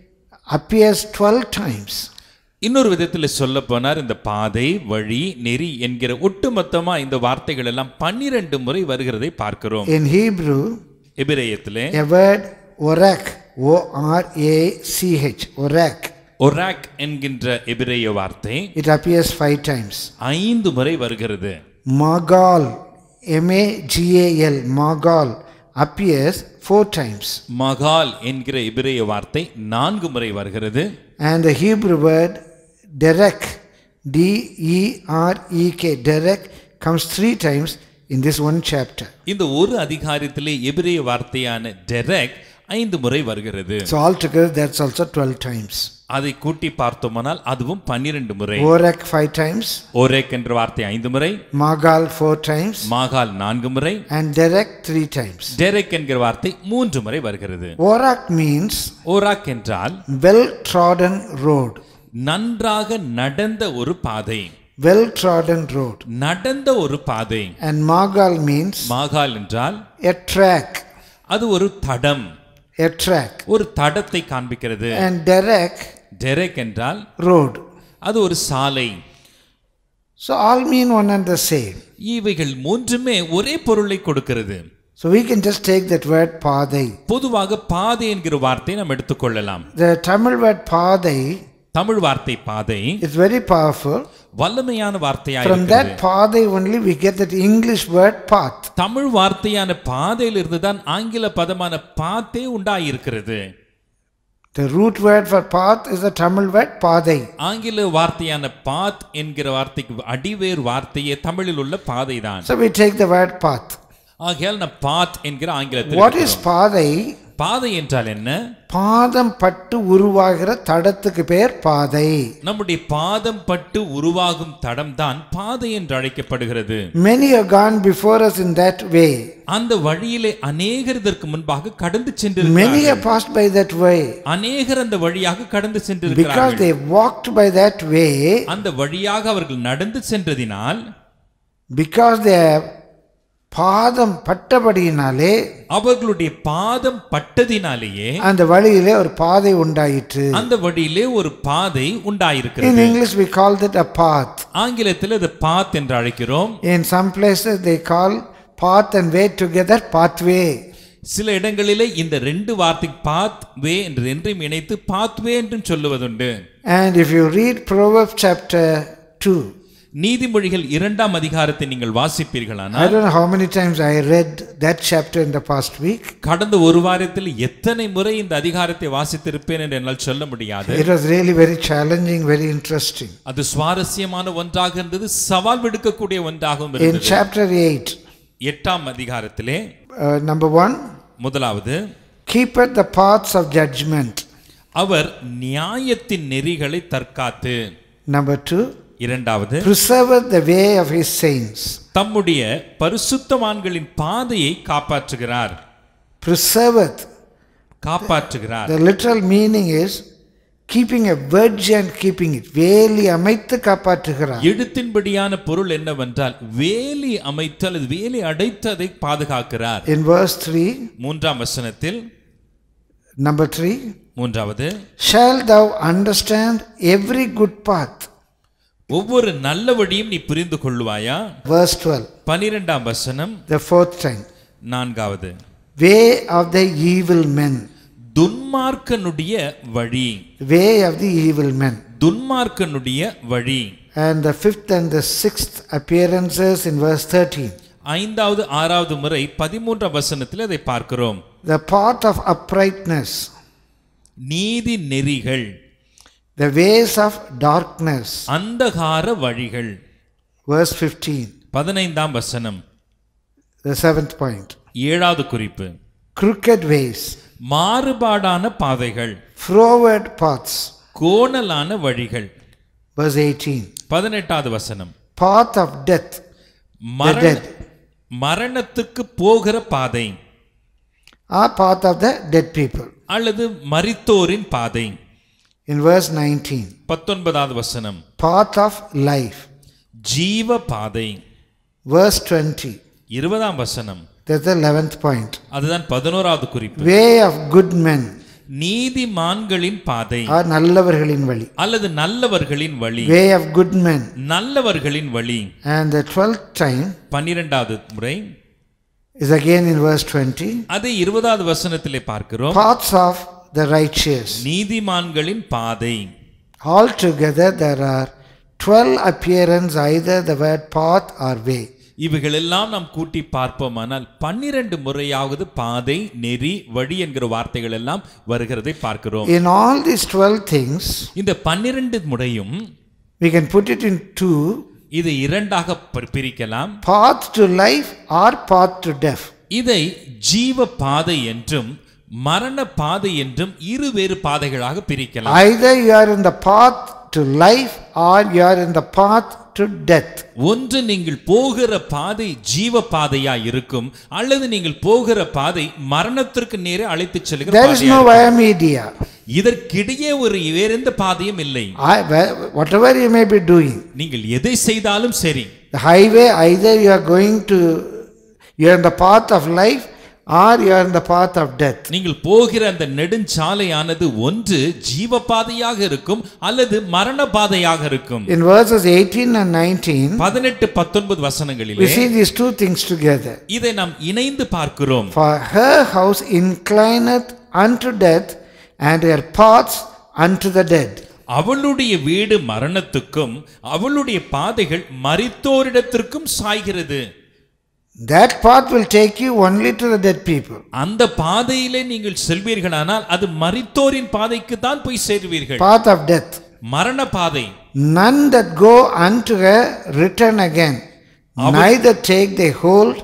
appears twelve times. இன்னொரு விதத்தில் சொல்ல போனார் இந்த பாதை வழி நெறி என்கிற ஒட்டுமொத்தமா இந்த வார்த்தைகள் எல்லாம் பன்னிரண்டு முறை வருகிறதை பார்க்கிறோம். In Hebrew, எபிரேயத்திலே a word orak, O R A C H, orak, orak என்கின்ற எபிரேய வார்த்தை it appears five times. ஐந்து முறை வருகிறது. Magal, M A G A L, magal appears four times. Mahal என்கிற எபிரேய வார்த்தை நான்கு முறை வருகிறது. And the Hebrew word derek, D E R E K, derek comes three times in this one chapter. இந்த ஒரு அதிகாரத்திலே எபிரேய வார்த்தையான derek ஐந்து முறை வருகிறது. So altogether that's also twelve times. அதை கூட்டி பார்த்தோமானால் அதுவும் பன்னிரண்டு முறை. Orak five times. Orak என்ற வார்த்தை ஐந்து முறை. Magal four times. Magal நான்கு முறை. And derek three times. derek என்கிற வார்த்தை மூன்று முறை வருகிறது. Orak means orak என்றால் well trodden road. நன்றாக நடந்த ஒரு பாதை. well trodden road. நடந்த ஒரு பாதை. And magal means magal என்றால் a track. அது ஒரு தடம். a track. ஒரு தடத்தை காண்பிக்கிறது. And derek, derek என்றால் road. அது ஒரு சாலை. So all mean one and the same. இவைகள் மூன்றுமே ஒரே பொருளை கொடுக்கிறது. So we can just take that word பாதை. பொதுவாக பாதை என்கிற வார்த்தை நாம் எடுத்துக்கொள்ளலாம். The Tamil word பாதை, தமிழ் வார்த்தை பாதை, is very powerful. வல்லமையான வார்த்தையாக From இருக்கிறது. that பாதை only we get that English word path. Tamil வார்த்தையான பாதையில் இருந்து தான் ஆங்கில பதமான பாத்தே உண்டாயிருக்கிறது. The root word for path is the Tamil word பாதை. ஆங்கில வார்த்தையான பாத் என்கிற வார்த்தைக்கு அடிவேர் வார்த்தையே தமிழில் உள்ள பாதை தான். So we take the word path. ஆகையால் நாம் பாத் என்கிற ஆங்கிலத்தில் What is பாதை? பாதை என்றால் என்ன? பாதம் பட்டு உருவாகிற தடத்துக்கு பேர் பாதை. நம்முடைய பாதம் பட்டு உருவாகும் தடம் தான் பாதை என்று அழைக்கப்படுகிறது. Many have gone before us in that way. அந்த வழியிலே அநேகர் இதற்கு முன்பாக கடந்து சென்றிருக்கிறார்கள். Many have passed by that way. அநேகர் அந்த வழியாக கடந்து சென்றிருக்கிறார்கள். Because they walked by that way. அந்த வழியாக அவர்கள் நடந்து சென்றதினால், because they have பாதம் பட்டபடியினாலே, அவர்களுடைய பாதம் பட்டதினாலேயே அந்த வழியிலே ஒரு பாதை உண்டாயிற்று. அந்த வழியிலே ஒரு பாதை உண்டாயிருக்கிறது. In English we call it a path. ஆங்கிலத்தில் அது path என்று அழைக்கிறோம். In some places they call path and way together pathway. சில இடங்களிலே இந்த ரெண்டு வார்த்தை path way என்று ரெண்டையும் இணைத்து pathway என்று சொல்லுவதுண்டு. And if you read Proverbs chapter two, நீதிமொழிகள் இரண்டாம் அதிகாரத்தை நீங்கள் வாசிப்பீர்களானால், I don't know how many times I read that chapter in the past week. கடந்த ஒரு வாரத்தில் எத்தனை முறை இந்த அதிகாரத்தை வாசித்திருப்பேன் என்று என்னால் சொல்ல முடியாது. It was really very challenging, very interesting. அது சுவாரஸ்யமான ஒன்றாக இருந்தது, சவால் விடுக்கக்கூடிய ஒன்றாகவும் இருந்தது. In chapter eight, எட்டாம் அதிகாரத்திலே uh, number one, முதலாவது, keepeth the paths of judgment. அவர் நியாயத்தின் நெறிகளை தற்காத்து. Number two, இரண்டாவது, preserveth the way of his saints. தம்முடைய பரிசுத்தவான்களின் பாதையை காப்பாற்றுகிறார். Preserveth, காப்பாற்றுகிறார். the literal meaning is keeping a wedge and keeping it. வேலி அமைத்து காப்பாற்றுகிறார். எழுத்தின்படியான பொருள் என்னவென்றால் வேலி அமைத்து அல்லது வேலி அடைத்து அதை பாதுகாக்கிறார். In verse three, மூன்றாம் வசனத்தில், number three, மூன்றாவது, shall thou understand every good path. ஒவ்வொரு நல்ல வழியும் நீ புரிந்து கொள்வாயா? Verse twelve, பன்னிரண்டாம் வசனம், the fourth time, நான்காவது, way of the evil men. துன்மார்க்கனுடைய வழி. Way of the evil men. துன்மார்க்கனுடைய வழி. And the fifth and the sixth appearances in verse thirteen. ஐந்தாவது ஆறாவது முறை பதிமூன்றாம் வசனத்தில் அதை பார்க்கிறோம். The path of uprightness. நீதி நெறிகள். The ways of darkness. அந்தகார வழிகள். Verse fifteen. பதினைந்தாம் வசனம். The seventh point. ஏழாவது குறிப்பு. Crooked ways. மாறுபாடான பாதைகள். Froward paths. கோணலான வழிகள். Verse eighteen. பதினெட்டாவது வசனம். Path of death. The dead. மரணத்துக்கு போகிற பாதை. A path of the dead people. அல்லது மரித்தோரின் பாதை. In verse nineteen, பத்தொன்பதாவது வசனம், path of life. ஜீவ பாதை. Verse twenty, இருபதாம் வசனம், that's the eleventh point. அதுதான் பதினோராவது குறிப்பு. Way of good men. நீதிமான்களின் பாதை. நல்லவர்களின் வழி. அல்லது நல்லவர்களின் வழி. Way of good men. நல்லவர்களின் வழி. And the twelfth time, பன்னிரண்டாவது முறை, is again in verse twenty. அதை இருபதாவது வசனத்திலே பார்க்கிறோம். Paths of the righteous. நீதிமான்களின் பாதை. Altogether there are twelve appearances, either the word path or way. இவைகள் எல்லாம் நாம் கூட்டி பார்ப்போமானால் பன்னிரண்டு முறையாவது பாதை, நெறி, வழி என்கிற வார்த்தைகள் எல்லாம் வருகிறதை பார்க்கிறோம். In all these twelve things, இந்த பன்னிரண்டு முறையும் we can put it in two. இதை இரண்டாக பிரிக்கலாம். Path to life or path to death. இதை ஜீவ பாதை என்றும் மரண பாதை என்றும் இருவேறு பாதைகளாக பிரிக்கலாம். Either you are in the path to life or you are in the path to death. ஒன்று நீங்கள் போகிற பாதை ஜீவ பாதையா இருக்கும், அல்லது நீங்கள் போகிற பாதை மரணத்திற்கு நேரே அழைத்துச் செல்கிற பாதையா இருக்கும். There is no via media. இதற்கிடையே ஒரு வேற எந்த பாதையும் இல்லை. Whatever you may be doing, நீங்கள் எதை செய்தாலும் சரி, the highway, either you are going to, you are in the path of life or you are in the path of death. நீங்கள் போகிற அந்த நெடுஞ்சாலையானது ஒன்று ஜீவ பாதையாக இருக்கும் அல்லது மரண பாதையாக இருக்கும். In verses eighteen and nineteen, பதினெட்டு பத்தொன்பது வசனங்களிலே we see these two things together. இதை நாம் இணைந்து பார்க்கிறோம். For her house inclineth unto death and her paths unto the dead. அவளுடைய வீடு மரணத்துக்கும் அவளுடைய பாதைகள் மரித்தோரிடத்திற்கும் சாய்கிறது. That path will take you only to the dead people. அந்த பாதையிலே நீங்கள் செல்வீர்களானால் அது மரித்தோரின் பாதைக்கு தான் போய் சேருவீர்கள். Path of death. மரண பாதை. None that go unto her return again, neither take they hold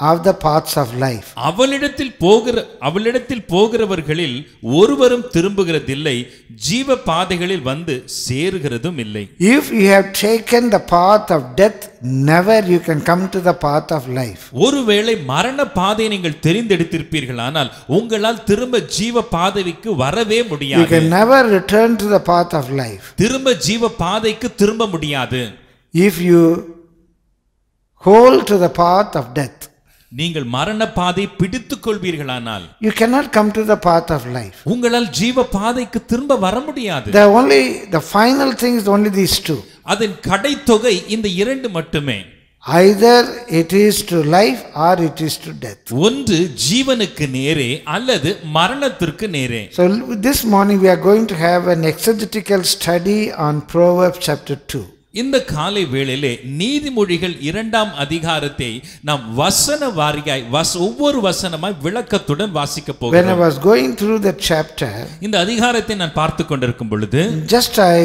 of the paths of life. அவளிடத்தில் போகிற அவளிடத்தில் போகிறவர்களில் ஒருவரும் திரும்புகிறதில்லை, ஜீவ பாதைகளில் வந்து சேருகிறதும் இல்லை. If you have taken the path of death, never you can come to the path of life. ஒருவேளை மரண பாதையை நீங்கள் தெரிந்தெடுத்திருப்பீர்களானால் உங்களால் திரும்ப ஜீவ பாதைக்கு வரவே முடியாது. You can never return to the path of life. திரும்ப ஜீவ பாதைக்கு திரும்ப முடியாது. If you hold to the path of death, நீங்கள் மரண பாதை பிடித்துக் கொள்வீர்களானால் you cannot come to the path of life. உங்களால் ஜீவ பாதைக்கு திரும்ப வர முடியாது. The only the final thing is only these two. அதன் கடைத்தொகை இந்த இரண்டு மட்டுமே. Either it is to life or it is to death. ஒன்று ஜீவனுக்கு நேரே அல்லது மரணத்திற்கு நேரே. So this morning we are going to have an exegetical study on Proverbs chapter two. இந்த காலை வேளையிலே நீதிமொழிகள் இரண்டாம் அதிகாரத்தை நாம் வசன வாரியாய் ஒவ்வொரு வசனமாய் விளக்கத்துடன் வாசிக்க போகிறோம். When I was going through the chapter, இந்த அதிகாரத்தை நான் பார்த்து கொண்டிருக்கும் பொழுது just I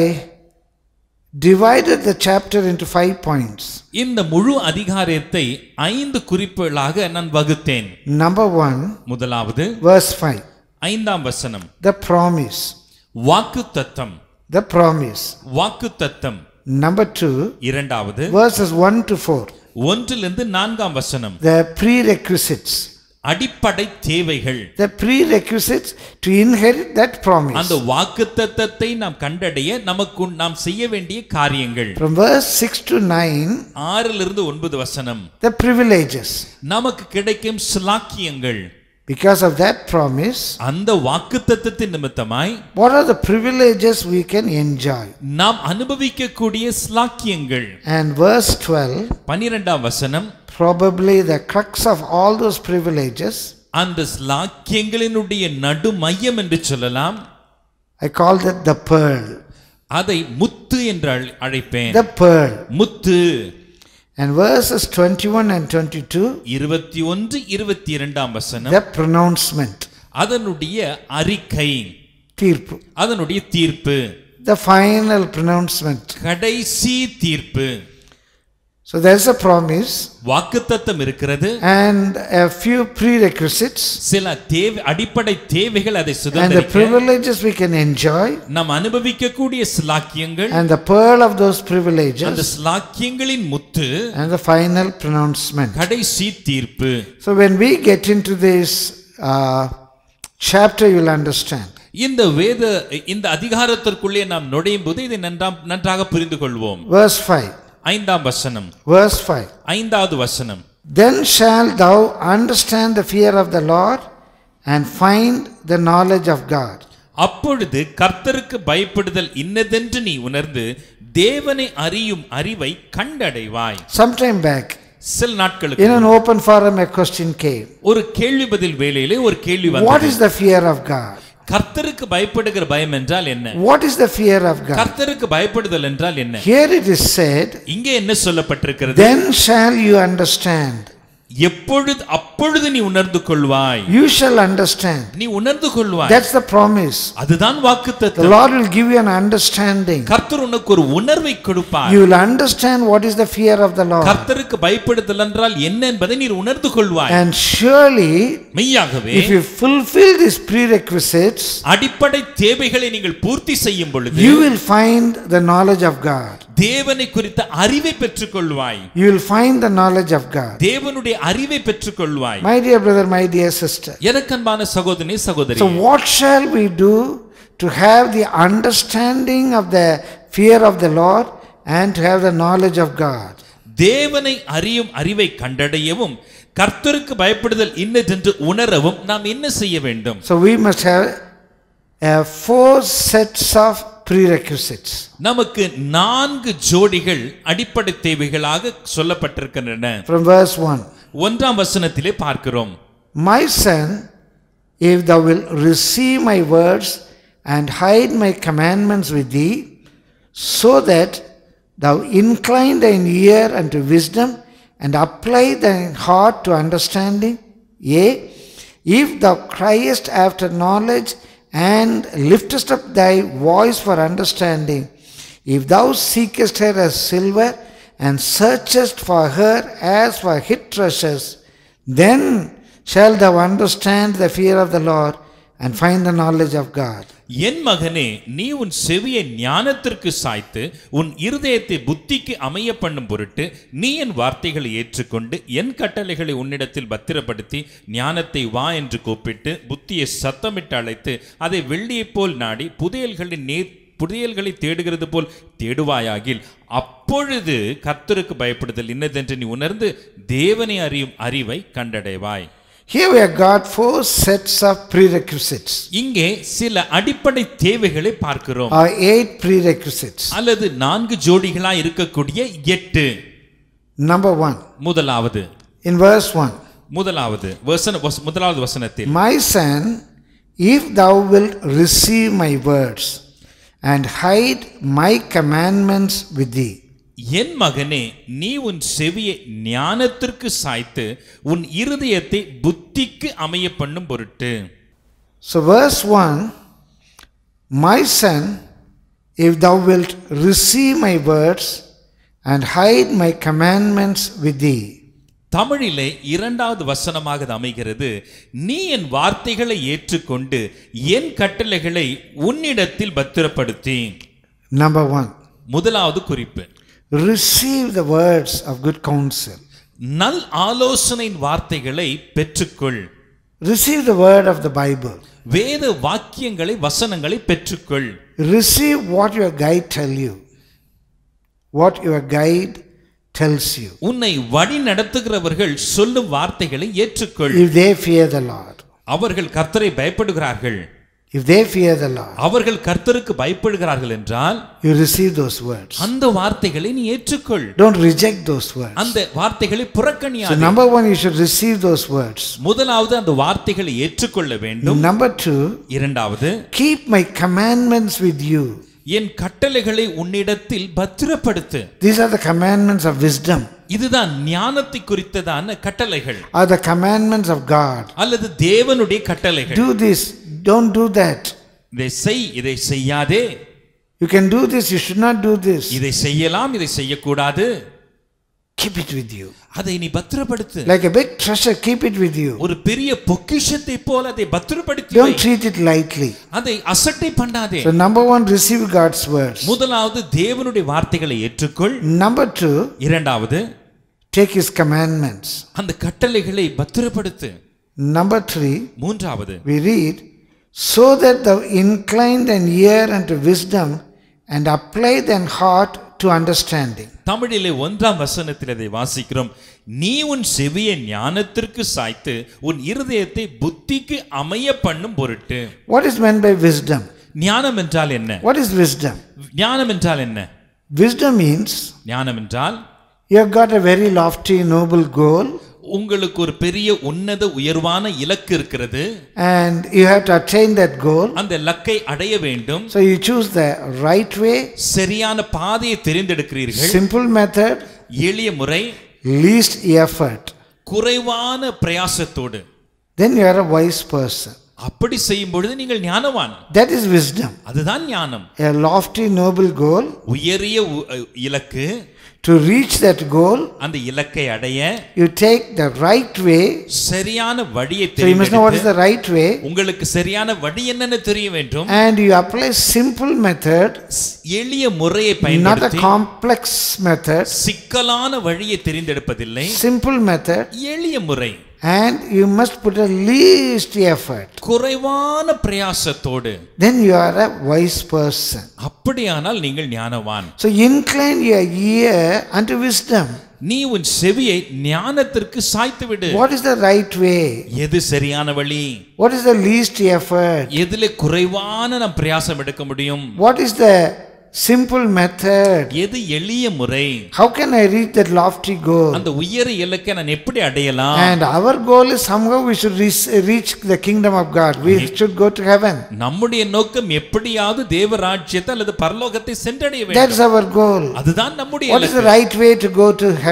divided the chapter into five points. இந்த முழு அதிகாரத்தை ஐந்து குறிப்புகளாக நான் வகுத்தேன். Number one, முதலாவது verse five, ஐந்தாம் வசனம், the promise. வாக்குத்தத்தம். The promise. வாக்குத்தத்தம். Number two, இரண்டாவது verses one to four, ஒன்றிலிருந்து நான்காம் வசனம், the prerequisites. அடிப்படை தேவைகள். The prerequisites to inherit that promise. அந்த வாக்குத்தத்தத்தை நாம் கண்டடைய நமக்கு நாம் செய்ய வேண்டிய காரியங்கள். From verse six to nine, ஆறிலிருந்து ஒன்பது வசனம், the privileges. நமக்கு கிடைக்கும் ஸ்லாக்கியங்கள். Because of that promise, அந்த வாக்குத்தத்தத்தின் நிமித்தமாய் what are the privileges we can enjoy? நாம் அனுபவிக்கக்கூடிய ஸ்லாக்கியங்கள். And verse twelve, பன்னிரண்டாம் வசனம், probably the crux of all those privileges, அந்த ஸ்லாக்கியங்களினுடைய நடு மையம் என்று சொல்லலாம். I call that the pearl. அதை முத்து என்று அழைப்பேன். The pearl. Muthu. And verses twenty-one and twenty-two, இருபத்தி ஒன்று இருபத்தி இரண்டாம் வசனம், the pronouncement. அதனுடைய அறிக்கை. தீர்ப்பு. அதனுடைய தீர்ப்பு. The final pronouncement. கடைசி தீர்ப்பு. So there is a promise. வாக்குத்தத்தம் இருக்கிறது. And a few prerequisites. சில தேவை அடிப்படை தேவைகள் அதை சுதந்திரிக்க. And the privileges we can enjoy. நாம் அனுபவிக்கக்கூடிய ஸ்லாக்கியங்கள். And the pearl of those privileges. அந்த ஸ்லாக்கியங்களின் முத்து. And the final pronouncement. கடைசி தீர்ப்பு. So when we get into this uh, chapter, you will understand. இந்த வேத இந்த அதிகாரத்திற்குள்ளே நாம் நுழையும் போது இதை நன்றாக புரிந்து கொள்வோம். Verse five. ஐந்தாம் வசனம். Verse five. ஐந்தாவது வசனம். Then shalt thou understand the fear of the Lord and find the knowledge of God. அப்பொழுது கர்த்தருக்கு பயப்படுதல் இன்னதென்று நீ உணர்ந்து தேவனை அறியும் அறிவை கண்டடைவாய். Sometime back, சில நாட்களுக்கு in an open forum a question came. ஒரு கேள்வி பதில் வேளையிலே ஒரு கேள்வி வந்தது. What is the fear of God? கர்த்தருக்கு பயப்படுகிற பயம் என்றால் என்ன? What is the fear of God? கர்த்தருக்கு பயப்படுதல் என்றால் என்ன? Here it is said, இங்கே என்ன சொல்லப்பட்டிருக்கிறது? then shall you understand. எப்பொழுது அப்பொழுது நீ உணர்ந்து கொள்வாய். You shall understand. நீ உணர்ந்து கொள்வாய். That's the promise. அதுதான் வாக்குத்தத்தம். The Lord will give you an understanding. கர்த்தர் உனக்கு ஒரு உணர்வை கொடுப்பார். You will understand what is the fear of the Lord. கர்த்தருக்கு பயப்படுதல் என்றால் என்ன என்பதை நீ உணர்ந்து கொள்வாய். And surely, மெய்யாகவே, if you fulfill these prerequisites, அடிப்படை தேவைகளை நீங்கள் பூர்த்தி செய்யும் பொழுது, you will find the knowledge of God. தேவனை குறித்த அறிவை பெற்றுக்கொள்வாய். You will find the knowledge of God. தேவனுடைய அறிவை பெற்றுக்கொள்வாய். My dear brother, my dear sister. எனக்கன்பான சகோதரனே சகோதரி. So what shall we do to have the understanding of the fear of the Lord and to have the knowledge of God? தேவனை அறியும் அறிவை கண்டடையவும் கர்த்தருக்கு பயப்படுதல் இன்னதென்று உணரவும் நாம் என்ன செய்ய வேண்டும்? So we must have uh, four sets of prerequisites. நமக்கு நான்கு ஜோடிகள் அடிப்படை தேவைகளாக சொல்லப்பட்டிருக்கின்றன. From verse one. ஒன்றாம் வசனத்திலே பார்க்கிறோம். My son, if thou wilt receive my words and hide my commandments with thee, so that thou incline thine ear unto wisdom and apply thine heart to understanding, yea, if thou criest after knowledge and liftest up thy voice for understanding, if thou seekest her as silver and searchest for her as for hid treasures, Then shall thou understand the fear of the Lord and find the knowledge of God. என் மகனே, நீ உன் செவியை ஞானத்திற்கு சாய்த்து உன் இருதயத்தை புத்திக்கு அமைய பண்ணும் பொருட்டு நீ என் வார்த்தைகளை ஏற்றுக்கொண்டு என் கட்டளைகளை உன்னிடத்தில் பத்திரப்படுத்தி ஞானத்தை வா என்று கூப்பிட்டு புத்தியை சத்தமிட்டு அழைத்து அதை வெள்ளியைப் போல் நாடி புதையல்களின் நீர் புதையல்களை தேடுகிறது போல் தேடுவாயாகில் அப்பொழுது கர்த்தருக்கு பயப்படுதல் இன்னதென்று நீ உணர்ந்து தேவனை அறியும் அறிவை கண்டடைவாய். Here we have got four sets of prerequisites. இங்கே சில அடிப்படை தேவைகளை பார்க்கிறோம். Or eight prerequisites. அல்லது நான்கு ஜோடிகளாய் இருக்கக்கூடிய எட்டு. Number one. முதலாவது. In verse one. முதலாவது வசன முதலாவது வசனத்தில், My son, if thou wilt receive my words and hide my commandments with thee. என் மகனே, நீ உன் செவியை ஞானத்திற்கு சாய்த்து உன் இருதயத்தை புத்திக்கு அமைய பண்ணும் பொருட்டு. So verse one, my son, if thou wilt receive my words and hide my commandments with thee. தமிழிலே இரண்டாவது வசனமாக அது அமைகிறது, நீ என் வார்த்தைகளை ஏற்றுக்கொண்டு என் கட்டளைகளை உன்னிடத்தில் பத்திரப்படுத்தி. Number one. முதலாவது குறிப்பு, receive the words of good counsel. நல் ஆலோசனையின் வார்த்தைகளை பெற்றுக்கொள். Receive the word of the Bible. வேத வாக்கியங்களை வசனங்களை பெற்றுக்கொள். Receive what your guide tell you. What your guide tells you. உன்னை வழி நடத்துகிறவர்கள் சொல்லும் வார்த்தைகளை ஏற்றுக்கொள். If they fear the Lord. அவர்கள் கர்த்தரை பயப்படுகிறார்கள். If they fear the Lord. அவர்கள் கர்த்தருக்கு பயப்படுகிறார்கள் என்றால் you receive those words. அந்த வார்த்தைகளை நீ ஏற்றுக்கொள். Don't reject those words. அந்த வார்த்தைகளை புறக்கணியாதே. So number one, you should receive those words. முதலாவது அந்த வார்த்தைகளை ஏற்றுக்கொள்ள வேண்டும். Number two, இரண்டாவது, keep my commandments with you. என் கட்டளைகளை உன்னிடத்தில் பத்திரப்படுத்து. These are the commandments of wisdom. இதுதான் ஞானத்தை குறித்ததான கட்டளைகள். Are the commandments of God. அல்லது தேவனுடைய கட்டளைகள். Do this, don't do that. இதை செய், இதை செய்யாதே. You can do this, you should not do this. இதை செய்யலாம், இதை செய்யக்கூடாது. Keep it with you. அதை நீ பத்திரப்படுத்து. Like a big treasure, keep it with you. ஒரு பெரிய பொக்கிஷத்தை போல அதை பத்திரப்படுத்தி வை. Don't treat it lightly. அதை அசட்டை பண்ணாதே. So number one, receive God's words. முதலாவது தேவனுடைய வார்த்தைகளை ஏற்றுக்கொள். Number two, இரண்டாவது, take his commandments. அந்த கட்டளைகளை பத்திரப்படுத்து. Number three, மூன்றாவது, we read, so that thou incline thine ear unto wisdom and apply thine heart to understanding. தமிழிலே ஒன்றாம் வசனத்தில் அதை வாசிக்கிறோம், நீ உன் செவியை ஞானத்திற்கு சாய்த்து உன் இருதயத்தை புத்திக்கு அமைய பண்ணும் பொருட்டு. What is meant by wisdom? ஞானம் என்றால் என்ன? What is wisdom? ஞானம் என்றால் என்ன? Wisdom means ஞானம் என்றால் you have got a very lofty noble goal. உங்களுக்கு ஒரு பெரிய உன்னத உயர்வான இலக்கு இருக்கிறது. And you have to attain that goal. அந்த இலக்கை அடைய வேண்டும். So you choose the right way. சரியான பாதையை தெரிந்தெடுக்கிறீர்கள். Simple method. எளிய முறை. Least effort. குறைவான பிரயாசத்தோடு. Then you are a wise person. அப்படி செய்யும் பொழுது நீங்கள் ஞானவான். That is wisdom. அதுதான் ஞானம். A lofty noble goal. உயரிய இலக்கு. To reach that goal, அந்த இலக்கை அடைய you take the right way. சரியான வழியை தெரிந்து. So you must know what is the right way. உங்களுக்கு சரியான வழி என்னன்னு தெரிய வேண்டும். And you apply simple method. எளிய முறையை பயன்படுத்தி. Not a complex method. சிக்கலான வழியை தெரிந்தெடுப்பதில்லை. Simple method. எளிய முறை. And you must put a least effort. குறைவான பிரயாசத்தோடு. Then you are a wise person. அப்படியானால் நீங்கள் ஞானவான். So incline your ear unto wisdom. நீ உன் செவியை ஞானத்திற்கு சாய்த்து விடு. What is the right way? எது சரியான வழி? What is the least effort? எதிலே குறைவான நாம் பிரயாசம் எடுக்க முடியும்? What is the simple method? எது எளிய முறை? How can I reach that lofty goal? அந்த உயர இலக்கை நான் எப்படி அடையலாம்? And our goal is somehow we should reach, reach the kingdom of God. We should go to heaven. நம்முடைய நோக்கம் எப்படியாவது தேவ ராஜ்யத்தை அல்லது பரலோகத்தை சென்றடைய வேண்டும். That's our goal. அதுதான் நம்முடைய What is the right way to go to heaven?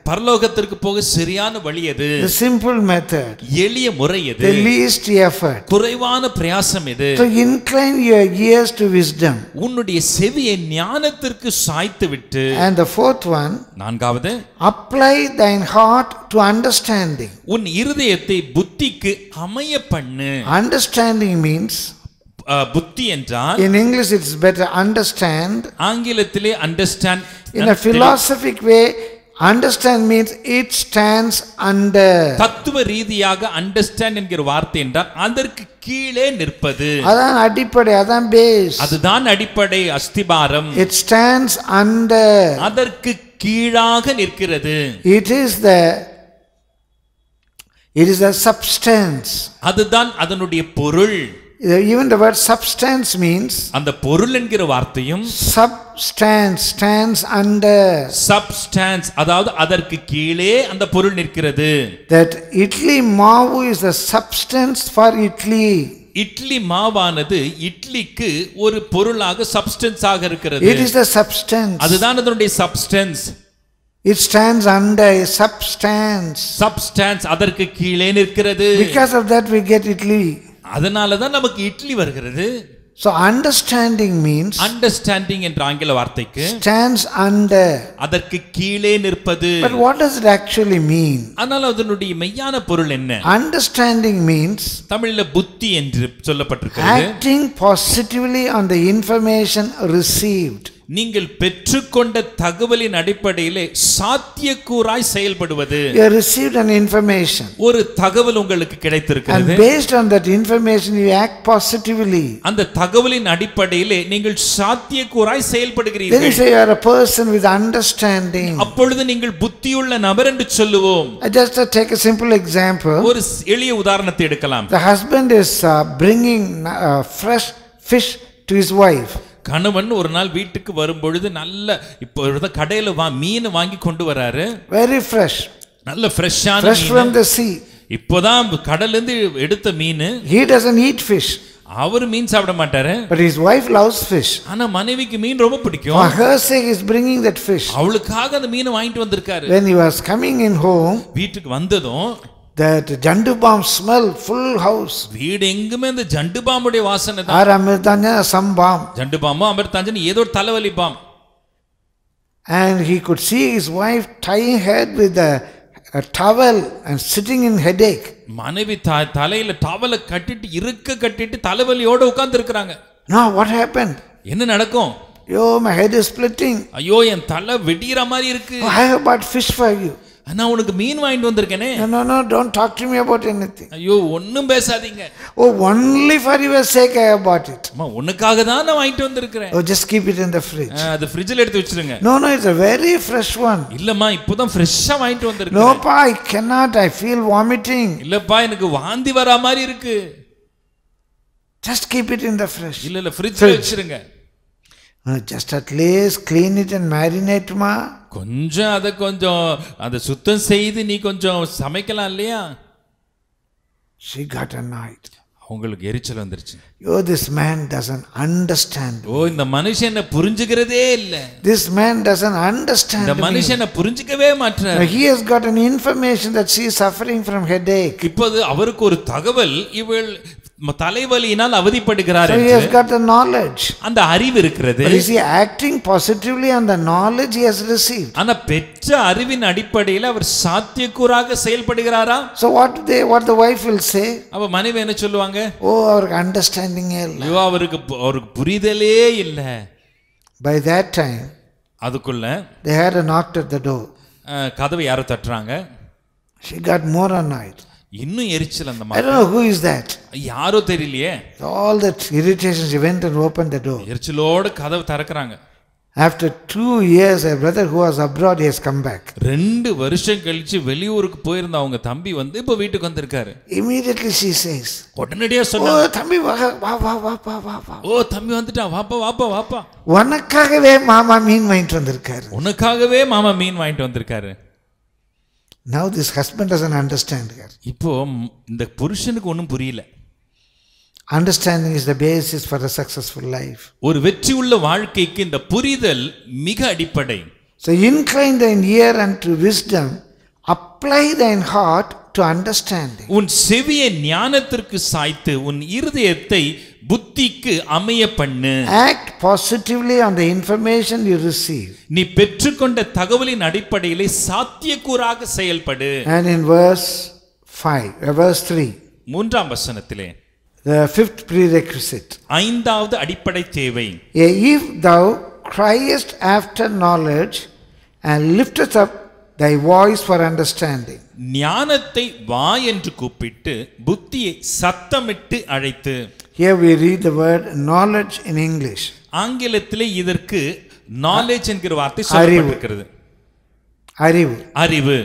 பரலோகத்திற்கு போக சரியான வழி எது? The simple method. எளிய முறை எது? The least effort. குறைவான பிரயாசம் எது? So incline your ears to wisdom. உன்னுடைய செவியை ஞானத்திற்கு சாய்த்து விட்டு. And the fourth one. நான்காவது, apply thine heart to understanding. உன் இருதயத்தை புத்திக்கு அமைய பண்ணு. Understanding means புத்தி என்றால், in English it's better understand. ஆங்கிலத்திலே understand. In a philosophic way, understand means it stands under. தத்துவ ரீதியாக understand என்கிற வார்த்தை என்றால் அதற்கு கீழே நிற்பது. அதான் அடிப்படை, அதான் பேஸ். அதுதான் அடிப்படை, அஸ்திபாரம். It stands under. அதற்கு கீழாக நிற்கிறது. It is the it is the substance. அதுதான் அதனுடைய பொருள். Even the word substance means, அந்த பொருள் என்கிற வார்த்தையும் substance stands under. Substance அதாவது அதற்கு கீழே அந்த பொருள் நிற்கிறது. That idli மாவு is the substance for idli. Idli மாவானது இட்லிக்கு ஒரு பொருளாக சப்ஸ்டன்ஸ் ஆக இருக்கிறது. It is the substance. அதுதான் அதனுடைய substance. It stands under a substance. Substance அதற்கு கீழே நிற்கிறது. Because of that we get idli. அதனால தான் நமக்கு இட்லி வருகிறது. So understanding means, understanding என்ற ஆங்கில வார்த்தைக்கு stands under. அதற்கு கீழே நிற்பது. But what does it actually mean? ஆனால் அதனுடைய மெய்யான பொருள் என்ன? Understanding means தமிழில் புத்தி என்று சொல்லப்பட்டிருக்கிறது. acting positively on the information received. நீங்கள் பெற்றுக்கொண்ட தகவலின் அடிப்படையிலே சாத்தியக்கூறாய் செயல்படுவது. You have received an information. ஒரு தகவல் உங்களுக்கு கிடைத்திருக்கிறது. And based on that information you act positively. அந்த தகவலின் அடிப்படையிலே நீங்கள் சாத்தியக்கூறாய் செயல்படுகிறீர்கள். Then you say you are a person with understanding. அப்பொழுது நீங்கள் புத்தியுள்ள நபர் என்று சொல்லுவோம். I just uh, take a simple example. ஒரு எளிய உதாரணத்தை எடுக்கலாம். The husband is uh, bringing uh, fresh fish to his wife. கணவன் ஒரு நாள் வீட்டுக்கு வரும்பொழுது நல்ல இப்போ கடையில வா மீன் வாங்கி கொண்டு வராரு. Very fresh. நல்ல ஃப்ரெஷ்ஷான fresh from the sea. இப்போதான் கடல்ல இருந்து எடுத்த மீன். He doesn't eat fish. அவர் மீன் சாப்பிட மாட்டாரு. But his wife loves fish. ஆனா மனைவிக்கு மீன் ரொம்ப பிடிக்கும். For her sake he is bringing that fish. அவளுக்காக அந்த மீனை வாங்கிட்டு வந்திருக்காரு. When he was coming in home, வீட்டுக்கு வந்ததும் that jandu balm smell full house. வீடு எங்குமே அந்த ஜண்டு பாம்புடைய வாசனை தான். Or amirtanja some balm. Zandu பாம்போ Amrutanjan ஏதோ ஒரு தலைவலி balm. And he could see his wife tying head with a, a towel and sitting in headache. மனைவி தலையில டவலை கட்டிட்டு இருக்க கட்டிட்டு தலைவலியோட உட்கார்ந்து இருக்காங்க. Now what happened? என்ன நடக்கும்? Yo, my head is splitting. ஐயோ என் தலை வெடிற மாதிரி இருக்கு. Oh, I have bought fish for you. நான் உனக்கு மீன் வாங்கிட்டு வந்திருக்கேனே. No, no, no, don't talk to me about anything. ஐயோ ஒண்ணும் பேசாதீங்க. Oh, only for your sake I have bought it. அம்மா உனக்காக தான் நான் வாங்கிட்டு வந்திருக்கேன். Oh, just keep it in the fridge. அது ஃப்ரிட்ஜ்ல எடுத்து வச்சிருங்க. No, no, it's a very fresh one. இல்லம்மா இப்போதான் ஃப்ரெஷ்ஷா வாங்கிட்டு வந்திருக்கேன். No, pa, I cannot. I feel vomiting. இல்லப்பா எனக்கு வாந்தி வர மாதிரி இருக்கு. Just keep it in the fridge. இல்ல இல்ல ஃப்ரிட்ஜ்ல வச்சிருங்க. No, just at least clean it and marinate ma. கொஞ்சம் அத கொஞ்சம் அத சுத்தம் செய்து நீ கொஞ்சம் சமைக்கலாம் இல்லையா? She got annoyed. உங்களுக்கு எரிச்சல் வந்துருச்சு. Oh, this man doesn't understand. ஓ இந்த மனுஷனை புரிஞ்சுக்கிறதே இல்ல. This man doesn't understand. இந்த மனுஷனை புரிஞ்சுக்கவே மாட்டார். He has got an information that she is suffering from headache. இப்போது அவருக்கு ஒரு தகவல் இவள் தலைவலியினால் அவதிப்படுகிறார் என்று. So he has got the knowledge. அந்த அறிவு இருக்கிறது. But is he acting positively on the knowledge he has received? ஆனா பெற்ற அறிவின் அடிப்படையில் அவர் சாத்தியக்கூறாக செயல்படுகிறாரா? So what they what the wife will say? அவ மனைவி என்ன சொல்லுவாங்க? ஓ அவருக்கு அண்டர்ஸ்டாண்டிங் இல்ல. ஐயோ அவருக்கு அவருக்கு புரிதலே இல்ல. By that time அதுக்குள்ள they had a knock at the door. கதவை யாரோ தட்டுறாங்க. She got more annoyed. இன்னும் எரிச்சல் அந்த மாதிரி. I don't know who is that. யாரோ தெரியலையே. All that irritation, she went and opened the door. எரிச்சலோட கதவு திறக்கறாங்க. After two years a brother who was abroad he has come back. ரெண்டு வருஷம் கழிச்சு வெளியூருக்கு போயிருந்த அவங்க தம்பி வந்து இப்ப வீட்டுக்கு வந்திருக்காரு. Immediately she says, உடனடியா சொன்னா, ஓ தம்பி வா வா வா வா வா வா. ஓ தம்பி வந்துட்டா வாப்பா வாப்பா வாப்பா. உனக்காகவே மாமா மீன் வாங்கிட்டு வந்திருக்காரு. உனக்காகவே மாமா மீன் வாங்கிட்டு வந்திருக்காரு. Now this husband doesn't understand her. இப்போ இந்த புருஷனுக்கு ஒண்ணும் புரியல. Understanding is the basis for a successful life. ஒரு வெற்றியுள்ள வாழ்க்கைக்கு இந்த புரிதல் மிக அடிப்படை. So incline thine ear unto wisdom, apply thine heart to understanding. உன் செவியை ஞானத்திற்கு சாய்த்து உன் இருதயத்தை புத்திக்கு அமைய பண்ணு. Act positively on the information you receive. நீ பெற்றுக்கொண்ட தகவலின் அடிப்படையிலே சாத்தியக்கூறாக செயல்படு. And in verse five, uh, verse three, மூன்றாம் வசனத்திலே the fifth prerequisite, ஐந்தாவது அடிப்படை தேவை. if thou criest after knowledge and liftest up thy voice for understanding. ஞானத்தை வா என்று கூப்பிட்டு புத்தியை சத்தமிட்டு அழைத்து. Here we read the word knowledge in English. ஆங்கிலத்திலே இதற்கு knowledge என்கிற வார்த்தை சொல்லப்பட்டிருக்கிறது. அறிவு. அறிவு.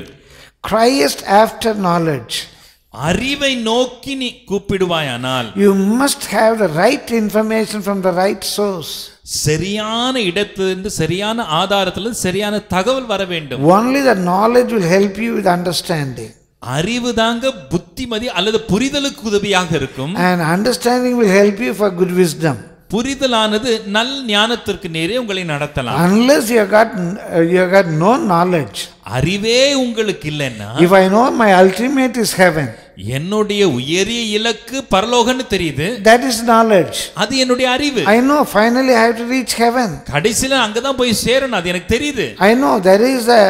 Criest after knowledge. அறிவை நோக்கி நீ கூப்பிடுவாயானால் you must have the right information from the right source. சரியான இடத்திலிருந்து சரியான ஆதாரத்திலிருந்து சரியான தகவல் வர வேண்டும். Only the knowledge will help you with understanding. அறிவு தாங்க புத்திமதி அல்லது புரிதலுக்கு உதவியாக இருக்கும். And understanding will help you for good wisdom. புரிதலானது நல் ஞானத்திற்கு நேரே உங்களை நடத்தலாம். Unless you got you got no knowledge. அறிவே உங்களுக்கு இல்லைன்னா, if I know my ultimate is heaven, என்னுடைய உயரிய இலக்கு பரலோகம்னு தெரியுது, that is knowledge. அது என்னுடைய அறிவு. I know finally I have to reach heaven. கடைசில அங்க தான் போய் சேரணும், அது எனக்கு தெரியுது. I know there is a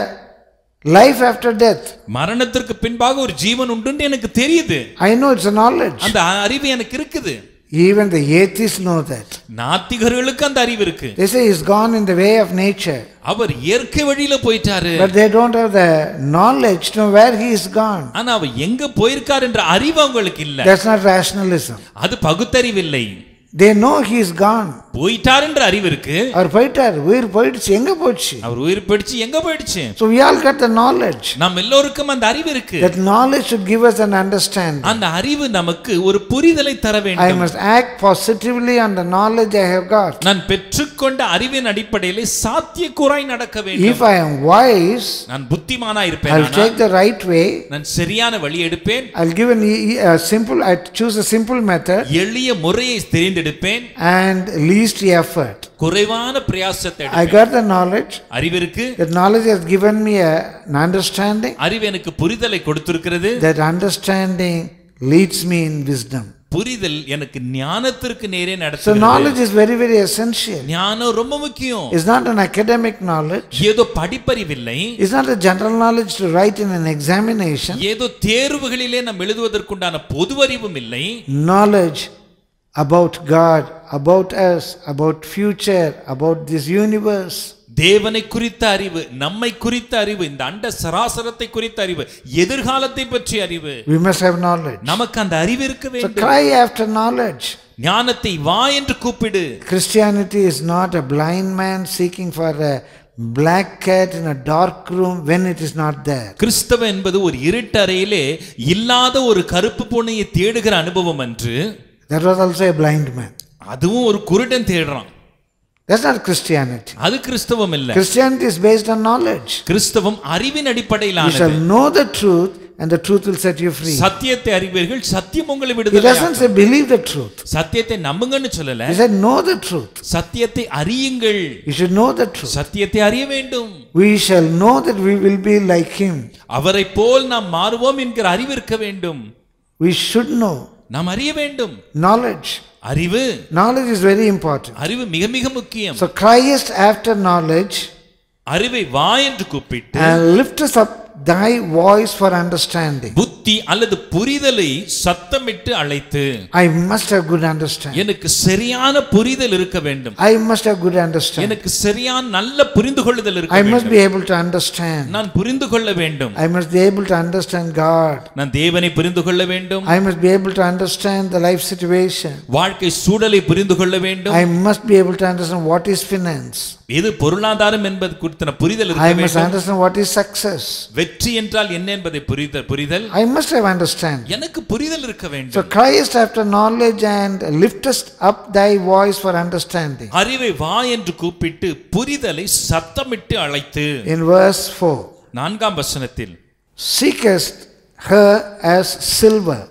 life after death. மரணத்திற்கு பின்பாக ஒரு ஜீவன் உண்டுன்னு எனக்கு தெரியுது. I know it's a knowledge. அந்த அறிவு எனக்கு இருக்குது. Even the atheists know that. நாத்திகர்களுக்கு அந்த அறிவு இருக்கு. They say he's gone in the way of nature. அவர் இயற்கை வழியில போயிட்டாரு. But they don't have the knowledge to know where he is gone. ஆனா அவர் எங்க போயிருக்கார் என்ற அறிவு அவங்களுக்கு இல்ல. That's not rationalism. அது பகுத்தறிவு இல்லை. They know he is gone. போயிட்டார் என்ற அறிவு இருக்கு. அவர் போயிட்டார், உயிர் போயிடுச்சு, எங்க போச்சு? அவர் உயிர் போயிடுச்சு, எங்க போயிடுச்சு? So we all got the knowledge. நாம் எல்லோருக்கும் அந்த அறிவு இருக்கு. That knowledge should give us an understanding. அந்த அறிவு நமக்கு ஒரு புரிதலை தர வேண்டும். I must act positively on the knowledge I have got. நான் பெற்றுக்கொண்ட அறிவின் அடிப்படையில் சாத்தியக்கூறாய் நடக்க வேண்டும். If I am wise, நான் புத்திமானா இருப்பேன். I'll take the right way. நான் சரியான வழி எடுப்பேன். I'll give an a simple I choose a simple method. எளிய முறையை தெரிந்து எடுப்பேன். And least effort. குறைவான பிரயாசத்தை எடுப்பேன். I got the knowledge. அறிவு இருக்கு. That knowledge has given me a, an understanding. அறிவு எனக்கு புரிதலை கொடுத்திருக்கிறது. That understanding leads me in wisdom. புரிதல் எனக்கு ஞானத்திற்கு நேரே நடத்துகிறது. So knowledge is very very essential. ஞானம் ரொம்ப முக்கியம். It's not an academic knowledge. ஏதோ படிப்பறிவில்லை. It's not a general knowledge to write in an examination. ஏதோ தேர்வுகளிலே நாம் எழுதுவதற்குண்டான பொதுவறிவும் இல்லை. Knowledge about God, about us, about future, about this universe. தேவனை குறித்த அறிவு, நம்மை குறித்த அறிவு, இந்த அண்ட சராசரத்தை குறித்த அறிவு, எதிர்காலத்தை பற்றிய அறிவு. We must have knowledge. நமக்கு அந்த அறிவு இருக்க வேண்டும். So cry after knowledge. ஞானத்தை வா என்று கூப்பிடு. Christianity is not a blind man seeking for a black cat in a dark room when it is not there. கிறிஸ்தவ என்பது ஒரு இருட்டறையிலே இல்லாத ஒரு கருப்பு பூனையை தேடுகிற அனுபவம் அன்று. That was also a blind man. அதுவும் ஒரு குருடன் தேடுறான். That's not Christianity. அது கிறிஸ்தவம் இல்ல. Christianity is based on knowledge. கிறிஸ்தவம் அறிவின் அடிப்படையிலானது. You shall know the truth and the truth will set you free. சத்தியத்தை அறிவீர்கள், சத்தியம் உங்களை He விடுதலை. doesn't say believe the truth. சத்தியத்தை நம்புங்கன்னு சொல்லல. He said know the truth. சத்தியத்தை அறியுங்கள். You should know the truth. சத்தியத்தை அறிய வேண்டும். We shall know that we will be like him. அவரை போல் நாம் மாறுவோம் என்கிற அறிவு இருக்க வேண்டும். We should know. நாம் அறிய வேண்டும். Knowledge. அறிவு. Knowledge is very important. அறிவு மிக மிக முக்கியம். So criest after knowledge. அறிவை வா என்று கூப்பிட்டு. And lift us up thy voice for understanding. புத்தி அல்லது புரிதலை சத்தமிட்டு அழைத்து. I must have good understanding. எனக்கு சரியான புரிதல் இருக்க வேண்டும். I must have good understanding. எனக்கு சரியான நல்ல புரிந்து கொள்ளுதல் இருக்க வேண்டும். I must be able to understand. நான் புரிந்து கொள்ள வேண்டும். I must be able to understand God. நான் தேவனை புரிந்து கொள்ள வேண்டும். I must be able to understand the life situation. வாழ்க்கை சூழலை புரிந்து கொள்ள வேண்டும். I must be able to understand what is finance. எது பொருளாதாரம் என்பது குறித்த புரிதல் இருக்க I வேண்டும். must understand what is success. வெற்றி என்றால் என்ன என்பதை புரிதல் புரிதல். I must have understand. எனக்கு புரிதல் இருக்க வேண்டும். So criest after knowledge and liftest up thy voice for understanding. அறிவை வா என்று கூப்பிட்டு புரிதலை சத்தமிட்டு அழைத்து. In verse four. நான்காம் வசனத்தில் seekest her as silver.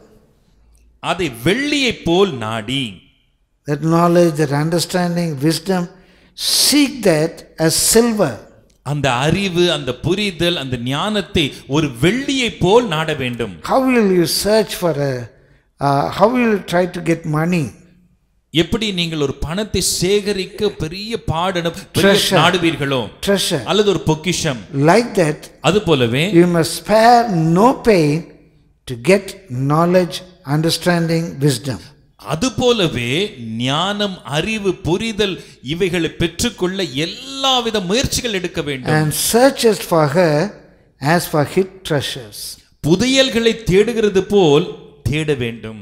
அதை வெள்ளியை போல் நாடி. That knowledge, that understanding, wisdom, seek that as silver. அந்த அறிவு, அந்த புரிதல், அந்த ஞானத்தை ஒரு வெள்ளியை போல் நாட வேண்டும். How will you search for a uh, how will you try to get money? எப்படி நீங்கள் ஒரு பணத்தை சேகரிக்க பெரிய பாடணும் Treasure. நாடுவீர்களோ Treasure. அல்லது ஒரு பொக்கிஷம், Like that, அது போலவே you must spare no pain to get knowledge, understanding, wisdom. அது போலவே ஞானம், அறிவு, புரிதல் இவைகளை பெற்றுக்கொள்ள எல்லாவித முயற்சிகள் எடுக்க வேண்டும். And searches for her as for hid treasures. புதையல்களை தேடுகிறது போல் தேட வேண்டும்.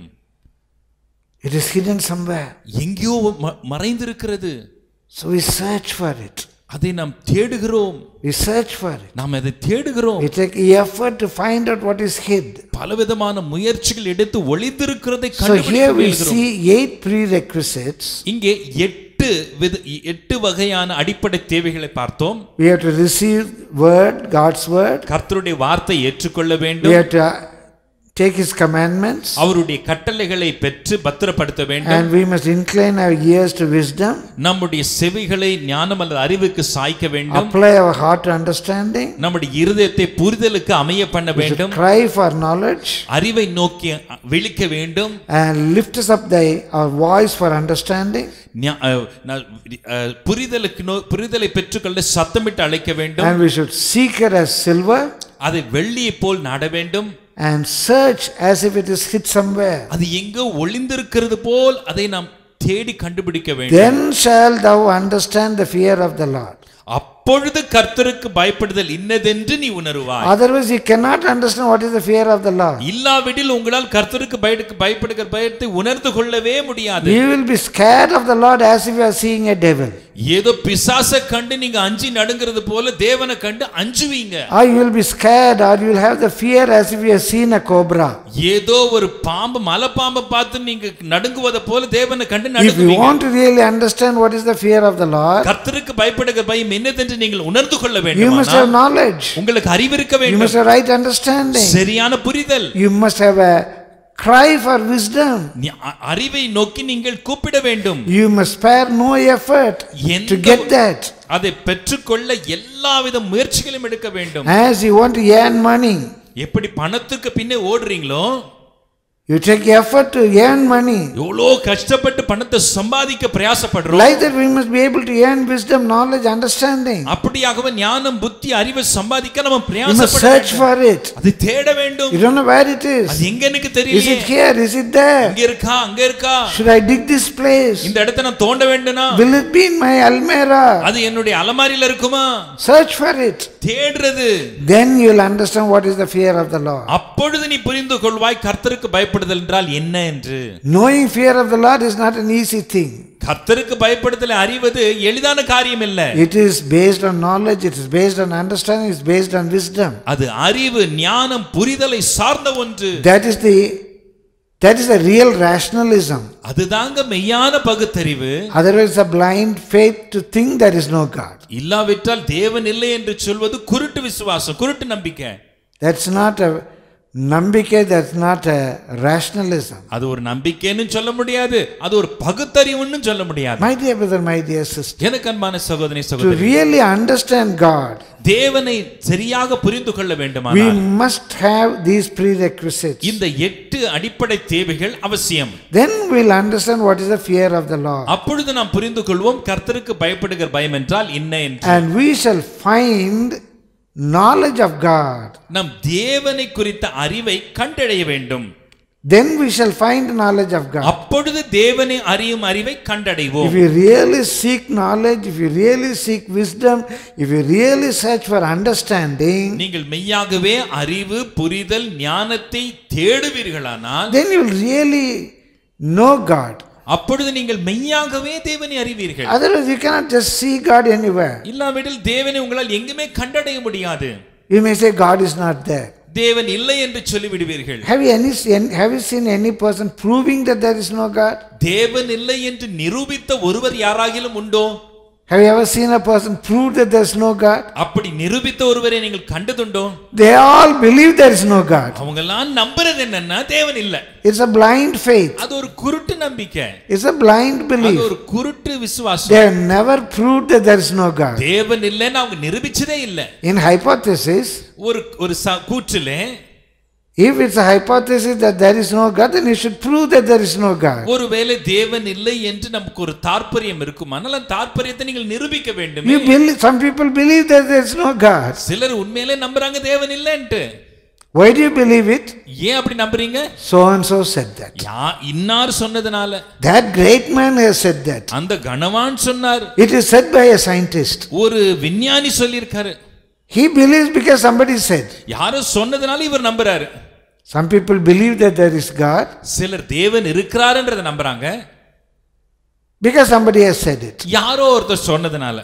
It is hidden somewhere. எங்கேயோ ம- மறைந்திருக்கிறது. So we search for it. அதை நாம் தேடுகிறோம். We search for it. நாம் அதை தேடுகிறோம். We take effort to find out what is hid. பலவிதமான முயற்சிகள் எடுத்து ஒளிந்திருக்கிறதை So here கண்டுபிடிக்க we முயல்கிறோம். see eight prerequisites. இங்கே எட்டு வித எட்டு வகையான அடிப்படை தேவைகளை பார்த்தோம். We have to receive word, God's word. கர்த்தருடைய வார்த்தை ஏற்றுக்கொள்ள We வேண்டும். have to take his commandments. அவருடைய கட்டளைகளை பெற்று பத்திரப்படுத்த வேண்டும். And we must incline our ears to wisdom. நம்முடைய செவிகளை ஞானம் அல்லது அறிவுக்கு சாய்க்க வேண்டும். Apply our heart to understanding. நம்முடைய இருதயத்தை புரிதலுக்கு அமைய பண்ண We should வேண்டும். cry for knowledge. அறிவை நோக்கி விழிக்க வேண்டும். And lift us up thy our voice for understanding. ஞா- அஹ், ந- அஹ், புரிதலுக்கு நோ- புரிதலை பெற்றுக்கொள்ள சத்தமிட்டு அழைக்க வேண்டும். And we should seek her as silver. அதை வெள்ளியை போல் நாட வேண்டும். And search as if it is hid somewhere. அது எங்கோ ஒளிந்திருக்கிறது போல் அதை நாம் தேடி கண்டுபிடிக்க வேண்டும். Then shall thou understand the fear of the Lord. அப்பொழுது கர்த்தருக்கு பயப்படுதல் இன்னதென்று நீ உணருவாய். Otherwise you cannot understand what is the fear of the Lord. இல்லாவிடில் உங்களால் கர்த்தருக்கு பயடு- பயப்படுகிற பயத்தை உணர்ந்து கொள்ளவே முடியாது. You will be scared of the Lord as if you are seeing a devil. ஏதோ பிசாசை கண்டு நீங்க அஞ்சி நடுங்கிறது போல தேவனை கண்டு அஞ்சுவீங்க. Or you will be scared, or you will have the fear as if you have seen a cobra. ஏதோ ஒரு பாம்பு, மலைப்பாம்பை பார்த்து நீங்க நடுங்குவதை போல தேவனை கண்டு If you நடுங்குவீங்க. want to really understand what is the fear of the Lord, கர்த்தருக்கு பயப்படுகிற பயம் என்னதென்று நீங்கள் உணர்ந்து கொள்ள you must have வேண்டும். knowledge. உங்களுக்கு அறிவு இருக்க You வேண்டும். must have right understanding. சரியான புரிதல். You must have a cry for wisdom. நீ அ- அறிவை நோக்கி நீங்கள் கூப்பிட வேண்டும். You must spare no effort to எந்த- get that. அதை பெற்றுக்கொள்ள எல்லாவித முயற்சிகளையும் எடுக்க வேண்டும். As you want to earn money, எப்படி பணத்துக்கு பின்னே ஓடுறீங்களோ, you take effort to earn money. எவ்வளோ கஷ்டப்பட்டு பணத்தை சம்பாதிக்க பிரயாசப்படுறோம். Like that we must be able to earn wisdom, knowledge, understanding. அப்படியாகவே ஞானம், புத்தி, அறிவை சம்பாதிக்க நம்ம You must பிரயாசப்பட search வேண்டும். for it. அதை தேட வேண்டும். You don't know where it is. அது எங்க எனக்கு Is தெரியல. it here? Is it there? இங்க இருக்கா, அங்க இருக்கா? Should I dig this place? இந்த இடத்தை நான் தோண்ட வேண்டுனா? Will it be in my almirah? அது என்னுடைய அலமாரியில இருக்குமா? Search for it. தேடுறது. Then you will understand what is the fear of the Lord. அப்பொழுது நீ புரிந்து கொள்வாய் கர்த்தருக்கு பயப்படுதல் என்றால் என்ன என்று. Knowing fear of the Lord is not an easy thing. கர்த்தருக்கு பயப்படுதலை அறிவது எளிதான காரியம் இல்ல. It is based on knowledge, it is based on understanding, it is based on wisdom. அது அறிவு, ஞானம், புரிதலை சார்ந்த ஒன்று. That is the that is the real rationalism. அதுதாங்க மெய்யான பகுத்தறிவு. Otherwise a blind faith to think there is no God. இல்லாவிட்டால் தேவன் இல்லை என்று சொல்வது குருட்டு விசுவாசம், குருட்டு நம்பிக்கை. That's not a நம்பிக்கை, that's not a rationalism. அது ஒரு நம்பிக்கைன்னு சொல்ல முடியாது, அது ஒரு பகுத்தறிவுன்னு சொல்ல முடியாது. My dear brother, my dear sister, எனக்கு அன்பான சகோதரி to சகோதரி, really understand God, தேவனை சரியாக புரிந்து கொள்ள we வேண்டுமானால் must have these prerequisites. இந்த எட்டு அடிப்படை தேவைகள் அவசியம். Then we'll understand what is the fear of the Lord. அப்பொழுது நாம் புரிந்து கொள்வோம் கர்த்தருக்கு பயப்படுகிற பயம் என்றால் என்ன என்று. And we shall find knowledge of God. நம் தேவனை குறித்த அறிவை கண்டடைய வேண்டும். Then we shall find knowledge of God. அப்பொழுது தேவனை அறியும் அறிவை கண்டடைவோம். If you really seek knowledge, if you really seek wisdom, if you really search for understanding, நீங்கள் மெய்யாகவே அறிவு, புரிதல், ஞானத்தை தேடுவீர்களானால் then you will really know God. அப்பொழுது நீங்கள் மெய்யாகவே தேவனை அறிவீர்கள். Otherwise you cannot just see God anywhere. இல்லாவிடில் தேவனை உங்களால் எங்குமே கண்டடைய முடியாது. You may say God is not there. தேவன் இல்லை என்று சொல்லி விடுவீர்கள். Have you any have you seen any person proving that there is no God? தேவன் இல்லை என்று நிரூபித்த ஒருவர் யாராகிலும் உண்டோ? Have you ever seen a person prove that there is no God? அப்படி நிரூபித்த ஒருவரை நீங்கள் கண்டதுண்டோ? They all believe there is no God. அவங்க எல்லாம் நம்புறது என்னன்னா தேவன் இல்ல. It's a blind faith. அது ஒரு குருட்டு நம்பிக்கை. It's a blind belief. அது ஒரு குருட்டு விசுவாசம். They have never proved that there is no God. தேவன் இல்லைன்னு அவங்க நிரூபிச்சதே இல்ல. In hypothesis, ஒரு ஒரு கூற்றிலே, if it's a hypothesis that there is no God, then you should prove that there is no God. ஒருவேளை தேவன் இல்லை என்று நமக்கு ஒரு தாற்பயம் இருக்குமானால் அந்த தாற்பயத்தை நீங்கள் நிரூபிக்க வேண்டும். You believe, some people believe that there is no God. சிலர் உண்மையிலே நம்புறாங்க தேவன் இல்லைன்னு. Why do you believe it? ஏன் அப்படி நம்புறீங்க? So and so said that. யா இன்னார் சொன்னதனால. That great man has said that. அந்த கணவான் சொன்னார். It is said by a scientist. ஒரு விஞ்ஞானி சொல்லியிருக்காரு. He believes because somebody said. யாரோ சொன்னதனால இவர் நம்புறாரு. Some people believe that there is God. சிலர் தேவன் இருக்கிறார்ன்றதை நம்புறாங்க. Because somebody has said it. யாரோ ஒருத்தர் சொன்னதனால.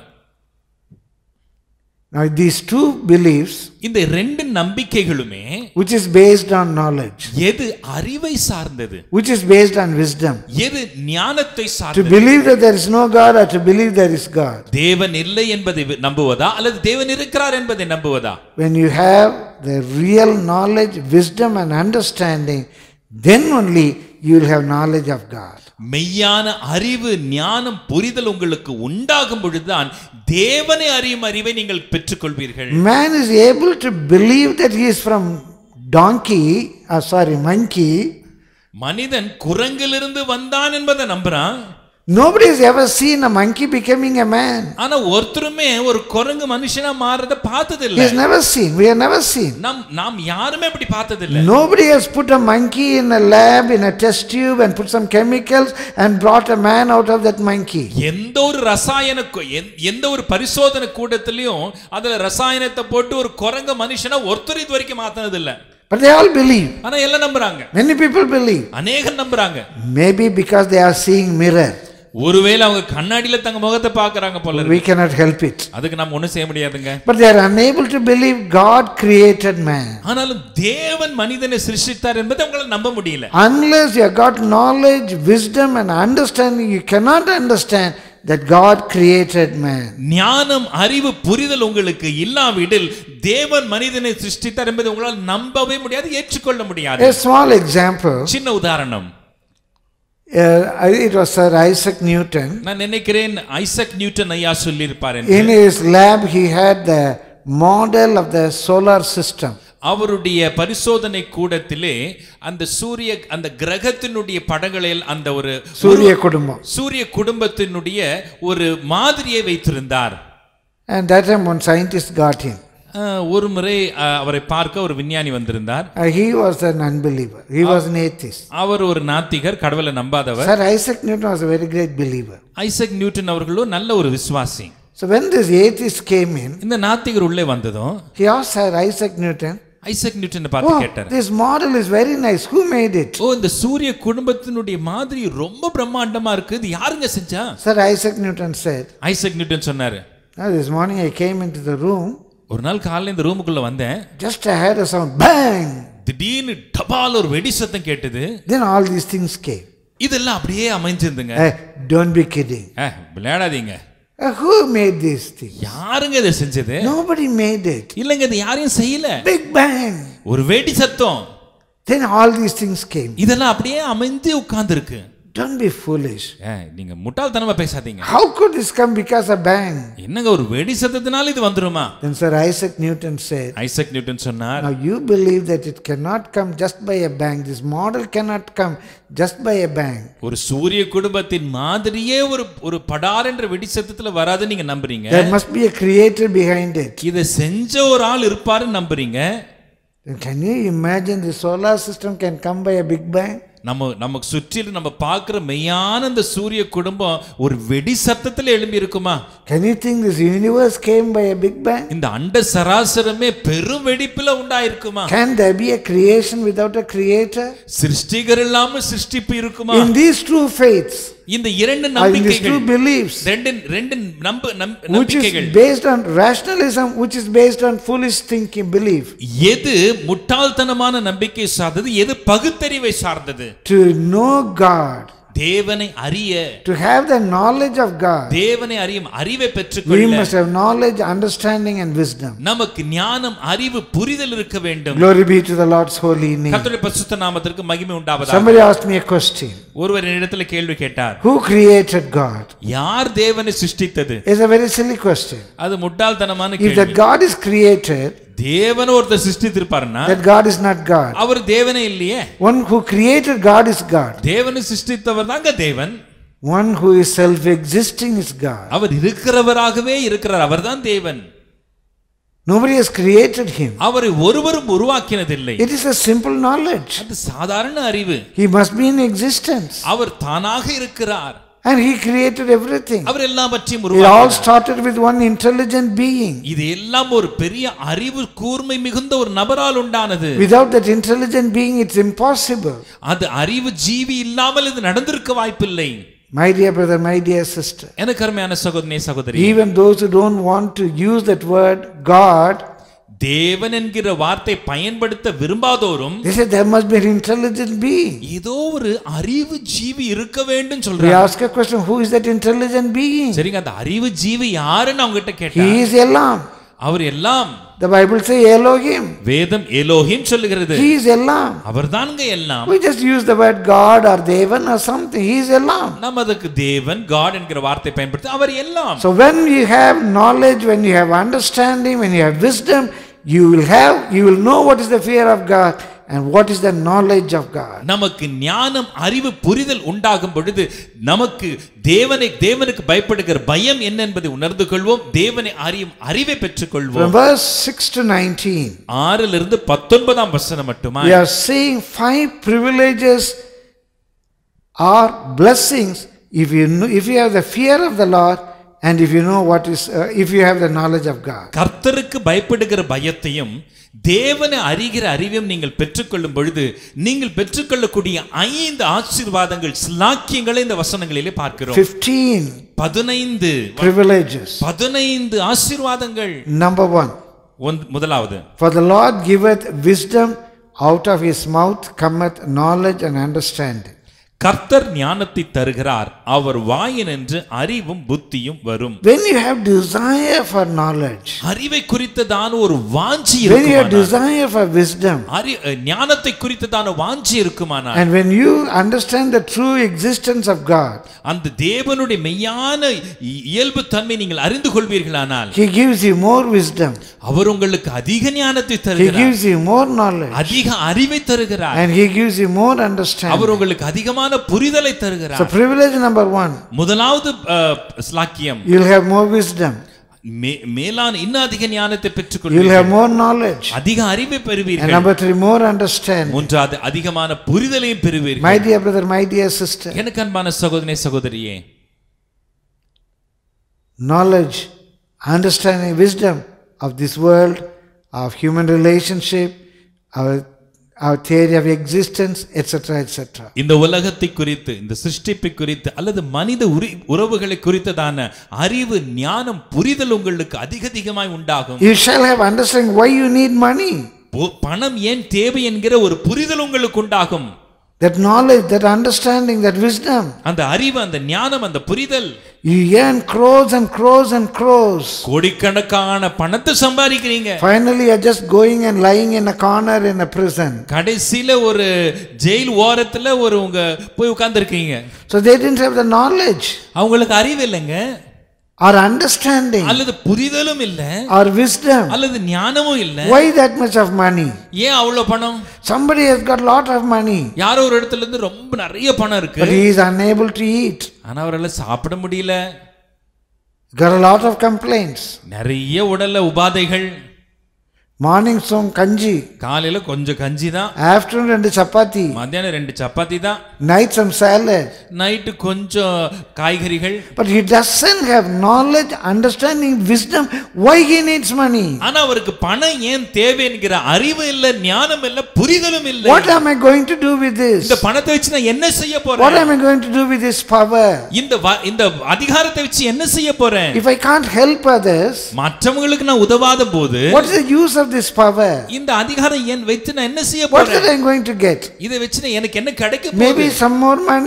Now these two beliefs, இந்த ரெண்டு நம்பிக்கைகளுமே, which is based on knowledge, எது அறிவை சார்ந்தது, which is based on wisdom, எது ஞானத்தை to சார்ந்தது, believe that there is no God or to believe there is God. தேவன் இல்லை என்பதை நம்புவதா அல்லது தேவன் இருக்கிறார் என்பதை நம்புவதா? When you have the real knowledge, wisdom and understanding, then only you will have knowledge of God. மெய்யான அறிவு, ஞானம், புரிதல் உங்களுக்கு உண்டாகும் பொழுதுதான் தேவனை அறியும் அறிவை நீங்கள் பெற்றுக்கொள்வீர்கள். Man is able to believe that he is from donkey, uh, sorry, monkey. மனிதன் குரங்கிலிருந்து வந்தான் என்பதை நம்புறான். Nobody has ever seen a monkey becoming a man. ஆனா ஒருத்தருமே ஒரு குரங்கு மனுஷனா மாறத பார்த்தது இல்ல. He has never seen. We have never seen. நாம் நாம் யாருமே அப்படி பார்த்தது இல்ல. Nobody has put a monkey in a lab in a test tube and put some chemicals and brought a man out of that monkey. எந்த ஒரு ரசாயன எந்த ஒரு பரிசோதனை கூடத்திலயும் அதுல ரசாயனத்தை போட்டு ஒரு குரங்கு மனுஷனா ஒருத்தர் இது வரைக்கும் மாத்துனது இல்ல. But they all believe. ஆனா எல்லாம் நம்புறாங்க. Many people believe. அநேகர் நம்புறாங்க. Maybe because they are seeing mirror. ஒருவேளை அவங்க கண்ணாடியில தங்க முகத்தை பார்க்கறாங்க போல இருக்கு. We cannot help it. அதுக்கு நாம ஒண்ணும் செய்ய முடியாதுங்க. But they are unable to believe God created man. ஆனாலும் தேவன் மனிதனை சிருஷ்டித்தார் என்பதை அவங்களால நம்ப முடியல. Unless you have got knowledge, wisdom and understanding, you cannot understand that God created man. ஞானம், அறிவு, புரிதல் உங்களுக்கு இல்லாவிடில் தேவன் மனிதனை சிருஷ்டித்தார் என்பதை உங்களால் நம்பவே முடியாது, ஏற்றுக்கொள்ள முடியாது. A small example. சின்ன உதாரணம். Uh, it was Sir Isaac Newton. நான் நினைக்கிறேன் ஐசக் நியூட்டன் ஐயா சொல்லியிருப்பார். In his lab he had the model of the solar system. அவருடைய பரிசோதனை கூடத்திலே அந்த சூரிய அந்த கிரகத்தினுடைய படங்களில் அந்த ஒரு சூரிய குடும்பம் சூரிய குடும்பத்தினுடைய ஒரு மாதிரியை வைத்திருந்தார். And that time one scientist got him. ஒரு முறை அவரை பார்க்க ஒரு விஞ்ஞானி வந்திருந்தார். He was an unbeliever. He was an atheist. அவர் ஒரு நாத்திகர், கடவுளை நம்பாதவர். Sir Isaac Newton was a very great believer. Isaac Newton அவர்களோ நல்ல ஒரு விசுவாசி. So when this atheist came in, இந்த நாத்திகர் உள்ளே வந்ததும் he asked Sir Isaac Newton, Isaac நியூட்டனை பார்த்து கேட்டார், this model is very nice, who made it? ஓ, இந்த சூரிய குடும்பத்தினுடைய மாதிரி ரொம்ப பிரம்மாண்டமா இருக்கு, இது யாருங்க செஞ்சா? Sir Isaac Newton said, Isaac Newton சொன்னாரு, this morning I came into the room, ஒரு நாள் காலையில இந்த ரூமுக்குள்ள வந்தேன், just I heard a sound, bang, திடீர்னு டபால் ஒரு வெடி சத்தம் கேட்டது. Then all these things came. இதெல்லாம் அப்படியே அமைஞ்சிருந்துங்க. Hey, don't be kidding. ஏய், விளையாடாதீங்க. Uh, who made these things? யாருங்க இதை செஞ்சது? Nobody made it. இல்லங்க, இது யாரையும் செய்யல. Big bang. ஒரு வெடி சத்தம். Then all these things came. இதெல்லாம் அப்படியே அமைந்து உட்கார்ந்திருக்கு. Don't be foolish. ஏய், நீங்க முட்டாள்தனமா பேசாதீங்க. How could this come because of bang? என்னங்க ஒரு வெடி சத்தத்தினால இது வந்துருமா? Then Sir Isaac Newton said, Isaac Newton சொன்னார், now you believe that it cannot come just by a bang. This model cannot come just by a bang. ஒரு சூரிய குடும்பத்தின் மாதிரியே ஒரு ஒரு படார் என்ற வெடி சத்தத்துல வராது நீங்க நம்புறீங்க. There must be a creator behind it. இத செஞ்ச ஒரு ஆள் இருப்பாருன்னு நம்புறீங்க. Then can you imagine the solar system can come by a big bang? நம்ம நமக்கு சுற்றிலும் நம்ம பார்க்கிற மெய்யான இந்த சூரிய குடும்பம் ஒரு வெடி சத்தத்துல எழும்பி இருக்குமா? Can you think this universe came by a big bang? இந்த அண்ட சராசரமே பெரும் வெடிப்புல உண்டாயிருக்குமா? Can there be a creation without a creator? சிருஷ்டிகர் இல்லாம சிருஷ்டிப்பு இருக்குமா? In these two faiths, இந்த இரண்டு நம்பிக்கைகள், two beliefs, ரெண்டு ரெண்டு நம்ப which நம்பிக்கைகள், is based on rationalism, which is based on foolish thinking belief. எது முட்டாள்தனமான நம்பிக்கை சார்ந்தது, எது பகுத்தறிவை சார்ந்தது? To know God, தேவனை அறிய, to have the knowledge of God, தேவனை அறியும் அறிவை we பெற்றுக்கொள்ள, must have knowledge, understanding and wisdom. நமக்கு ஞானம், அறிவு, புரிதல் இருக்க வேண்டும். Glory be to the Lord's holy name. கர்த்தருடைய பரிசுத்த நாமத்திற்கு மகிமை உண்டாவதாக. Somebody asked me a question. ஒருவர் என்னிடத்தில் கேள்வி கேட்டார். Who created God? யார் தேவனை சிருஷ்டித்தது? It's a very silly question. அது முட்டாள்தனமான கேள்வி. If that God is created, தேவன் ஒருத்தர் சிருஷ்டித்திருப்பார்னா, that God is not God. அவர் தேவனே இல்லையே. One who created God is God. தேவனை சிருஷ்டித்தவர் தாங்க தேவன். One who is self existing is God. அவர் இருக்கிறவராகவே இருக்கிறார், அவர்தான் தேவன். Nobody has created him. அவரை ஒருவரும் உருவாக்கினதில்லை. It is a simple knowledge. அது சாதாரண அறிவு. He must be in existence. அவர் தானாக இருக்கிறார். And he created everything. அவர் எல்லாவற்றையும் It உருவாக்கினார். all started with one intelligent being. இது எல்லாம் ஒரு பெரிய அறிவு கூர்மை மிகுந்த ஒரு நபரால் உண்டானது. Without that intelligent being it's impossible. அது அறிவு ஜீவி இல்லாமல் இது நடந்திருக்க வாய்ப்பில்லை. My dear brother, my dear sister, எனக்கு அருமையான சகோதரனே சகோதரி, even those who don't want to use that word God, தேவன் என்கிற வார்த்தை பயன்படுத்த விரும்பாதோரும், they say there must be an intelligent being. ஏதோ ஒரு அறிவு ஜீவி இருக்க வேண்டும் We சொல்றாங்க. ask a question, who is that intelligent being? சரிங்க, அந்த அறிவு ஜீவி யாருன்னு அவங்க கிட்ட கேட்டா, He is Elam. அவர் எல்லாம். The Bible say Elohim. வேதம் எலோஹிம் சொல்லுகிறது. He is Elam. அவர்தான்ங்க எல்லாம். We just use the word God or Devan or something. He is Elam. நம்ம அதுக்கு தேவன், God என்கிற வார்த்தை பயன்படுத்தி அவர் எல்லாம். So when you have knowledge, when you have understanding, when you have wisdom, you will have, you will know what is the fear of God and what is the knowledge of God. நமக்கு ஞானம், அறிவு, புரிதல் உண்டாகும் பொழுது நமக்கு தேவனை, தேவனுக்கு பயப்படுகிற பயம் என்ன என்பதை உணர்ந்து கொள்வோம். தேவனை அறியும் அறிவை பெற்றுக் கொள்வோம். From verse six to nineteen, ஆறிலிருந்து பத்தொன்பதாம் வசனம் மட்டுமா, we are seeing five privileges or blessings if you know, if you have the fear of the Lord and if you know what is uh, if you have the knowledge of God. கர்த்தருக்கு பயப்படுகிற பயத்தையும் தேவனை அறிகிற அறிவையும் நீங்கள் பெற்றுக்கொள்ளும் பொழுது நீங்கள் பெற்றுக்கொள்ளக்கூடிய ஐந்து ஆசீர்வாதங்கள், ஸ்லாக்கியங்களை இந்த வசனங்களிலே பார்க்கிறோம். fifteen பதினைந்து privileges. பதினைந்து ஆசீர்வாதங்கள். Number one, முதலாவது, for the Lord giveth wisdom, out of his mouth cometh knowledge and understanding. கர்த்தர் ஞானத்தை தருகிறார், அவர் வாயினின்று அறிவும் புத்தியும் வரும். When you have desire for knowledge, அறிவை குறித்ததான ஒரு வாஞ்சி when you have இருக்குமானால், desire for wisdom, ஞானத்தை குறித்ததான வாஞ்சி இருக்குமானால், and when you understand the true existence of God, அந்த தேவனுடைய மெய்யான இயல்பு தன்மை நீங்கள் அறிந்து கொள்வீர்களானால், he gives you more wisdom, அவர் உங்களுக்கு அதிக ஞானத்தை he தருகிறார், gives you more knowledge, அதிக அறிவை தருகிறார், and he gives you more understanding. அவர் உங்களுக்கு அதிகமான புரிதலை தருகிறார். So privilege number one, முதலாவது ஸ்லாக்கியம், you will have more wisdom, மேலான இன்னும் அதிக ஞானத்தை you will பெற்றுக்கொள்வீர்கள், have more knowledge, அதிக அறிவை and பெறுவீர்கள், number three, more understanding. மூன்றாவது அதிகமான புரிதலையும் My பெறுவீர்கள். dear brother, my dear sister, எனக்கு அன்பான சகோதரனே சகோதரியே, knowledge, understanding, wisdom of this world, of human relationship, our our theory of existence, et cetera et cetera. இந்த உலகத்தை குறித்து, இந்த சிருஷ்டிப்பை குறித்து அல்லது மனித உறவுகளை குறித்ததான அறிவு, ஞானம், புரிதல் உங்களுக்கு அதிக அதிகமாய் உண்டாகும். You shall have understanding why you need money. பணம் ஏன் தேவை என்கிற ஒரு புரிதல் உங்களுக்கு உண்டாகும். That knowledge, that understanding, that wisdom. அந்த அறிவு, அந்த ஞானம், அந்த புரிதல். You earn crores and crores and crores. கோடிக்கணக்கான பணத்தை சம்பாதிக்கிறீங்க. Finally you are just going and lying in a corner in a prison. கடைசில ஒரு ஜெயில் ஓரத்துல ஒரு உங்க போய் உட்கார்ந்திருக்கீங்க. So they didn't have the knowledge. அவங்களுக்கு அறிவு இல்லைங்க. Or understanding, அல்லது புரிதலும் இல்ல, or wisdom, அல்லது ஞானமும் இல்ல. Why that much of money? ஏன் அவ்வளவு பணம்? Somebody has got lot of money, யாரோ ஒரு இடத்துல இருந்து ரொம்ப நிறைய பணம் இருக்கு, but he is unable to eat. ஆனா அவரால சாப்பிட முடியல. Got a lot of complaints. நிறைய உடல்ல உபாதைகள். Morning some kanji, காலையில கொஞ்சம் கஞ்சி தான், afternoon ரெண்டு சப்பாத்தி, மத்தியானம் ரெண்டு சப்பாத்தி தான், night some salad, நைட் கொஞ்சம் காய்கறிகள். but he doesn't have knowledge, understanding, wisdom why he needs money. ஆனா அவருக்கு பணம் ஏன் தேவை என்கிற அறிவு இல்ல, ஞானம் இல்ல, புரிதலும் இல்ல. What am I going to do with this? இந்த பணத்தை வச்சு நான் என்ன செய்ய போறேன்? What am I going to do with this power? இந்த இந்த அதிகாரத்தை வச்சு என்ன செய்ய போறேன்? If I can't help others, மற்றவங்களுக்கு நான் உதவாத போது what is the use of this power? இந்த அதிகாரம் ஏன் வைத்து நான் என்ன செய்ய What போறேன்? am I going to get? இதை வச்சு எனக்கு என்ன கிடைக்க போகுது? Maybe some more money,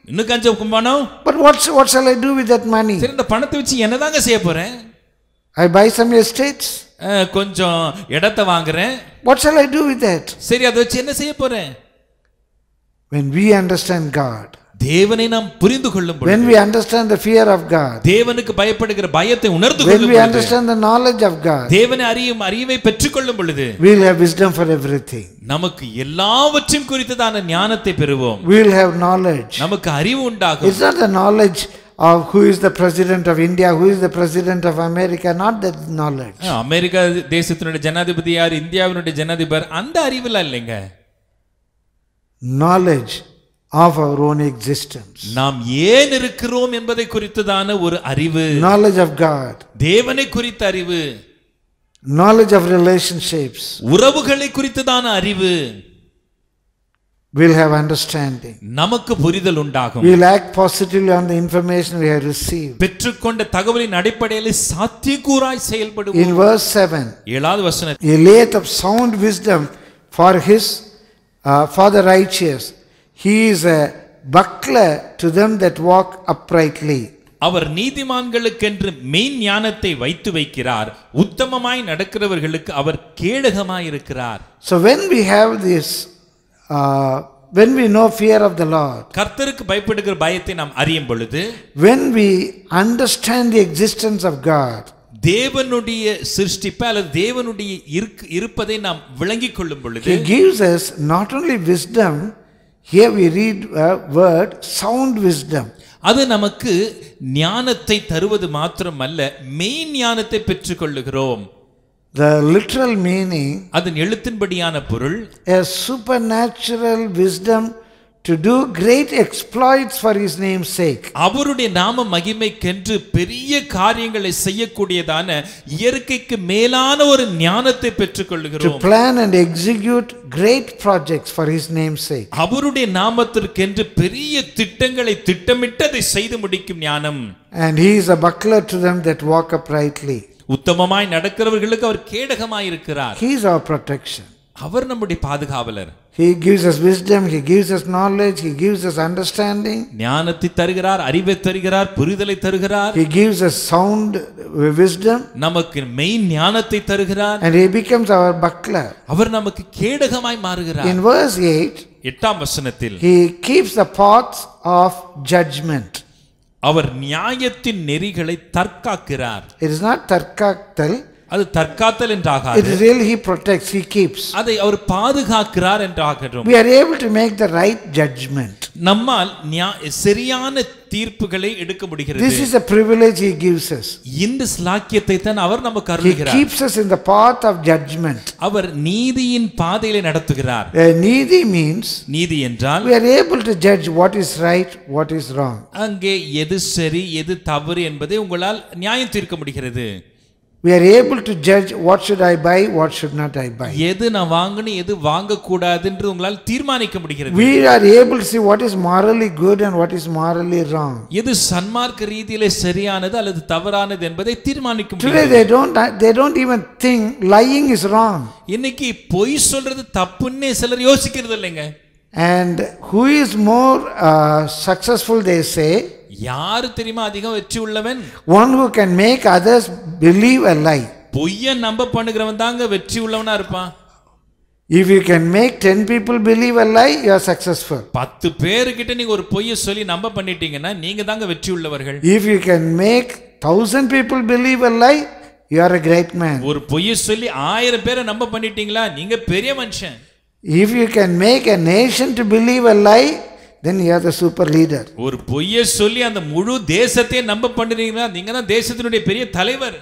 இன்னும் கொஞ்சம் பணம். But what's what shall I do with that money? சரி இந்த பணத்தை வச்சு என்னதாங்க செய்ய போறேன்? I buy some estates. கொஞ்சம் இடத்தை வாங்குறேன். What shall I do with that? சரி அதை வச்சு என்ன செய்ய போறேன்? When we understand God, தேவனை நாம் புரிந்து கொள்ளும் பொழுது, when we understand the fear of God, தேவனுக்கு பயப்படுகிற பயத்தை உணர்ந்து when கொள்ளும் we பொழுது, understand the knowledge of God, தேவனை அறியும் அறிவை பெற்றுக்கொள்ளும் பொழுது, we will have wisdom for everything. நமக்கு எல்லாவற்றையும் குறித்ததான ஞானத்தை பெறுவோம். We will have knowledge. நமக்கு அறிவு உண்டாகும். It's not the knowledge of who is the president of India, who is the president of America, not that knowledge. America தேசத்தினுடைய ஜனாதிபதி யார், இந்தியாவினுடைய ஜனாதிபதி, அந்த அறிவுல இல்லைங்க. Knowledge of our own existence. நாம் ஏன் இருக்கிறோம் என்பதை குறித்ததான ஒரு அறிவு. Knowledge of God. தேவனை குறித்த அறிவு. Knowledge of relationships. உறவுகளை குறித்ததான அறிவு. We'll have understanding. நமக்கு புரிதல் உண்டாகும். We'll act positively on the information we have received. பெற்றுக்கொண்ட தகவலின் அடிப்படையில் சாத்தியக்கூறாய் செயல்படுவோம். In verse seven, ஏழாவது வசனம், He layeth up sound wisdom for his uh, for the righteous. He is a buckler to them that walk uprightly. அவர் நீதிமான்களுக்கென்று மெய் ஞானத்தை வைத்து வைக்கிறார், உத்தமமாய் நடக்கிறவர்களுக்கு அவர் கேடகமாய் இருக்கிறார். So when we have this uh, when we know fear of the Lord, கர்த்தருக்கு பயப்படுகிற பயத்தை நாம் அறியும் பொழுது, when we understand the existence of God, தேவனுடைய சிருஷ்டிப்பை அல்லது தேவனுடைய இருப்பதை நாம் விளங்கிக் கொள்ளும் பொழுது, He gives us not only wisdom. Here we read a word, sound wisdom. அது நமக்கு ஞானத்தை தருவது மாத்திரமல்ல, மெய் ஞானத்தை பெற்றுக்கொள்ளுகிறோம். The literal meaning, அதன் எழுத்தின்படியான பொருள், a supernatural wisdom to do great exploits for His name's sake. அவருடைய நாம மகிமைக்கென்று பெரிய காரியங்களை செய்யக்கூடியதான இயற்கைக்கு மேலான ஒரு ஞானத்தை பெற்றுக்கொள்ளுகிறோம். To plan and execute great projects for His name's sake. அவருடைய நாமத்திற்கென்று பெரிய திட்டங்களை திட்டமிட்டு அதை செய்து முடிக்கும் ஞானம். And He is a buckler to them that walk uprightly. உத்தமமாய் நடக்கிறவர்களுக்கு அவர் கேடகமாய் இருக்கிறார். He is our protection. அவர் நம்முடைய பாதுகாவலர். He gives us wisdom, He gives us knowledge, He gives us understanding. ஞானத்தை தருகிறார், அறிவை தருகிறார், புரிதலை தருகிறார். He gives us sound wisdom. நமக்கு மெய் ஞானத்தை தருகிறார். And He becomes our buckler. அவர் நமக்கு கேடகமாய் மாறுகிறார். In verse eight, எட்டாம் வசனத்தில், He keeps the paths of judgment. அவர் நியாயத்தின் நெறிகளை தற்காக்கிறார். It is not தற்காத்தல். அது தற்காத்தல் என்றாகாது. It is really He protects, He keeps. அதை அவர் பாதுகாக்கிறார் என்றாகிறோம். We are able to make the right judgment. நம்மால் சரியான தீர்ப்புகளை எடுக்க முடிகிறது. This is a privilege He gives us. இந்த ஸ்லாக்கியத்தை தான் அவர் நமக்கு He அருளுகிறார். keeps us in the path of judgment. அவர் நீதியின் பாதையிலே நடத்துகிறார். நீதி means, நீதி என்றால், we are able to judge what is right, what is wrong. அங்கே எது சரி எது தவறு என்பதை உங்களால் நியாயம் தீர்க்க முடிகிறது. We are able to judge what should I buy, what should not I buy. எது நான் வாங்கணும் எது வாங்க கூடாது என்று உங்களால் தீர்மானிக்க முடிகிறது. We are able to see what is morally good and what is morally wrong. எது சன்மார்க்க ரீதியிலே சரியானது அல்லது தவறானது என்பதை தீர்மானிக்க முடிகிறது. Today they don't they don't even think lying is wrong. இன்னைக்கு பொய் சொல்றது தப்புன்னு சிலர் யோசிக்கிறது இல்லைங்க. And who is more uh, successful, they say, யார் தெரியுமா அதிகம் வெற்றி உள்ளவன்? one who can make others believe a lie. பொய்யை நம்ப பண்ணுகிறவன் தாங்க வெற்றி உள்ளவனா இருப்பான். If you can make ten people believe a lie, you are successful. பத்து பேர்கிட்ட நீங்க ஒரு பொய்யை சொல்லி நம்ப பண்ணிட்டீங்கன்னா நீங்க தாங்க வெற்றி உள்ளவர்கள். If you can make thousand people believe a lie, you are a great man. ஒரு பொய்யை சொல்லி ஆயிரம் பேரை நம்ப பண்ணிட்டீங்களா நீங்க பெரிய மனுஷன். If you can make a nation to believe a lie, then you are the super leader. ஒரு பொய்யை சொல்லி அந்த முழு தேசத்தை நம்ப பண்ணுறீங்களா நீங்க தான் தேசத்தினுடைய பெரிய தலைவர்.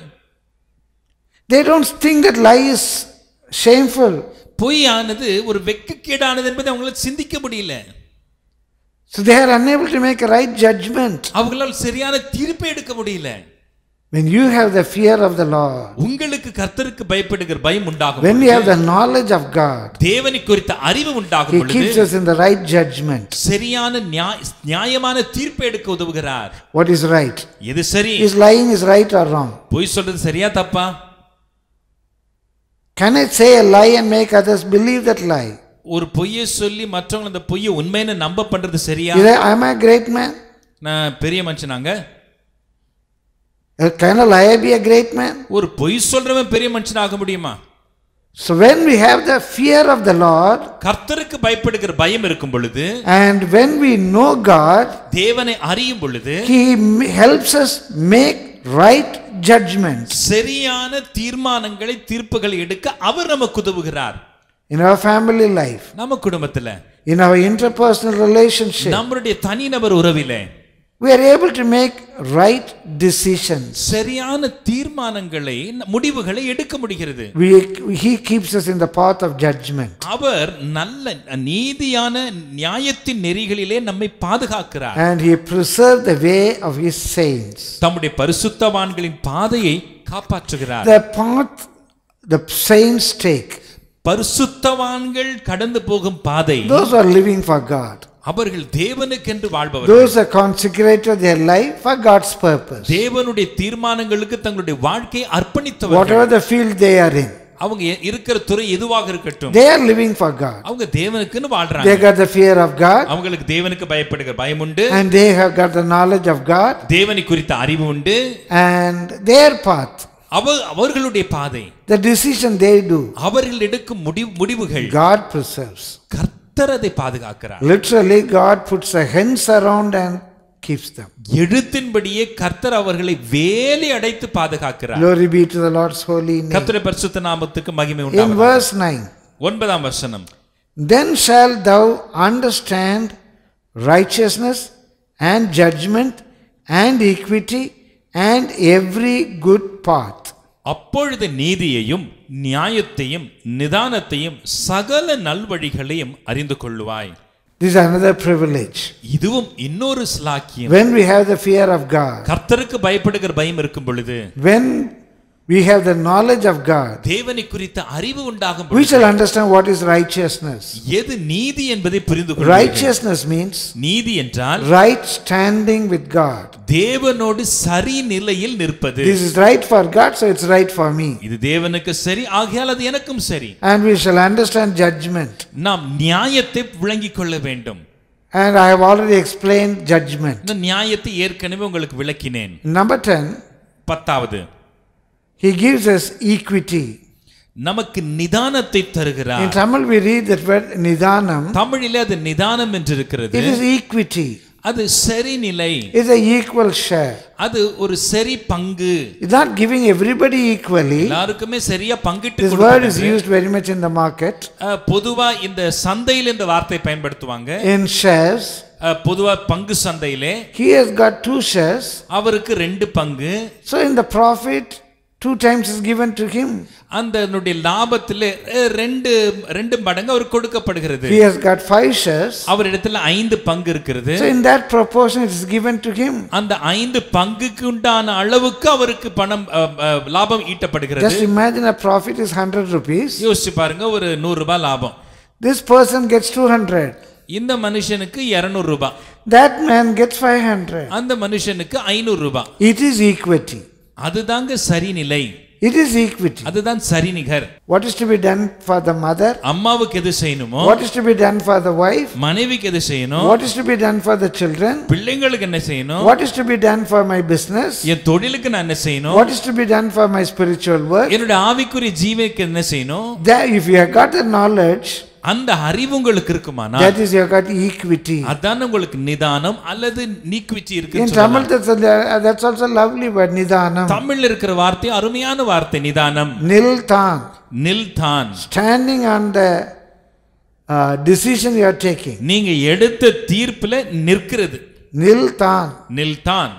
They don't think that lie is shameful. பொய்யானது ஒரு வெட்கக்கேடானது என்பதை அவங்களால சிந்திக்க முடியல. So they are unable to make a right judgment. அவங்களால சரியான தீர்ப்பை எடுக்க முடியல. When you have the fear of the Lord, உங்களுக்கு கர்த்தருக்கு பயப்படுகிற பயம் உண்டாகும். when we have the knowledge of God, தேவனை குறித்த அறிவு உண்டாகும் பொழுது, He keeps us in the right judgment. சரியான நியாயமான தீர்ப்பை எடுக்க உதவுகிறார். What is right? எது சரி? Is lying is right or wrong? பொய் சொல்றது சரியா தப்பா? Can I say a lie and make others believe that lie? ஒரு பொய்யை சொல்லி மற்றவங்க அந்த பொய்யை உண்மைன்னு நம்ப பண்றது சரியா? I am a great man. நான் பெரிய மனுஷனாங்க. Can a liar be a great man? ஒரு பொய் சொல்றவன் பெரிய மனுஷனாக முடியுமா? So when we have the fear of the Lord, கர்த்தருக்கு பயப்படுகிற பயம் இருக்கும் பொழுது, and when we know God, தேவனை அறியும் பொழுது, He helps us make right judgments. சரியான தீர்மானங்களை தீர்ப்புகளை எடுக்க அவர் நமக்கு உதவுகிறார். In our family life, நம்ம குடும்பத்துல, in our interpersonal relationship, நம்மளுடைய தனிநபர் உறவிலே, we are able to make right decisions. சரியான தீர்மானங்களை முடிவுகளை எடுக்க முடிகிறது. We, he keeps us in the path of judgment. அவர் நல்ல நீதியான நியாயத்தின் நெறிகளிலே நம்மை பாதுகாக்கிறார். And he preserves the way of his saints. தம்முடைய பரிசுத்தவான்களின் பாதையை காப்பாற்றுகிறார். The path the saints take, பரிசுத்தவான்கள் கடந்து போகும் பாதை, those are living for God. அவர்கள் தேவனுக்கென்று வாழ்பவர்கள். Those are consecrated their life for God's purpose. தேவனுடைய தீர்மானங்களுக்கு தங்களுடைய வாழ்க்கையை அர்ப்பணித்தவர்கள். Whatever the field they are in, அவங்க இருக்கிற துறை எதுவாக இருக்கட்டும், they are living for God. அவங்க தேவனுக்குன்னு வாழ்றாங்க. They got the fear of God. அவங்களுக்கு தேவனுக்கு பயப்படுகிற பயம் உண்டு. And they have got the knowledge of God. தேவனை குறித்த அறிவு உண்டு. And their path, அவர்களுடைய பாதை, the decision they do, அவர்கள் எடுக்கும் முடிவுகள் God preserves. கர்த்தர் அதை பாதுகாக்கிறார். Literally God puts a fence around and keeps them. எழுத்தின்படியே கர்த்தர் அவர்களை வேலி அடைத்து பாதுகாக்கிறார். Glory be to the Lord's holy name. கர்த்தருடைய பரிசுத்த நாமத்துக்கு மகிமை உண்டாவதாக. In verse nine, ஒன்பதாம் வசனம், then shall thou understand righteousness and judgment and equity and every good path. அப்பொழுது நீதியையும் நியாயத்தையும் நிதானத்தையும் சகல நல்வழிகளையும் அறிந்து கொள்ளுவாய். This is another privilege. இதுவும் இன்னொரு ஸ்லாக்கியம். When we have the fear of God, கர்த்தருக்கு பயப்படுகிற பயம் இருக்கும் பொழுது, when we have the knowledge of God, தேவனை குறித்த அறிவு உண்டாகும் we பொழுது, shall understand what is righteousness. எது நீதி என்பதை புரிந்து கொள்வோம். Righteousness means நீதி என்றால் right standing with God. தேவனோடு சரி நிலையில் நிற்பது. This is right for God, so it's right for me. இது தேவனுக்கு சரி, ஆகையால் அது எனக்கும் சரி. And we shall understand judgment. நாம் நியாயத்தை விளங்கிக் கொள்ள வேண்டும். And I have already explained judgment. இந்த நியாயத்தை ஏற்கனவே உங்களுக்கு விளக்கினேன். Number ten, பத்தாவது, he gives us equity. நமக்கு நிதானத்தை தருகிறார். In Tamil we read that word nidanam. தமிழிலே அது நிதானம் என்று இருக்கிறது. It is equity. அது சரி நிலை. It's a equal share. அது ஒரு சரி பங்கு. It's not giving everybody equally. எல்லாருக்குமே சரியா பங்கிட்டு This word is used very much in the market. பொதுவா இந்த சந்தையில் இந்த வார்த்தை பயன்படுத்துவாங்க. In shares. பொதுவா பங்கு சந்தையிலே he has got two shares. அவருக்கு ரெண்டு பங்கு. So in the profit two times is given to him. அந்தனுடைய லாபத்திலே ரெண்டு ரெண்டு மடங்கு அவர் கொடுக்கப்படுகிறது. He has got five shares. அவரிடத்துல ஐந்து பங்கு இருக்கிறது. So in that proportion it is given to him. அந்த ஐந்து பங்குக்கு உண்டான அளவுக்கு அவருக்கு பணம் லாபம் ஈட்டப்படுகிறது. Just imagine a profit is one hundred rupees. யோசிச்சு பாருங்க, ஒரு நூறு ரூபாய் லாபம். This person gets two hundred. இந்த மனுஷனுக்கு இருநூறு ரூபாய். That man gets five hundred. அந்த மனுஷனுக்கு ஐநூறு ரூபாய். It is equity. அதுதாங்க சரிநிலை. It is equity. அதுதான் சரிநிகர். What is to be done for the mother? அம்மாவுக்கு எது செய்யணுமோ, what is to be done for the wife? மனைவிக்கு எது செய்யணும், what is to be done for the children? பிள்ளைங்களுக்கு என்ன செய்யணும், what is to be done for my business? என் தொழிலுக்கு நான் என்ன செய்யணும், what is to be done for my spiritual work? என்னோட ஆவிக்குரிய ஜீவனுக்கு என்ன செய்யணும். That if you have got the knowledge, அந்த அறிவு உங்களுக்கு இருக்குமானா, that is you have got equity. அதான் உங்களுக்கு நிதானம் அல்லது நீக்குவிச்சி இருக்கு. In Tamil that's, a, that's also lovely word, nidanam. தமிழ்ல இருக்கிற வார்த்தை அருமையான வார்த்தை நிதானம். Nilthan. Nilthan. Standing on the uh, decision you are taking. நீங்க எடுத்த தீர்ப்புல நிற்கிறது. Nilthan. Nilthan.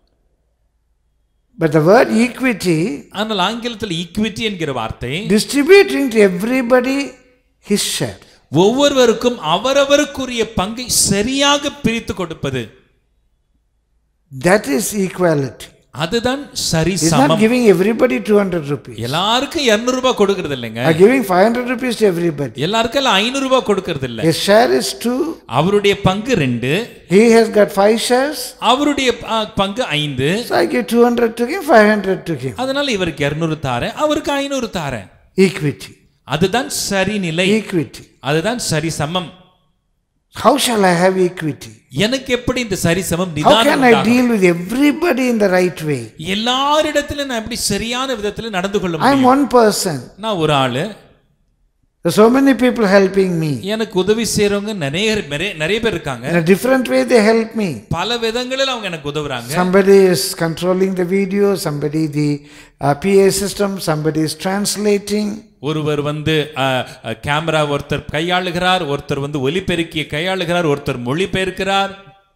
But the word equity, ஆனால் ஆங்கிலத்தில் ஈக்விட்டி என்கிற வார்த்தை distributing to everybody his share. ஒவ்வொருவருக்கும் அவரவருக்குரிய பங்கை சரியாக பிரித்து கொடுப்பது. That is equality. அதுதான் சரி சமம். Is not giving everybody two hundred rupees. எல்லாருக்கும் இருநூறு ரூபாய் கொடுக்கிறது இல்லைங்க. Are giving five hundred rupees to everybody. எல்லாருக்கும் ஐநூறு ரூபாய் கொடுக்கிறது இல்ல. His share is two. அவருடைய பங்கு ரெண்டு. He has got five shares. அவருடைய பங்கு ஐந்து. So I give two hundred to him, five hundred to him. அதனால இவருக்கு இருநூறு தாரேன், அவருக்கு ஐநூறு தாரேன். Equity. அதுதான் சரிநிலை. Equity. அதுதான் சரி சமம். How shall I have equity? எனக்கு எப்படி இந்த சரி சமம் How can நிதானம் I உண்டாகும்? deal with everybody in the right way? எல்லாரிடத்திலும் நான் எப்படி சரியான விதத்தில் நடந்து கொள்ள I am முடியும்? one person. நான் ஒரு ஆளு. There are so many people helping me. எனக்கு உதவி செய்றவங்க நிறைய நிறைய- நிறைய பேர் இருக்காங்க. In a different way they help me. பல விதங்களில் அவங்க எனக்கு உதவுறாங்க. Somebody is controlling the video, somebody the uh, P A system, somebody is translating. ஒருவர் வந்து கேமரா ஒருத்தர் கையாளுகிறார், ஒருத்தர் வந்து ஒலிபெருக்கியை கையாளுகிறார், ஒருத்தர் மொழிபெயர்க்கிறார்.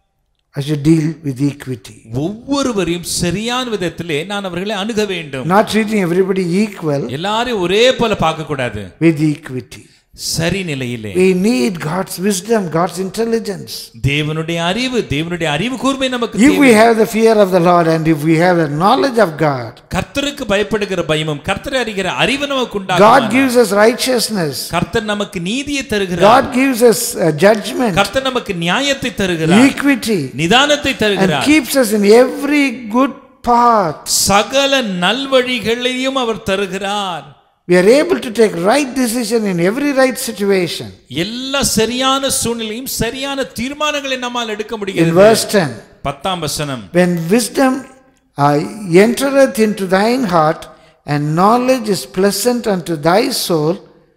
I should deal with equity. ஒவ்வொருவரையும் சரியான விதத்திலே நான் அவர்களை அணுக வேண்டும். Not treating everybody equal. எல்லாரையும் ஒரே போல பார்க்க கூடாது. With equity. சரி நிலையிலே. We need God's wisdom, God's intelligence. தேவனுடைய அறிவு, தேவனுடைய அறிவு கூர்மை நமக்கு If we தேவை. have the fear of the Lord and if we have the knowledge of God, கர்த்தருக்கு பயப்படுகிற பயமும் கர்த்தரை அறிகிற அறிவு நமக்கு God உண்டாகும். gives us righteousness. கர்த்தர் நமக்கு நீதியை தருகிறார். God gives us uh, judgment. கர்த்தர் நமக்கு நியாயத்தை தருகிறார். Equity. நிதானத்தை And தருகிறார். keeps us in every good path. சகல நல்வழிகளையும் அவர் தருகிறார். We are able to take right decision in every right situation. எல்லா சரியான சூழ்நிலையும் சரியான தீர்மானங்களை நம்மால் எடுக்க In முடிகிறது. verse ten, பத்தாம் வசனம். when wisdom uh, entereth into thine heart, and knowledge is pleasant unto thy soul,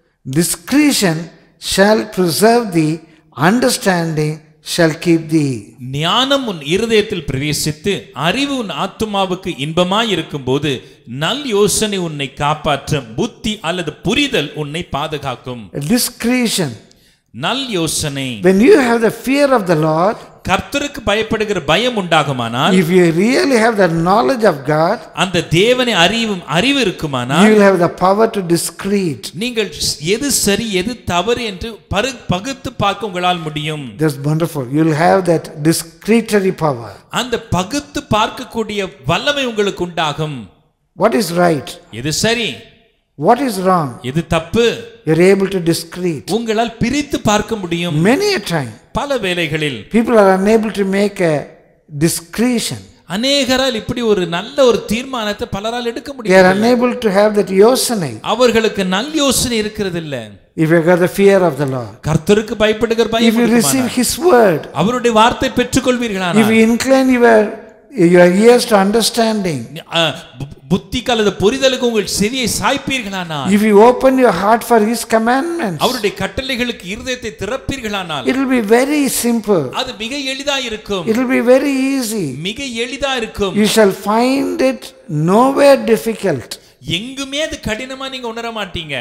discretion shall preserve thee, understanding shall keep thee. ஞானம் உன் இருதயத்தில் பிரவேசித்து அறிவு உன் ஆத்துமாவுக்கு இன்பமாய் இருக்கும்போது நல் யோசனை உன்னை காப்பாற்றும், புத்தி அல்லது புரிதல் உன்னை பாதுகாக்கும். Discretion. நல் யோசனை. When you have the fear of the Lord, கர்த்தருக்கு பயப்படுகிற பயம் உண்டாகுமானால், if you really have the knowledge of God, அந்த தேவனை அறிவும் அறிவு இருக்குமானால், you will have the power to discreet. நீங்கள் எது சரி எது தவறு என்று பரு பகுத்து பார்க்க உங்களால் முடியும். That's wonderful. You will have that discretionary power. அந்த பகுத்து பார்க்கக்கூடிய வல்லமை உங்களுக்கு உண்டாகும். What is right? எது சரி, what is wrong? எது தப்பு, you're able to discreet. உங்களால் பிரித்து பார்க்க முடியும். Many a time பல வேளைகளில் people are unable to make a discretion. அநேகரால் இப்படி ஒரு நல்ல ஒரு தீர்மானத்தை பலரால் எடுக்க They are முடியாது. unable to have that யோசனை. அவர்களுக்கு நல்ல யோசனை இருக்கிறது இல்ல. If you got the fear of the Lord, கர்த்தருக்கு பயப்படுகிற if பயம் you receive இருக்குமானால், His word, அவருடைய வார்த்தை பெற்றுக்கொள்வீர்களானால், if you incline your your ears to understanding, அஹ், பு- புத்திக்கு அல்லது புரிதலுக்கு உங்கள் செவியை சாய்ப்பீர்களானால், if you open your heart for His commandments, அவருடைய கட்டளைகளுக்கு இருதயத்தை திறப்பீர்களானால், it will be very simple. அது மிக எளிதா இருக்கும். It will be very easy. மிக எளிதா இருக்கும். You shall find it nowhere difficult. எங்குமே அது கடினமா நீங்க உணர மாட்டீங்க.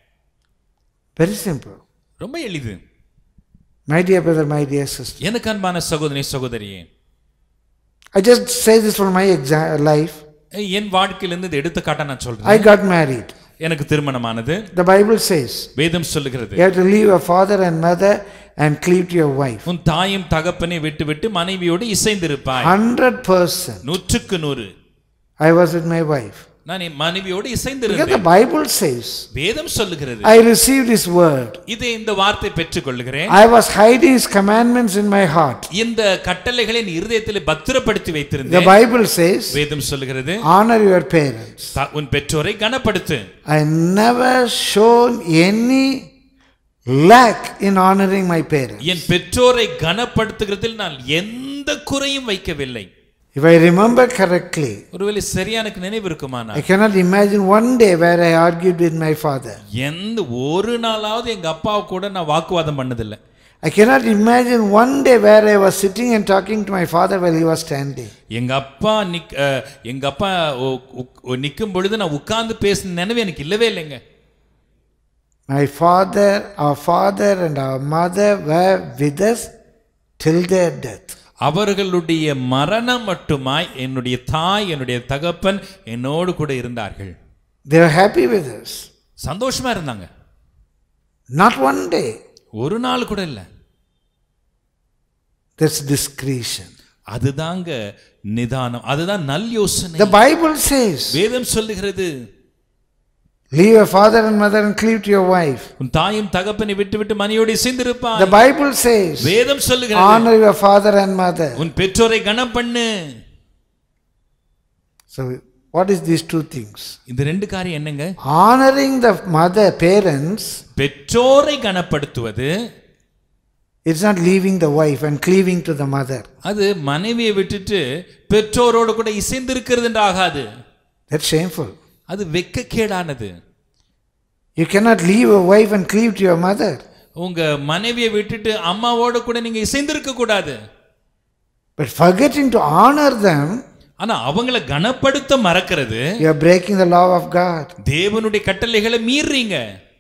Very simple. ரொம்ப எளிது. My dear brother, my dear sister, எனக்கு அன்பான சகோதரி சகோதரியே, I just say this from my exa- life. என் வாழ்க்கையிலிருந்து இதை எடுத்துக்காட்ட நான் I சொல்றேன். got married. எனக்கு திருமணமானது. The Bible says வேதம் சொல்லுகிறது, you have to leave your father and mother and cleave to your wife. உன் தாயும் தகப்பனை விட்டு விட்டு மனைவியோடு இசைந்திருப்பாய். Hundred percent. நூற்றுக்கு நூறு. I was with my wife. நான் என் மனைவியோடு Because the இசைந்திருந்தேன். Bible says, வேதம் சொல்லுகிறது, I received His word. இதை இந்த வார்த்தை பெற்றுக்கொள்கிறேன். I was hiding His commandments in my heart. இந்த கட்டளைகளை என் இருதயத்தில் பத்திரப்படுத்தி The வைத்திருந்தேன். Bible says, வேதம் சொல்லுகிறது, honor your parents. த- உன் பெற்றோரை கனப்படுத்து. I never shown any lack in honoring my parents. என் பெற்றோரை கனப்படுத்துகிறதில் நான் எந்த குறையும் வைக்கவில்லை. If I remember correctly, ஒருவேளை சரியா எனக்கு நினைவு இருக்குமானா, I cannot imagine one day where I argued with my father. எந்த ஒரு நாளாவது எங்க அப்பாவை கூட நான் வாக்குவாதம் பண்ணதில்லை. I cannot imagine one day where I was sitting and talking to my father while he was standing. எங்க அப்பா நிக் அஹ், எங்க அப்பா ஒ- உக்- நிக்கும் பொழுது நான் உட்கார்ந்து பேசின நினைவு எனக்கு இல்லவே இல்லைங்க. My father, our father and our mother were with us till their death. அவர்களுடைய மரணம் மட்டுமாய் என்னுடைய தாய் என்னுடைய தகப்பன் என்னோடு கூட இருந்தார்கள். They were happy with us. சந்தோஷமா இருந்தாங்க. Not one day. ஒரு நாள் கூட இல்ல. That's discretion. அதுதாங்க நிதானம், அதுதான் நல் யோசனை. The Bible says, வேதம் சொல்லுகிறது, leave your father and mother and cleave to your wife. உன் தாயும் தகப்பனை விட்டு விட்டு மனையோடு இசைந்திருப்பாய். The Bible says, வேதம் சொல்லுகிறது, honor your father and mother. உன் பெற்றோரை கனம் பண்ணு. So What is these two things? இந்த ரெண்டு காரியம் என்னங்க? Honoring the mother, parents. பெற்றோரை கனப்படுத்துவது. It's not leaving the wife and cleaving to the mother. அது மனைவியை விட்டுட்டு பெற்றோரோடு கூட இசைந்திருக்கிறது என்று ஆகாது. That's shameful. அது வெட்கக்கேடானது. You cannot leave a wife and cleave to your mother. உங்க மனைவியை விட்டுட்டு அம்மாவோட கூட நீங்க இசைந்திருக்க கூடாது. But forgetting to honor them, ஆனா அவங்கள கனப்படுத்த மறக்கிறது, you are breaking the law of God. தேவனுடைய கட்டளைகளை மீறீங்க.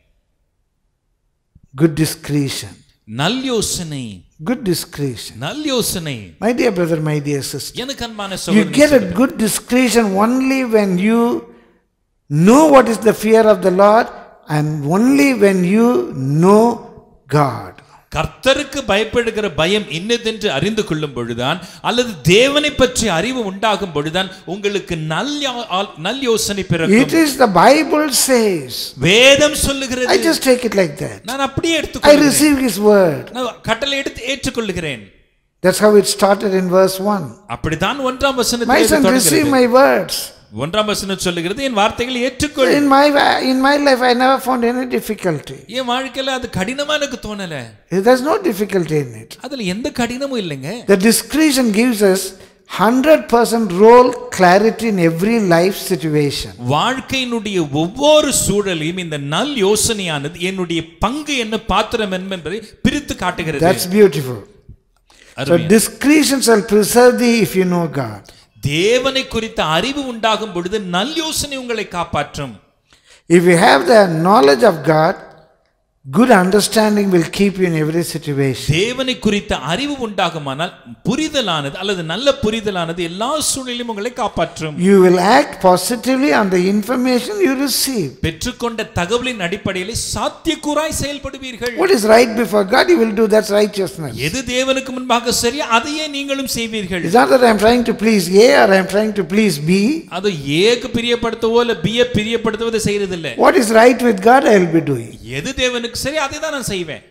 Good discretion. நல் யோசனை. Good discretion. நல் யோசனை. My dear brother, my dear sister, எனக்கு அன்பான சகோதரனே, you get a good discretion only when you know what is the fear of the Lord and only when you know God. கர்த்தருக்கு பயப்படுகிற பயம் இன்னதென்று அறிந்து கொள்ளும் பொழுதுதான், அல்லது தேவனை பற்றி அறிவு உண்டாகும் பொழுதுதான் உங்களுக்கு நல் நல் யோசனை பிறக்கும். It is the Bible says. வேதம் சொல்லுகிறது. I just take it like that. நான் அப்படியே எடுத்துக்கொள்கிறேன். I receive his word. நான் கட்டளை எடுத்து ஏற்றுக்கொள்கிறேன். That's how it started in verse one. அப்படிதான் ஒன்றாம் வசனத்தில் My son, receive my words. ஒன்றாம் வசனம் சொல்லுகிறது, என் வார்த்தைகளை ஏற்றுக்கொள். In my in my life I never found any difficulty. என் வாழ்க்கையில அது கடினமா எனக்கு தோணல. There's no difficulty in it. அதுல எந்த கடினமும் இல்லைங்க. The discretion gives us one hundred percent role clarity in every life situation. வாழ்க்கையினுடைய ஒவ்வொரு சூழலையும் இந்த நல் யோசனையானது என்னுடைய பங்கு என்ன, பாத்திரம் என்ன என்பதை பிரித்து காட்டுகிறது. That's beautiful. So discretion shall preserve thee if you know God. தேவனை குறித்த அறிவு உண்டாகும் பொழுது நல் யோசனை உங்களை காப்பாற்றும். If you have the knowledge of God, good understanding will keep you in every situation. தேவனை குறித்த அறிவு உண்டாகுமானால் புரிதலானது அல்லது நல்ல புரிதலானது எல்லா சூழலிலும் உங்களை காப்பாற்றும். You will act positively on the information you receive. பெற்றுக்கொண்ட தகவலின் அடிப்படையில் சாத்தியக்கூறாய் செயல்படுவீர்கள். What is right before God, you will do. That's righteousness. எது தேவனுக்கு முன்பாக சரி அதையே நீங்களும் செய்வீர்கள். It's not that I am trying to please A or I am trying to please B. அது ஏக்கு பிரியப்படுத்தவோ இல்ல B பிரியப்படுத்துவதை செய்யறதில்லை. What is right with God, I will be doing. எது தேவனுக்கு சரி அதை தான் நான் செய்வேன்.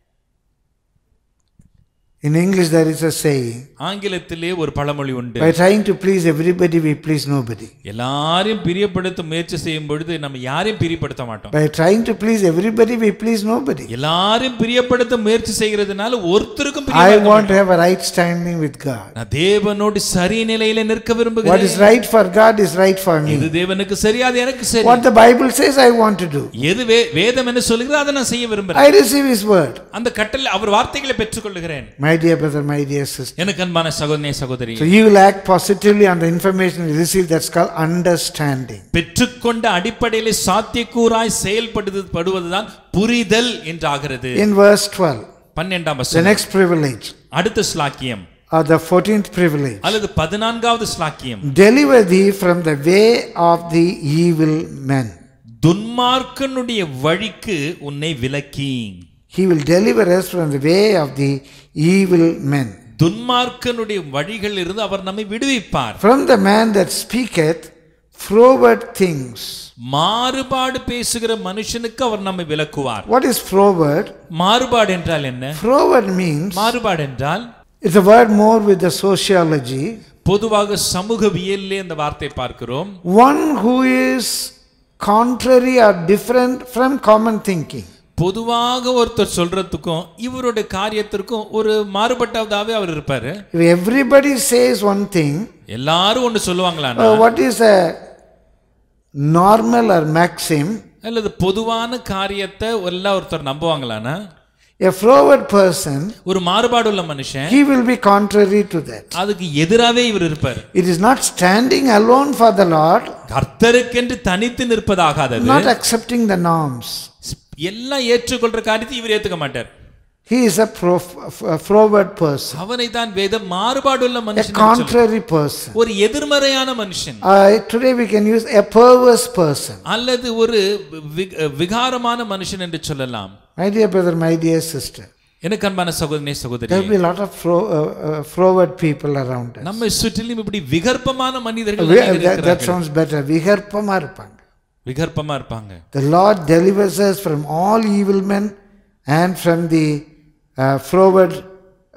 In English there is a saying. ஆங்கிலத்திலே ஒரு பழமொழி உண்டு. By trying to please everybody we please nobody. எல்லாரையும் பிரியப்படுத்த முயற்சி செய்யும் பொழுது நம்ம யாரையும் பிரியப்படுத்த மாட்டோம். By trying to please everybody we please nobody. எல்லாரையும் பிரியப்படுத்த முயற்சி செய்கிறதுனால ஒருத்தருக்கும் பிரியப்பட மாட்டோம். I want to have a right standing with God. நான் தேவனோடு சரி நிலையில நிற்க விரும்புகிறேன். What is right for God is right for me. இது தேவனுக்கு சரி, அது எனக்கு சரி. What the Bible says I want to do. எது வேதம் என்ன சொல்லுகிறது அதை நான் செய்ய விரும்புகிறேன். I receive his word. அந்த கட்டளை அவர் வார்த்தைகளை பெற்றுக்கொள்கிறேன். My dear brother, my dear sister. எனக்கு அன்பான சகோதரனே சகோதரி. So you will act positively on the information you receive. That's called understanding. பெற்றுக்கொண்ட அடிப்படையில் சாத்தியக்கூறாய் செயல்படுவதுதான் புரிதல் என்றாகிறது. In verse twelve. பன்னிரண்டாம் வசனம். The next privilege. அடுத்த ஸ்லாக்கியம். Or the fourteenth privilege. அல்லது பதினான்காவது ஸ்லாக்கியம். Deliver thee from the way of the evil men. துன்மார்க்கனுடைய வழிக்கு உன்னை விலக்கி. He will deliver us from the way of the evil men. துன்மார்க்கனுடைய வழிகளில் இருந்து அவர் நம்மை விடுவிப்பார். From the man that speaketh froward things. மாறுபாடு பேசுகிற மனுஷனுக்கு அவர் நம்மை விலக்குவார். What is froward? மாறுபாடு என்றால் என்ன? Froward means, மாறுபாடு என்றால், it's a word more with the sociology. பொதுவாக சமூகவியலிலே இந்த வார்த்தை பார்க்கிறோம். One who is contrary or different from common thinking. பொதுவாக ஒருத்தர் சொல்றதுக்கும் இவருடைய காரியத்திற்கும் ஒரு மாறுபட்டதாவே அவர் இருப்பாரு. If everybody says one thing, எல்லாரும் ஒன்னு சொல்லுவாங்களானா, uh, what is a normal or maxim? அல்லது பொதுவான காரியத்தை எல்லா ஒருத்தர் நம்புவாங்களானா, a froward person, ஒரு மாறுபாடுள்ள மனுஷன், he will be contrary to that. அதுக்கு எதிராவே இவர் இருப்பார். It is not standing alone for the Lord, கர்த்தருக்கென்று தனித்து நிற்பதாகாதது, not accepting the norms. எல்லாம் ஏற்றுக்கொள்ற காரியத்தை இவர் ஏத்துக்க மாட்டார். He is a, pro, a froward person. அவனை தான் வேதம் மாறுபாடுள்ள மனுஷன், a contrary person, ஒரு எதிர்மறையான மனுஷன். uh, today we can use a perverse person, அல்லது ஒரு விகாரமான மனுஷன் என்று சொல்லலாம். My dear brother, my dear sister, எனக்கு அன்பான சகோதரனே சகோதரி, there will be a lot of fro, uh, uh, froward people around us. நம்மை சுற்றிலும் இப்படி விகற்பமான மனிதர்கள் that, that sounds better. விகற்பமா இருப்பாங்க. விகற்பமா இருப்பாங்க. The Lord delivers us from all evil men and from the uh, froward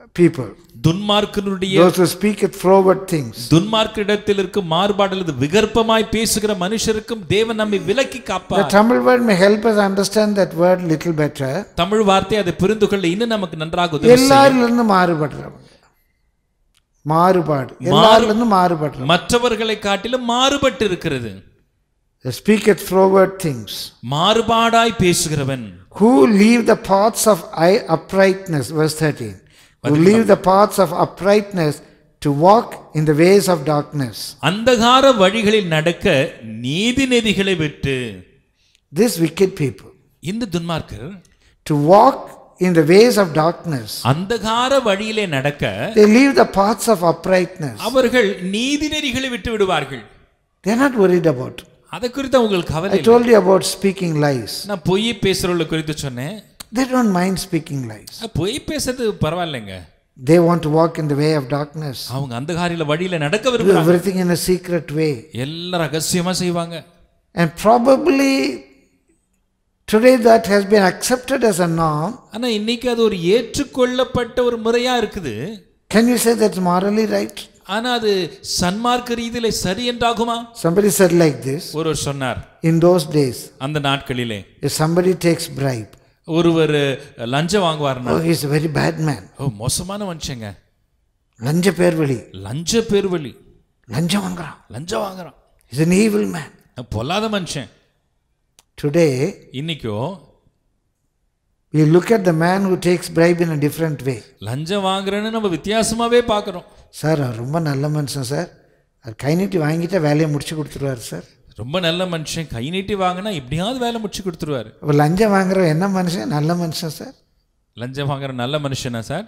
people. துன்மார்க்கனுடைய Those who speaketh froward things. துன்மார்க்கரிடத்தில் இருக்கும் மாறுபாடு அல்லது விகற்பமாய் பேசுகிற மனுஷருக்கும் தேவன் நம்மை விலக்கி காப்பார். The Tamil word may help us understand that word little better. Tamil வார்த்தை அதை புரிந்து கொள்ள இன்னும் நமக்கு நன்றாக உதவி செய்யும். எல்லாரிலிருந்து மாறுபடுறவங்க. மாறுபாடு எல்லாரிலிருந்து மாறுபடுற மற்றவர்களை காட்டிலும் மாறுபட்டு இருக்கிறது. Speaketh froward things. மாறுபாடாய் பேசுகிறவன். Who leave the paths of uprightness, verse thirteen. Who leave the paths of uprightness to walk in the ways of darkness. அந்தகார வழிகளில் நடக்க நீதி நெறிகளை விட்டு. This wicked people. இந்த துன்மார்க்கர் to walk in the ways of darkness. அந்தகார வழியிலே நடக்க they leave the paths of uprightness. அவர்கள் நீதி நெறிகளை விட்டு விடுவார்கள். They are not worried about. அத குறித்து உங்களுக்கு கவலை இல்லை. I told you about speaking lies. நான் பொய் பேசுறவங்கள குறித்து சொன்னேன். They don't mind speaking lies. பொய் பேசுறது பரவாயில்லைங்க. They want to walk in the way of darkness. அவங்க அந்தகாரில வழியில நடக்க விரும்புறாங்க. Everything in a secret way. எல்லாம் ரகசியமா செய்வாங்க. And probably today that has been accepted as a norm. ஆனா இன்னைக்கு அது ஒரு ஏற்றுக்கொள்ளப்பட்ட ஒரு முறையா இருக்குது. Can you say that's morally right? ஆனா அது சன்மார்க்க ரீதியிலே சரி என்றாகுமா? Somebody said like this. ஒருவர் சொன்னார். In those days. அந்த நாட்களிலே. If somebody takes bribe. ஒருவர் லஞ்சம் வாங்குவார்னா. Oh, he is a very bad man. ஓ மோசமான மனுஷங்க. லஞ்ச பேர்வழி. லஞ்ச பேர்வழி. லஞ்சம் வாங்குறான். லஞ்சம் வாங்குறான். He is an evil man. பொல்லாத மனுஷன். Today, இன்னைக்கோ we look at the man who takes bribe in a different way. லஞ்சம் வாங்குறேன்னு நம்ம வித்தியாசமாவே பார்க்கறோம். சார் ரொம்ப நல்ல மனுஷன் சார். அது கை நீட்டி வாங்கிட்டா வேலையை முடிச்சு கொடுத்துருவார் சார். ரொம்ப நல்ல மனுஷன், கை நீட்டி வாங்கினா எப்படியாவது வேலை முடிச்சு கொடுத்துருவாரு. லஞ்சம் வாங்குற என்ன மனுஷன்? நல்ல மனுஷன் சார். லஞ்சம் வாங்குற நல்ல மனுஷனா sir?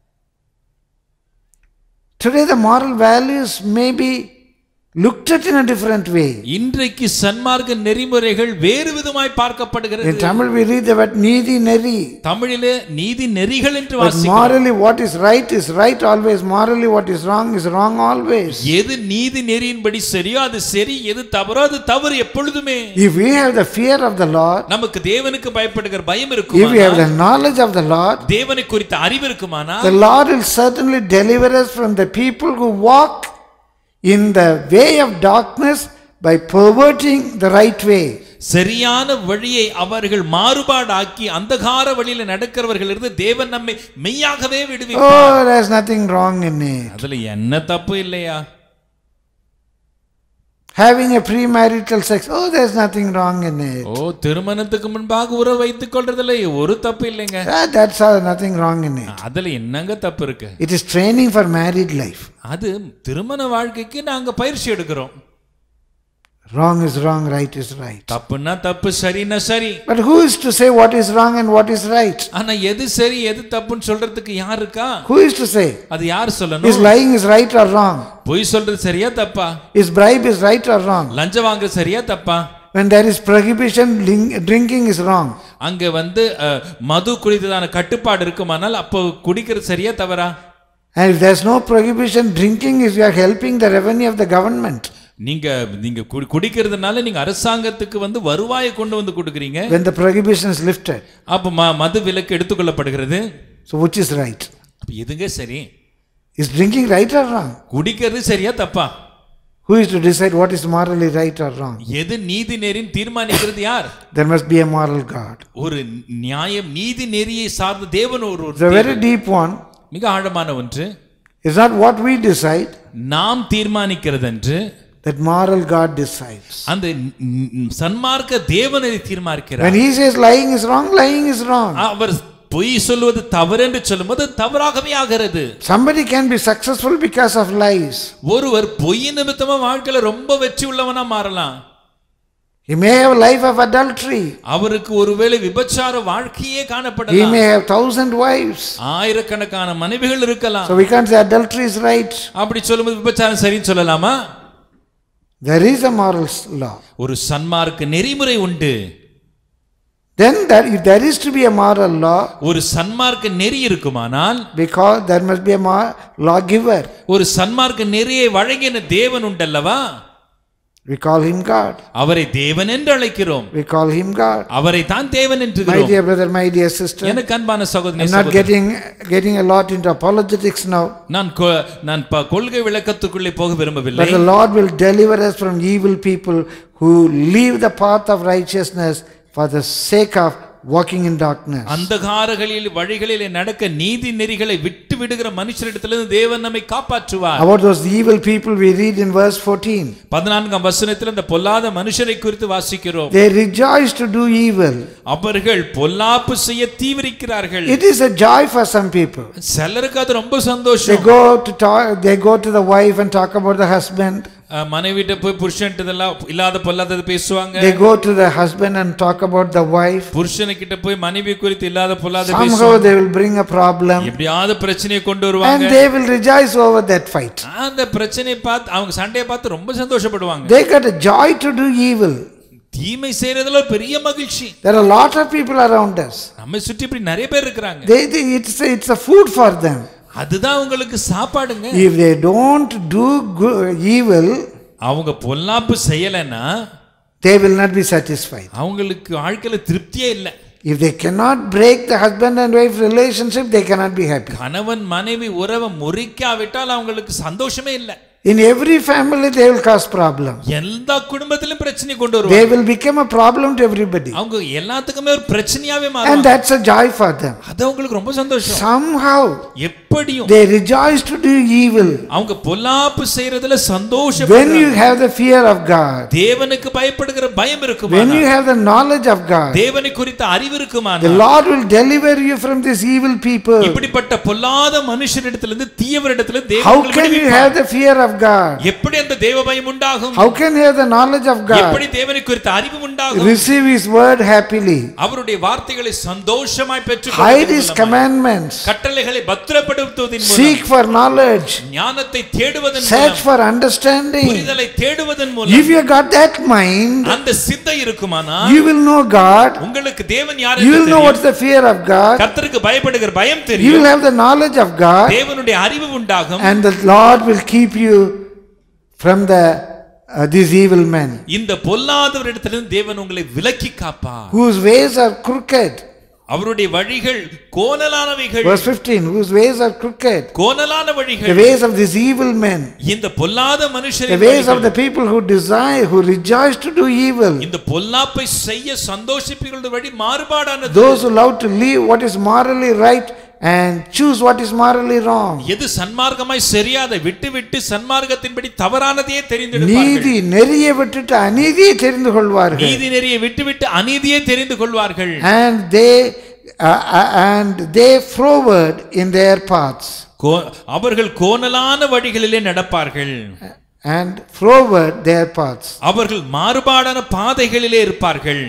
Today the moral values may be looked at in a different way. இன்றைக்கு சன்மார்க்க நெறிமுறைகள் வேறு விதமாய் பார்க்கப்படுகிறது. In Tamil we read the word நீதி நெறி. தமிழிலே நீதி நெறிகள் என்று வாசிக்கிறோம். But morally what is right is right always. Morally what is wrong is wrong always. எது நீதி நெறியின்படி சரியோ அது சரி, எது தவறோ அது தவறு எப்பொழுதுமே. If we have the fear of the Lord, நமக்கு தேவனுக்கு பயப்படுகிற பயம் இருக்குமானால், if we have the knowledge of the Lord, தேவனை குறித்த அறிவு இருக்குமானால், the Lord will certainly deliver us from the people who walk in the way of darkness by perverting the right way. சரியான வழியை அவர்கள் மாறுபாடாக்கி அந்தகார வழியில நடக்கிறவர்கள் இருந்து தேவன் நம்மை மெய்யாகவே விடுவிப்பார். Oh, there's nothing wrong in it. அதுல என்ன தப்பு இல்லையா? Having a premarital sex, oh, there's nothing wrong in it. ஓ திருமணத்துக்கு முன்பாக உறவு வைத்துக் கொள்றதுல ஒரு தப்பு இல்லைங்க. That's all, nothing wrong in it. அதுல என்னங்க தப்பு இருக்கு? It is training for married life. அது திருமண வாழ்க்கைக்கு நாங்க பயிற்சி எடுக்கிறோம். Wrong is wrong, right is right. தப்புனா தப்பு, சரினா சரி. But who is to say what is wrong and what is right? ஆனா எது சரி எது தப்புன்னு சொல்றதுக்கு யார் இருக்கா? Who is to say? அது யார் சொல்லணும்? Is lying is right or wrong? பொய் சொல்றது சரியா தப்பா? Is bribe is right or wrong? லஞ்சம் வாங்குறது சரியா தப்பா? When there is prohibition, drinking is wrong. அங்க வந்து மது குடித்ததான கட்டுப்பாடு இருக்குமானால் அப்போ குடிக்கிறது சரியா தவறா? And if there is no prohibition, drinking is you are helping the revenue of the government. நீங்க நீங்க குடிக்கிறதுனால நீங்க அரசாங்கத்துக்கு வந்து வருவாயை கொண்டு வந்து கொடுக்குறீங்க. When the prohibition is lifted, அப்ப மது விலக்கு எடுத்துக்கொள்ளப்படுகிறது. So which is right? அப்ப எதுங்க சரி? Is drinking right or wrong? குடிக்கிறது சரியா தப்பா? Who is to decide what is morally right or wrong? எது நீதி நெறின்னு தீர்மானிக்கிறது யார்? There must be a moral God. ஒரு நியாயம் நீதி நெறியை சார்ந்த தேவன் ஒரு It's a very deep one. மிக ஆழமான ஒன்று. It's not what we decide. நாம் தீர்மானிக்கிறது என்று. That moral God decides. அந்த சன்மார்க்க தேவனை தீர்மானிக்கிறார். When he says lying is wrong, lying is wrong. அவர் பொய் சொல்வது தவறு என்று சொல்லும்போது தவறாகவே ஆகிறது. Somebody can be successful because of lies. ஒருவர் பொய் நிமித்தமா வாழ்க்கையில ரொம்ப வெற்றி உள்ளவனா மாறலாம். He may have a life of adultery. அவருக்கு ஒருவேளை விபச்சார வாழ்க்கையே காணப்படலாம். He may have thousand wives. ஆயிரக்கணக்கான மனைவிகள் இருக்கலாம். So we can't say adultery is right. அப்படி சொல்லும்போது விபச்சாரம் சரின்னு சொல்லலாமா? There is a moral law. ஒரு சன்மார்க்க நெறிமுறை உண்டு. Then that if there is to be a moral law, ஒரு சன்மார்க்க நெறி இருக்குமானால், because there must be a lawgiver. ஒரு சன்மார்க்க நெறியை வழங்கின தேவன் உண்டல்லவா? We call him God. அவரை தேவன் என்று அழைக்கிறோம். We call him God. அவரை தான் தேவன் என்று My dear brother, my dear sister, எனக்கு அன்பான சகோதரனே, I'm not getting getting a lot into apologetics now. நான் நான் கொள்கை விளக்கத்துக்குள்ளே போக விரும்பவில்லை. But the Lord will deliver us from evil people who leave the path of righteousness for the sake of walking in darkness. அந்தகாரங்களில் வழிகளிலே நடக்க நீதி நெறிகளை விட்டு விடுகிற மனுஷரிடத்திலிருந்து தேவன் நம்மை காப்பாற்றுவார். About those evil people we read in verse fourteen. பதினான்காம் வசனத்தில் அந்த பொல்லாத மனுஷரை குறித்து வாசிக்கிறோம். They rejoice to do evil. அவர்கள் பொல்லாப்பு செய்ய தீவிரிக்கிறார்கள். It is a joy for some people. சிலருக்கு அது ரொம்ப சந்தோஷம். They go to talk, they go to the wife and talk about the husband. மனைவிட்ட போய் புருஷன்ட்டதெல்லாம் இல்லாத பொல்லாதது பேசுவாங்க. They go to the husband and talk about the wife. புருஷன்கிட்ட போய் மனைவி குறித்து இல்லாத பொல்லாத பேசுவாங்க. Somehow they will bring a problem. எப்படியாவது பிரச்சனையை கொண்டு வருவாங்க. And they will rejoice over that fight. அந்த பிரச்சனையை பார்த்து அவங்க சண்டையை பார்த்து ரொம்ப சந்தோஷப்படுவாங்க. They got a joy to do evil. தீமை செய்யறதுல ஒரு பெரிய மகிழ்ச்சி. There are a lot of people around us. நம்ம சுற்றி இப்படி நிறைய பேர் இருக்காங்க. They it's a, it's a food for them. அதுதான் உங்களுக்கு சாப்பாடுங்க. If they don't do good, evil, அவங்க பொல்லாப்பு செய்யலனா they will not be satisfied. அவங்களுக்கு வாழ்க்கையில திருப்தியே இல்ல. If they cannot break the husband and wife relationship, they cannot be happy. கணவன் மனைவி உறவை முறிக்காவிட்டால் அவங்களுக்கு சந்தோஷமே இல்ல. In every family they will cause problem. எல்லா குடும்பத்திலும் பிரச்சனை கொண்டு வருவாங்க. They will become a problem to everybody. அவங்க எல்லாத்துக்குமே ஒரு பிரச்சனையாவே மாறுவாங்க. And that's a joy for them. அது அவங்களுக்கு ரொம்ப சந்தோஷம். Somehow எப்படியும் they rejoice to do evil. அவங்க பொல்லாப்பு செய்யறதுல சந்தோஷப்படுறாங்க. When you have the fear of God, தேவனுக்கு பயப்படுகிற பயம் இருக்குமானா, when you have the knowledge of God, தேவனை குறித்த அறிவு இருக்குமானா, the Lord will deliver you from these evil people. இப்படிப்பட்ட பொல்லாத மனுஷரிடத்திலிருந்து தீயவரிடத்திலிருந்து தேவன் How உங்களை can you விடுவிப்பார். have the fear of God? எப்படி அந்த தேவ பயம் உண்டாகும்? How can you have the knowledge of God? எப்படி தேவனை குறித்த அறிவு உண்டாகும்? Receive his word happily. அவருடைய வார்த்தைகளை சந்தோஷமாய் பெற்றுக் Hide his commandments. கட்டளைகளை பத்திரப்படுத்துவதன் மூலம், Seek for knowledge. ஞானத்தை தேடுவதன் Search மூலம், for understanding. புரிதலை தேடுவதன் மூலம், If you got that mind, அந்த சிந்தை இருக்குமானா, you will know God. உங்களுக்கு தேவன் யார் You என்று will know தெரியும். what's the fear of God. கர்த்தருக்கு பயப்படுகிற பயம் You தெரியும். will have the knowledge of God. தேவனுடைய அறிவு உண்டாகும். And the Lord will keep you from the uh, these evil men, இந்த பொல்லாதவரிடத்திலிருந்து தேவன் உங்களை விலக்கி காப்பார். whose ways are crooked. அவருடைய வழிகள் கோணலானவைகள். Verse fifteen, whose ways are crooked. கோணலான வழிகள். The ways of these evil men. இந்த பொல்லாத The மனுஷரின் ways of வழிகள். the people who desire, who rejoice to do evil. இந்த பொல்லாப்பை செய்ய சந்தோஷிப்பிகளுடைய வழி மாறுபாடானது. Those who love to leave what is morally right and choose what is morally wrong. எது சன்மார்க்கமாய் சரியாதை விட்டு விட்டு சன்மார்க்கத்தின்படி தவறானதையே தெரிந்தெடுப்பார்கள். நீதி நெறியை விட்டுட்டு அநீதியை தெரிந்து கொள்வார்கள். நீதி நெறியை விட்டு விட்டு அநீதியை தெரிந்து கொள்வார்கள். And they uh, uh, and they forward in their paths. அவர்கள் கோணலான வழிகளிலே நடப்பார்கள். And forward their paths. அவர்கள் மாறுபாடான பாதைகளிலே இருப்பார்கள்.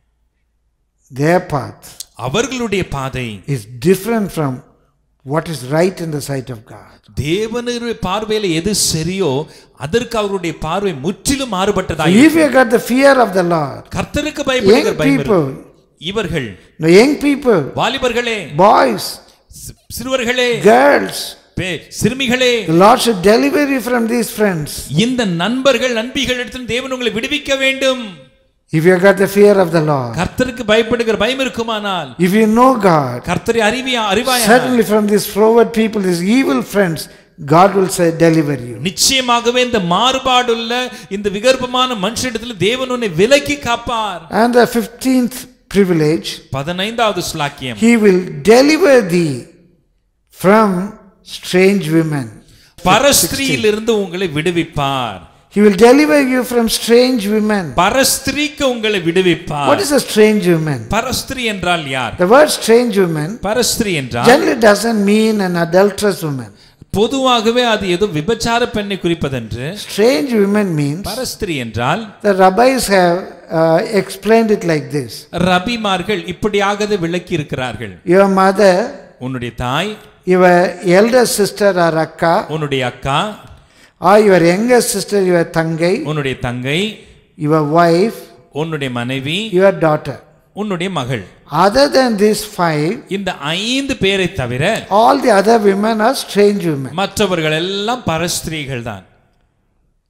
Their path அவர்களுடைய பாதை is different from what is right in the sight of God. தேவனுடைய பார்வையில எது சரியோ அதற்கு அவருடைய பார்வை முற்றிலும் மாறுபட்டதாக. If you got the fear of the Lord, கர்த்தருக்கு பயப்படுகிற பயம், இவர்கள் the young people, வாலிபர்களே, boys, சிறுவர்களே, girls, சிறுமிகளே, the Lord should deliver you from these friends. இந்த நண்பர்கள் நண்பிகளிடத்தில் தேவன் உங்களை விடுவிக்க வேண்டும். If you got the fear of the Lord, கர்த்தருக்கு பயப்படுகிற பயம் இருக்குமானால், if you know God, கர்த்தரை அறிவியா அறிவாயா, certainly from these forward people, these evil friends, God will say deliver you. நிச்சயமாகவே இந்த மாறுபாடுள்ள இந்த விகற்பமான மனுஷனிடத்தில் தேவன் உன்னை விலக்கி காப்பார். And the fifteenth privilege, பதினைந்தாவது ஸ்லாக்கியம், he will deliver thee from strange women. பரஸ்திரியிலிருந்து உங்களை விடுவிப்பார். He will deliver you from strange women. பரஸ்திரிக்கு உங்களை விடுவிப்பார். What is a strange woman? பரஸ்திரி என்றால் யார்? The word strange woman பரஸ்திரி என்றால் generally doesn't mean an adulterous woman. பொதுவாகவே அது ஏதோ விபச்சார பெண்ணை குறிப்பதென்று. Strange women means, பரஸ்திரி என்றால், the rabbis have uh, explained it like this. ரபிமார்கள் இப்படியாக விளக்கி இருக்கிறார்கள். Your mother, உன்னுடைய தாய், your elder sister or akka, உன்னுடைய அக்கா, or your younger sister, your தங்கை, உன்னுடைய தங்கை, your wife, உன்னுடைய மனைவி, your daughter, உன்னுடைய மகள். Other than these five, இந்த ஐந்து பேரை தவிர all the other women are strange women. மற்றவர்கள் எல்லாம் பரஸ்திரீகள் தான்.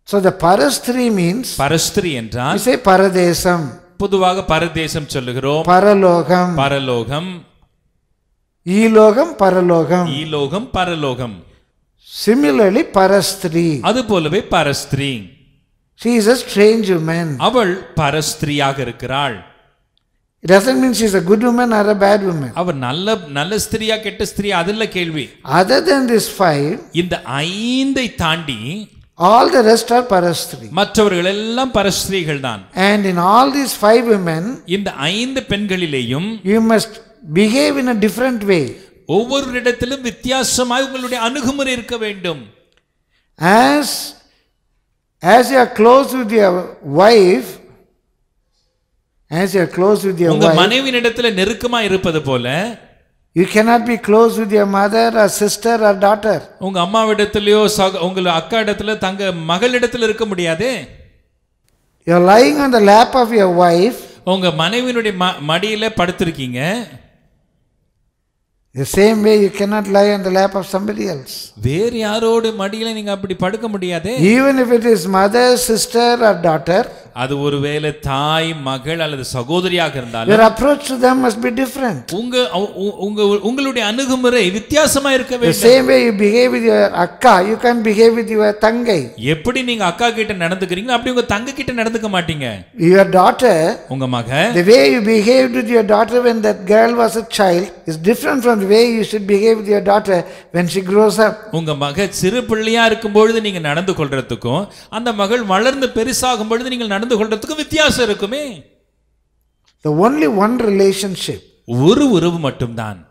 So the parastri means, பரஸ்திரி என்றால் we say paradesam, பொதுவாக பரதேசம் சொல்லுகிறோம். paralogam, பரலோகம், ஈலோகம், paralogam. ஈலோகம், பரலோகம். Similarly, parastri. அது போலவே பரஸ்திரி. She is a strange woman. அவள் பரஸ்திரியாக இருக்கிறாள். It doesn't mean she is a good woman or a bad woman. அவள் நல்ல நல்ல ஸ்திரியா கெட்ட ஸ்திரியா அதல்ல கேள்வி. Other than this five, இந்த ஐந்தை தாண்டி all the rest are parastri. மற்றவர்கள் எல்லாம் பரஸ்திரிகள் தான். And in all these five women, இந்த ஐந்து பெண்களிலேயும் you must behave in a different way. ஒவ்வொரு இடத்திலும் வித்தியாசமாய் உங்களுடைய அணுகுமுறை இருக்க வேண்டும். As as you are close with your wife, as you are close with your உங்க wife, மனைவியின் இடத்துல நெருக்கமா இருப்பது போல you cannot be close with your mother or sister or daughter. உங்க அம்மாவிடத்திலயோ உங்க அக்கா இடத்துல தங்க மகளிடத்துல இருக்க முடியாதே. You are lying on the lap of your wife. உங்க மனைவியினுடைய மடியில படுத்திருக்கீங்க. The same way you cannot lie on the lap of somebody else. வேற யாரோட மடியில நீங்க அப்படி படுக்க முடியாதே. Even if it is mother, sister or daughter, அது ஒருவேளை தாய், மகள் அல்லது சகோதரியாக இருந்தாலும் your approach to them must be different. உங்க உங்க உங்களுடைய அணுகுமுறை வித்தியாசமா இருக்க வேண்டும். The same way you behave with your akka, you can't behave with your tangai. எப்படி நீங்க அக்கா கிட்ட நடந்துக்கிறீங்களோ அப்படி உங்க தங்க கிட்ட நடந்துக்க மாட்டீங்க. Your daughter, உங்க மக, the way you behaved with your daughter when that girl was a child is different from the way you should behave with your daughter when she grows up. உங்க மக சிறு பிள்ளையா இருக்கும் பொழுது நீங்க நடந்து கொள்றதுக்கும் அந்த மகள் வளர்ந்து பெருசாகும் பொழுது நீங்க நடந்து கொள்றதுக்கும் வித்தியாசம் இருக்குமே. The only one relationship, ஒரு உறவு மட்டும்தான்.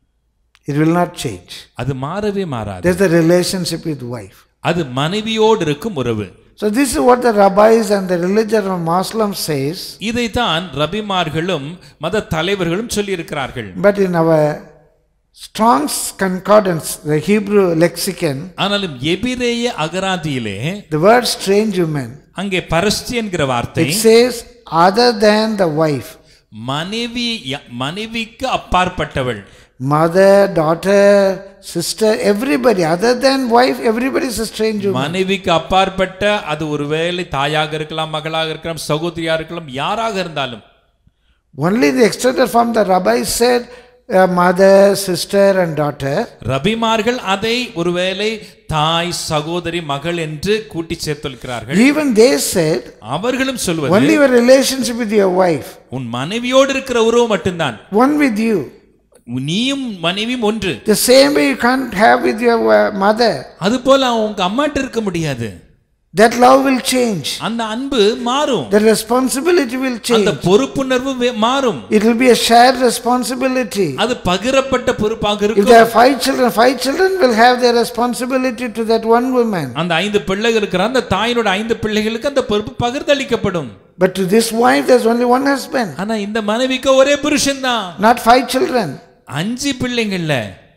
It will not change. அது மாறவே மாறாது. There's the relationship with wife. அது மனைவியோடு இருக்கும் உறவு. So this is what the rabbis and the religion of Muslims says. இதைத்தான் ரபிமார்களும் மத தலைவர்களும் சொல்லி இருக்கிறார்கள். But in our Strong's concordance, the Hebrew lexicon, ஆனாலும் எபிரேய அகராதியிலே the word strange woman, அங்கே பரஸ்தி என்கிற வார்த்தை, it says other than the wife. மனைவி மனைவிக்கு அப்பாற்பட்டவள். Mother, daughter, sister, everybody other than wife, everybody is a strange woman. மனைவிக்கு அப்பாற்பட்ட அது ஒருவேளை தாயாக இருக்கலாம், மகளாக இருக்கலாம், சகோதரியா இருக்கலாம், யாராக இருந்தாலும். Only the extended form the rabbis said a mother, sister and daughter. ரபிமார்கள் அதை ஒருவேளை தாய், சகோதரி, மகள் என்று கூட்டி சேர்த்திருக்கிறார்கள். Even they said, அவர்களும் சொல்வது, only your relationship with your wife. உன் மனைவியோடு இருக்கிற உறவு மட்டும்தான். One with you. நீயும் மனைவியும் ஒன்று. The same way you can't have with your mother. அது போல உங்க அம்மாட்ட இருக்க முடியாது. That love will change. அந்த அன்பு மாறும். The responsibility will change. அந்த பொறுப்புணர்வு மாறும். It will be a shared responsibility. அது பகிரப்பட்ட பொறுப்பாக இருக்கும். If there are five children, five children will have their responsibility to that one woman. அந்த ஐந்து பிள்ளைகள் இருக்கிற அந்த தாயினோட ஐந்து பிள்ளைகளுக்கு அந்த பொறுப்பு பகிர்ந்தளிக்கப்படும். But to this wife there's only one husband. ஆனா இந்த மனைவிக்கு ஒரே புருஷன் தான். Not five children. அஞ்சு பிள்ளைங்கள்ல.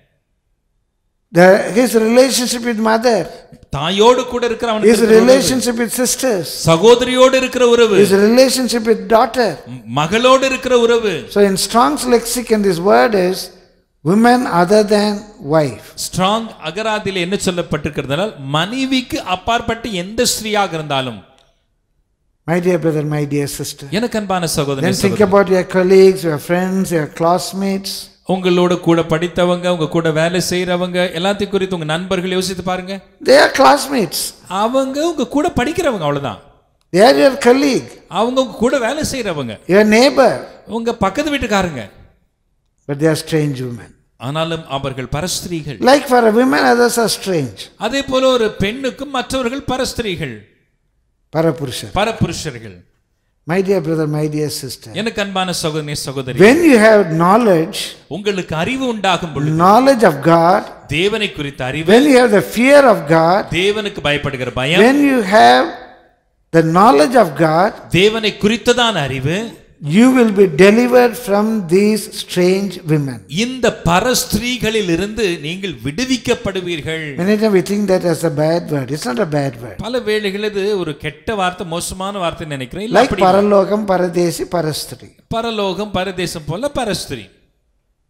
The his relationship with mother, தாயோடு கூட இருக்கிற அவனுக்கு his relationship with sisters, சகோதரியோடு இருக்கிற உறவு, his relationship with daughter, மகளோடு இருக்கிற உறவு. So in Strong's lexicon this word is women other than wife. Strong அகராதியில என்ன சொல்லப்பட்டிருக்கிறதுனால் மனைவிக்கு அப்பாற்பட்ட எந்த ஸ்திரீயாக இருந்தாலும். My dear brother, my dear sister, எனக்கு அன்பான சகோதரனே, then think about your colleagues, your friends, your classmates. உங்களோட கூட படித்தவங்க, உங்க கூட வேலை செய்யறவங்க எல்லாத்தையும் குறித்து உங்க நண்பர்கள் யோசித்து பாருங்க. They are classmates. அவங்க உங்க கூட படிக்கிறவங்க, அவ்வளவுதான். They are your colleague. அவங்க உங்க கூட வேலை செய்யறவங்க. Your neighbor. உங்க பக்கத்து வீட்டுக்காரங்க. But they are strange women. ஆனாலும் அவர்கள் பரஸ்திரீகள். Like for a woman others are strange. அதே போல ஒரு பெண்ணுக்கு மற்றவர்கள் பரஸ்திரீகள், பரபுருஷர், பரபுருஷர்கள். My dear brother, my dear sister, எனக்கு அன்பான சகோதரனே, சகோதரி, when you have knowledge, உங்களுக்கு அறிவு உண்டாகும் பொழுது, knowledge of God, தேவனை குறித்த அறிவு, when you have the fear of God, தேவனுக்கு பயப்படுகிற பயம், when you have the knowledge of God, தேவனை குறித்ததான அறிவு, you will be delivered from these strange women. இந்த பரஸ்திரீகளில் இருந்து நீங்கள் விடுவிக்கப்படுவீர்கள். Many times we think that as a bad word. It's not a bad word. பல வேளைகளில் இது ஒரு கெட்ட வார்த்தை, மோசமான வார்த்தை நினைக்கிறேன். Like paralogam, paradesi, parastri. பரலோகம், பரதேசம் போல பரஸ்திரி.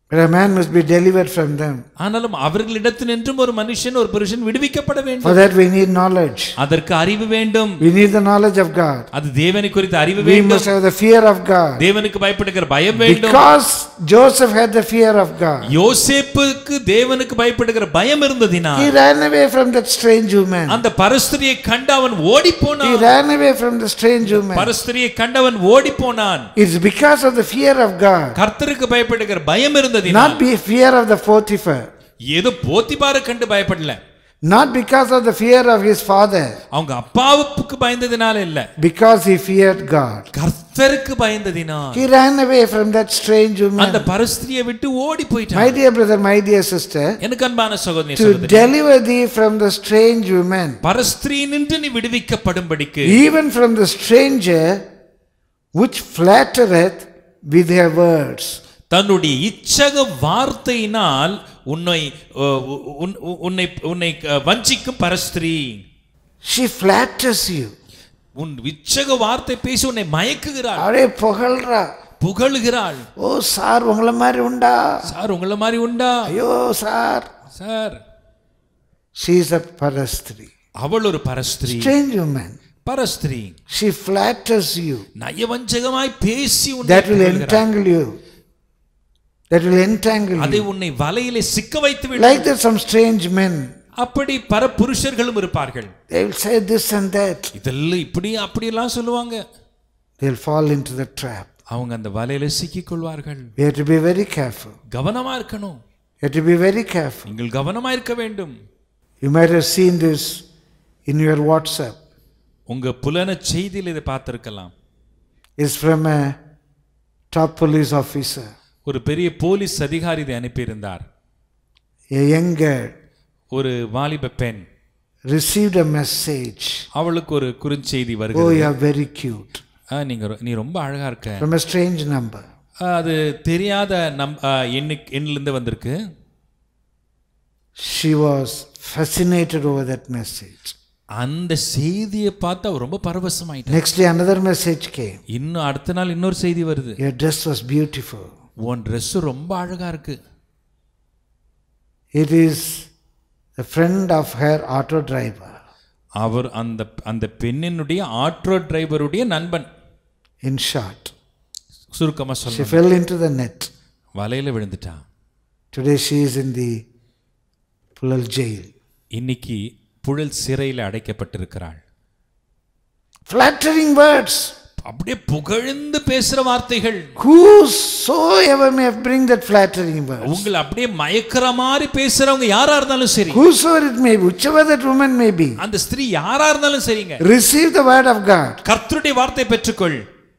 But a man must be delivered from them. ஆனாலும் அவர்களிடத்தினின்றும் ஒரு மனுஷன் ஒரு புருஷன் விடுவிக்கப்பட வேண்டும். For that we need knowledge. அதற்கு அறிவு வேண்டும். We need the knowledge of God. அது தேவனை குறித்த அறிவு We வேண்டும். must have the fear of God. தேவனுக்கு பயப்படுகிற பயம் வேண்டும். Because Joseph had the fear of God. யோசேப்புக்கு தேவனுக்கு பயப்படுகிற பயம் இருந்ததினால் He ran away from that strange woman. அந்த பரஸ்திரியை கண்டு அவன் ஓடி போனான். He ran away from the strange woman. பரஸ்திரியை கண்டு அவன் ஓடி போனான். It's because of the fear of God. கர்த்தருக்கு பயப்படுகிற பயம் இருந்ததினால். Not be fear of the Potiphar. ஏதோ போத்திபாரை கண்டு பயப்படல. Not because of the fear of his father. அவங்க அப்பாவுக்கு பயந்ததினால இல்ல. Because he feared God. கர்த்தருக்கு பயந்ததினால். He ran away from that strange woman. அந்த பரஸ்திரியை விட்டு ஓடி போயிட்டான். My dear brother, my dear sister, எனக்கு அன்பான சகோதரி to சகோதரி, deliver thee from the strange woman, பரஸ்திரியினின்று நீ விடுவிக்கப்படும்படிக்கு, even from the stranger which flattereth with her words, தன்னுடைய இச்சக வார்த்தையினால் உன்னை உன்னை உன்னை வஞ்சிக்கும் பரஸ்திரி. She flatters you. உன் இச்சக வார்த்தை பேசி உன்னை மயக்குகிறாள். அரே புகழ்றா, புகழுகிறாள். ஓ சார் உங்கள மாதிரி உண்டா, சார் உங்கள மாதிரி உண்டா, ஐயோ sir sir. She is a parastri. அவள் ஒரு பரஸ்திரி. Strange woman. பரஸ்திரி. She flatters you. நயவஞ்சகமாய் பேசி உன்னை that will entangle you. That will entangle அதை you. உன்னை வலையிலே சிக்க வைத்து விடும். Like that some strange men. அப்படி பர புருஷர்களும் இருப்பார்கள். They will say this and that. இதெல்லாம் இப்படி அப்படி எல்லாம் சொல்லுவாங்க. They will fall into the trap. அவங்க அந்த வலையில சிக்கிக் கொள்வார்கள். We have to be very careful. கவனமா இருக்கணும். You have to be very careful. நீங்கள் கவனமா இருக்க வேண்டும். You might have seen this in your WhatsApp. உங்க புலன செய்தியில் இதை பார்த்திருக்கலாம். It's from a top police officer. ஒரு பெரிய போலீஸ் அதிகாரி இதை அனுப்பியிருந்தார். A young girl, ஒரு வாலிப பெண், received a message. அவளுக்கு ஒரு குறுஞ்செய்தி Oh, வருகிறது. you are very cute. நீங்க நீ ரொம்ப அழகா இருக்க. From a strange number. அது தெரியாத நம் எண்ணுக்கு எண்ணிலிருந்து வந்திருக்கு. She was fascinated over that message. அந்த செய்தியை பார்த்து அவ ரொம்ப பரவசமாயிட்டா. Next day another message came. இன்னும் அடுத்த நாள் இன்னொரு செய்தி வருது. Your dress was beautiful. உன் Dress ரொம்ப அழகா இருக்கு. It is the friend of her auto driver. அவர் அந்த அந்த பெண்ணினுடைய ஆட்டோ டிரைவருடைய நண்பன். In short, சுருக்கமா she சொல்லணும், fell into the net. வலையில விழுந்துட்டா. Today she is in the Pulal jail. இன்னைக்கு புழல் சிறையில் அடைக்கப்பட்டிருக்கிறாள். Flattering words. அப்படியே புகழ்ந்து பேசுற வார்த்தைகள். Whosoever may bring that flattering words. உங்களை அப்படியே மயக்கிற மாதிரி பேசுறவங்க யாரா இருந்தாலும் சரி. Whosoever it may be, whichever that woman may be. அந்த ஸ்திரீ யாரா இருந்தாலும் சரிங்க. Receive the word of God. கர்த்தருடைய வார்த்தை பெற்றுக்கொள்.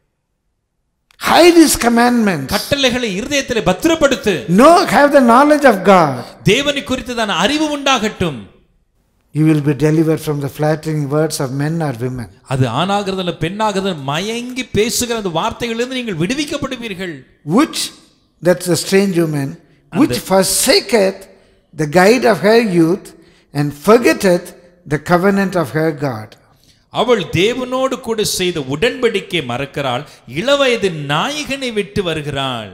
Hide his commandments. கட்டளைகளை இருதயத்திலே பத்திரப்படுத்து. No, have the knowledge of God. தேவனை குறித்ததான அறிவு உண்டாகட்டும். You will be delivered from the flattering words of men or women. அது ஆணாகிறதுல பெண்ணாகிறதுல மயங்கி பேசுகிற அந்த வார்த்தைகளிலிருந்து நீங்கள் விடுவிக்கப்படுவீர்கள். Which, that's the strange woman, which forsaketh the guide of her youth and forgetteth the covenant of her God. அவள் தேவனோடு கூட செய்த உடன்படிக்கை மறக்கிறாள். இளவயது நாயகனை விட்டு வருகிறாள்.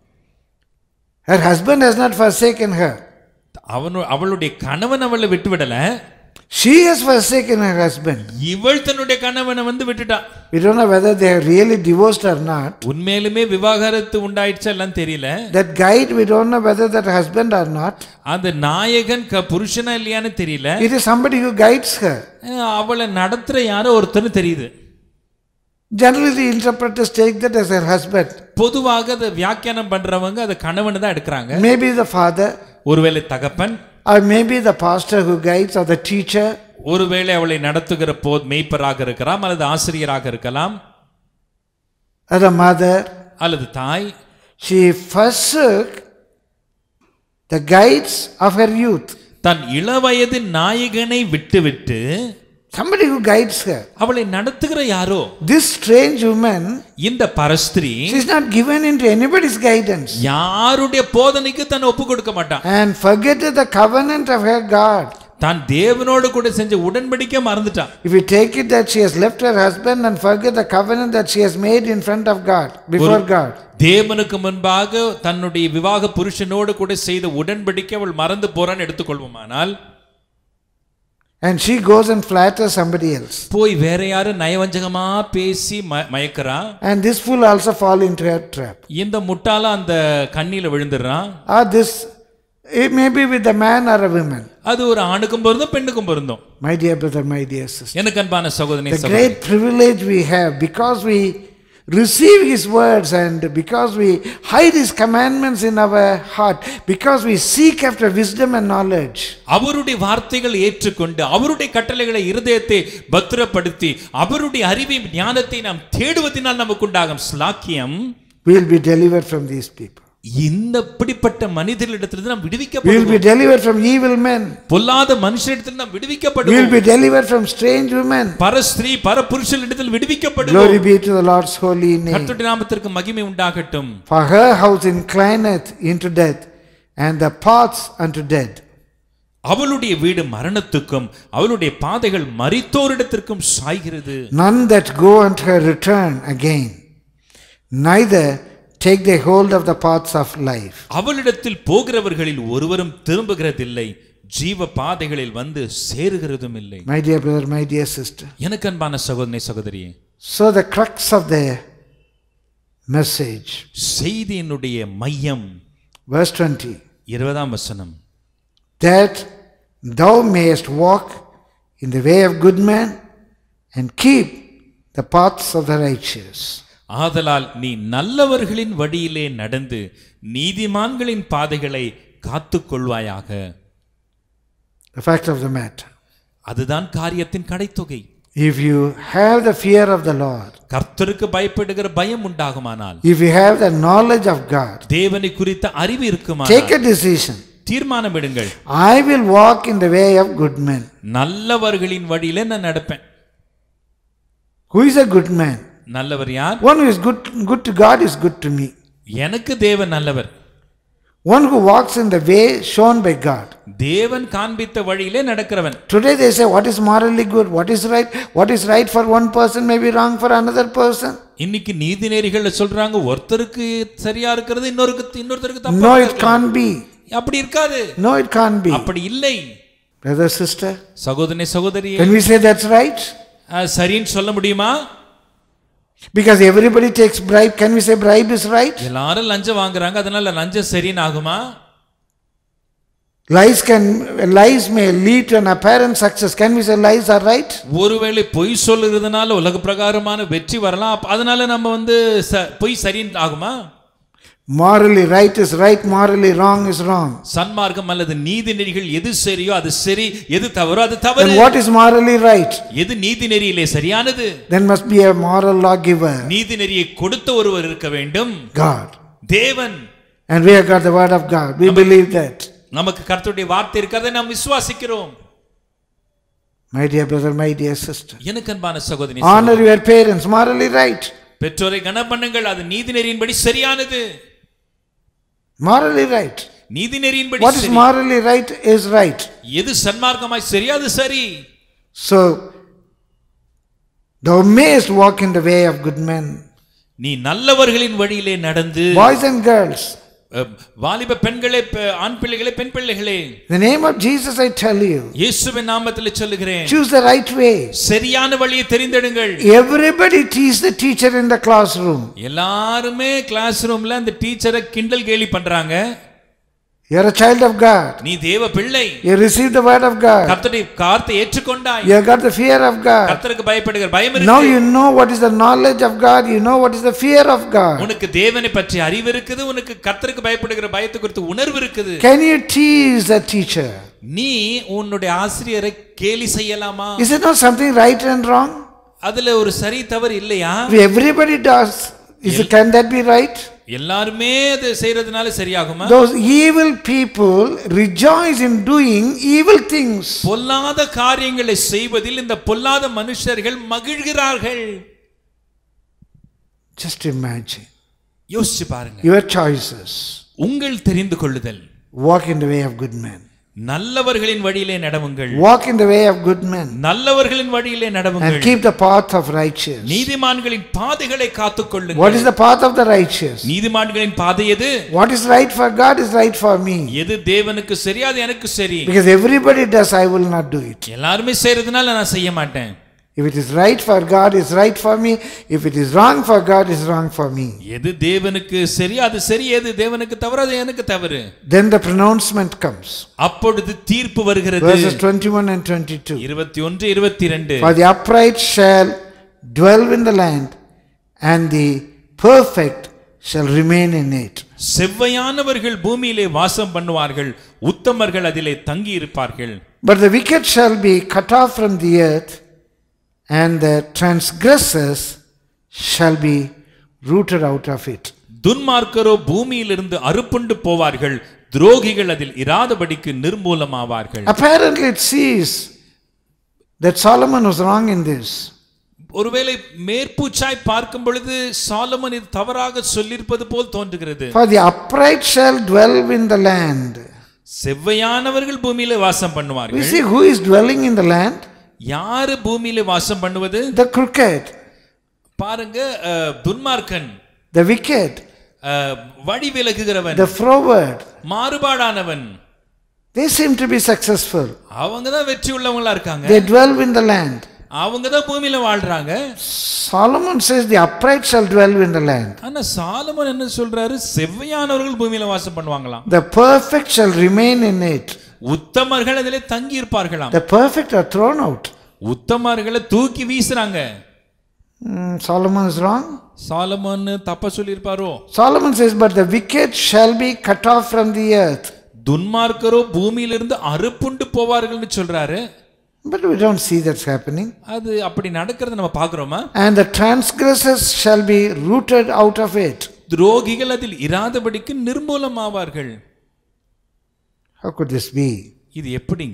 Her husband has not forsaken her. அவனு அவளுடைய கணவன் அவளை விட்டு விடல. She has forsaken her husband. இவள் தன்னுடைய கணவனை வந்து விட்டுட்டா. We don't know whether they are really divorced or not. உண்மையிலுமே விவாகரத்து உண்டாயிடுச்சா எல்லாம் தெரியல. That guide, we don't know whether that husband or not. அந்த நாயகன் புருஷனா இல்லையான்னு தெரியல. It is somebody who guides her. அவளை நடத்துற யாரோ ஒருத்தர் தெரியுது. Generally the interpreters take that as her husband. பொதுவாக அதை வியாக்கியானம் பண்றவங்க அதை கணவனை தான் எடுக்கிறாங்க. Maybe the father. ஒருவேளை தகப்பன். Or maybe the pastor who guides or the teacher. ஒருவேளை அவளை நடத்துகிற போது மேய்ப்பராக இருக்கலாம் அல்லது ஆசிரியராக இருக்கலாம். Or the mother. அல்லது தாய். She forsook the guides of her youth. தன் இளவயது நாயகனை விட்டுவிட்டு somebody who guides her. அவளை நடத்துகிற யாரோ. This strange woman, இந்த பரஸ்திரி, she is not given into anybody's guidance. யாருடைய போதனைக்கு தன்னை ஒப்பு கொடுக்க மாட்டான். And forget the covenant of her God. தான் தேவனோடு கூட செஞ்ச உடன்படிக்கை மறந்துட்டான். If you take it that she has left her husband and forget the covenant that she has made in front of God, before God. தேவனுக்கு முன்பாக தன்னுடைய விவாக புருஷனோடு கூட செய்த உடன்படிக்கை அவள் மறந்து போறான்னு எடுத்துக்கொள்வோமானால், and she goes and flatters somebody else, போய் வேற யாரு நயவஞ்சகமா பேசி மயக்கறா, and this fool also fall into her trap. இந்த முட்டாள அந்த கண்ணில விழுந்துறான். Or this, it may be with a man or a woman. அது ஒரு ஆணுக்கும் பொருந்தும் பெண்ணுக்கும் பொருந்தும். My dear brother, my dear sister, எனக்கு அன்பான சகோதரனே the great privilege we have because we receive his words and because we hide his commandments in our heart, because we seek after wisdom and knowledge. அவருடைய வார்த்தைகளை ஏற்றுக்கொண்டு அவருடைய கட்டளைகளை இருதயத்தை பத்திரப்படுத்தி அவருடைய அறிவை ஞானத்தை நாம் தேடுவதினால் நமக்கு உண்டாகும் ஸ்லாக்கியம், we will be delivered from these people. இந்த இப்படிப்பட்ட மனிதர்களிடத்திலிருந்து நாம் We will விடுவிக்கப்படுவோம். be delivered from evil men. பொல்லாத மனுஷரிடத்தில் நாம் We will விடுவிக்கப்படுவோம். be delivered from strange women. பரஸ்திரீ பரபுருஷரிடத்தில் விடுவிக்கப்படுவோம். Glory be to the Lord's holy name. கர்த்தருடைய நாமத்திற்கு மகிமை உண்டாகட்டும். For her house inclineth into death, and the paths unto death. அவளுடைய வீடு மரணத்துக்கும் அவளுடைய பாதைகள் மரித்தோரிடத்திற்கும் சாய்கிறது. None that go unto her return again, neither take they hold of the paths of life. அவளிடத்தில் போகிறவர்களில் ஒருவரும் திரும்புகிறதில்லை, ஜீவ பாதைகளில் வந்து சேருகிறதும் இல்லை. My dear brother, my dear sister, எனக்கு அன்பான சகோதரனே சகோதரியே, so the crux of the message, செய்தியினுடைய மையம், verse twenty, இருபதாம் வசனம், that thou mayest walk in the way of good men and keep the paths of the righteous. ஆதலால் நீ நல்லவர்களின் வழியிலே நடந்து நீதிமான்களின் பாதைகளை காத்துக்கொள்வாயாக. The fact of the matter, அதுதான் காரியத்தின் கடைத்தொகை. if you have the fear of the Lord, கர்த்தருக்கு பயப்படுகிற பயம் உண்டாகுமானால், if you have the knowledge of God, தேவனை குறித்த அறிவு இருக்குமானால், take a decision. தீர்மானம் எடுங்கள். I will walk in the way of good men. நல்லவர்களின் வழியிலே நான் நடப்பேன். Who is a good man? நல்லவர் யார்? One who is good, good to God is good to me. எனக்கு தேவன் நல்லவர். One who walks in the way shown by God. தேவன் காண்பித்த வழியிலே நடக்கிறவன். Today they say what is morally good, what is right, what is right for one person may be wrong for another person. இன்னைக்கு நீதிநெறிகள்ல சொல்றாங்க ஒருத்தருக்கு சரியா இருக்கிறது இன்னொருக்கு இன்னொருத்தருக்கு தப்பா. No, it can't be. அப்படி இருக்காது. No, it can't be. அப்படி இல்லை. Brother, sister, சகோதரனே சகோதரியே, can we say that's right? சரின்னு சொல்ல முடியுமா? Because everybody takes bribe, can we say bribe is right? எல்லாரும் லஞ்சம் வாங்குறாங்க, அதனால லஞ்சம் சரின்னு ஆகுமா? Lies can lies may lead to an apparent success. Can we say lies are right? ஒருவேளை பொய் சொல்லுறதுனால உலக பிரகாரமான வெற்றி வரலாம், அதனால நம்ம வந்து பொய் சரின்னு ஆகுமா? Morally right is right, morally wrong is wrong. சன்மார்க்கம் அல்லது நீதி நெறிகள் எது சரியோ அது சரி, எது தவறோ அது தவறு. Then what is morally right? எது நீதி நெறியிலே சரியானது? Then must be a moral lawgiver. நீதி நெறியை கொடுத்த ஒருவர் இருக்க வேண்டும். God. தேவன். And we have got the word of God. We believe that. நமக்கு கர்த்தருடைய வார்த்தை இருக்கிறதை நாம் விசுவாசிக்கிறோம். My dear brother, my dear sister, எனக்கு அன்பான சகோதரி, honor your parents, morally right. பெற்றோரை கனம் பண்ணுங்கள், அது நீதி நெறியின்படி சரியானது. Morally right. நீதி நெறியின்படி what is morally right is right. எது சன்மார்க்கமாய் சரியா அது சரி. So thou mayest walk in the way of good men. நீ நல்லவர்களின் வழியிலே நடந்து. Boys and girls, வாலிப பெண்களே, ஆண் பிள்ளைகளே, பெண் பிள்ளைகளே, the name of Jesus I tell you, இயேசுவின் நாமத்தில் சொல்லுகிறேன், choose the right way. சரியான வழியை தெரிந்தெடுங்கள். Everybody tease the teacher in the classroom. எல்லாரும் கிளாஸ் ரூம்ல அந்த டீச்சரை கிண்டல் கேலி பண்றாங்க. You are a child of God. நீ தேவ பிள்ளை. You receive the word of God. கர்த்தருடைய வார்த்தையை ஏற்றுக்கொண்டாய். You have got the fear of God. கர்த்தருக்கு பயப்படுகிற பயம் இருக்கு. Now you know what is the knowledge of God. You know what is the fear of God. உனக்கு தேவனை பற்றி அறிவு இருக்குது, உனக்கு கர்த்தருக்கு பயப்படுகிற பயத்தை குறித்து உணர்வு இருக்குது. Can you tease a teacher? நீ உன்னுடைய ஆசிரியரை கேலி செய்யலாமா? Is it not something right and wrong? அதுல ஒரு சரி தவறு இல்லையா? Everybody does. Is it, can that be right? எல்லாருமே அது செய்யறதுனால சரியாகுமா? Those evil people rejoice in doing evil things. பொல்லாத காரியங்களை செய்வதில் இந்த பொல்லாத மனுஷர்கள் மகிழ்கிறார்கள். Just imagine. யோசிச்சு பாருங்க. Your choices. உங்கள் தெரிந்து கொள்ளுதல். Walk in the way of good men. நல்லவர்களின் வழியிலே நடவுங்கள். Walk in the way of good men. நல்லவர்களின் வழியிலே நடவுங்கள். And keep the path of righteous. நீதிமான்களின் பாதைகளை காத்துக்கொள்ளுங்கள். What is the path of the righteous? நீதிமான்களின் பாதை எது? What is right for God is right for me. எது தேவனுக்கு சரி அது எனக்கு சரி. Because everybody does, I will not do it. எல்லாரும் செய்யறதுனால நான் செய்ய மாட்டேன். If it is right for God, it's right for me. If it is wrong for God, it's wrong for me. எது தேவனுக்கு சரி அது சரி, எது தேவனுக்கு தவறு அது எனக்கு தவறு. Then the pronouncement comes. அப்பொழுது தீர்ப்பு வருகிறது. Verses twenty-one and twenty-two. இருபத்தி ஒன்று இருபத்தி இரண்டு. For the upright shall dwell in the land, and the perfect shall remain in it. செவ்வையானவர்கள் பூமியிலே வாசம் பண்ணுவார்கள், உத்தமர்கள் அதிலே தங்கி இருப்பார்கள். But the wicked shall be cut off from the earth, and the transgressors shall be rooted out of it. துன்மார்க்கரோ பூமியிலிருந்து அறுப்புண்டு போவார்கள், துரோகிகள் அதில் இராதபடிக்கு நிர்மூலமாவார்கள். Apparently it sees that Solomon was wrong in this. ஒருவேளை மேற்பூச்சாய் பார்க்கும் பொழுது சாலமன் இது தவறாக சொல்லியிருப்பது போல் தோன்றுகிறது. For the upright shall dwell in the land. செவ்வையானவர்கள் பூமியிலே வாசம் பண்ணுவார்கள். We see who is dwelling in the land. யாரு பூமியிலே வாசம் பண்ணுவது? The crooked. பாருங்க, துன்மார்க்கன். The wicked. வழி விலகுகிறவன். The froward. மாறுபாடானவன். They seem to be successful. அவங்க தான் வெற்றி உள்ளவங்களா இருக்காங்க. They dwell in the land. அவங்க தான் பூமியில வாழ்றாங்க. Solomon says the upright shall dwell in the land. ஆனா சாலமன் என்ன சொல்றாரு? செவ்வையானவர்கள் பூமியில வாசம் பண்ணுவாங்களாம். The perfect shall remain in it. உத்தமர்கள் அதிலே தங்கி இருப்பார்களாம். The perfect are thrown out. உத்தமர்களை தூக்கி வீசுறாங்க. Solomon is wrong. சாலமன் தப்பா சொல்லியிருப்பாரோ? Solomon says, but the wicked shall be cut off from the earth. துன்மார்க்கரோ பூமியிலிருந்து அறுப்புண்டு போவார்கள்னு சொல்றாரு. But we don't see that's happening. அது அப்படி நடக்கிறது நம்ம பார்க்கிறோமா? And the transgressors shall be rooted out of it. துரோகிகள் அதில் இராதபடிக்கு நிர்மூலமாவார்கள். How could this be? இது எப்படிங்க?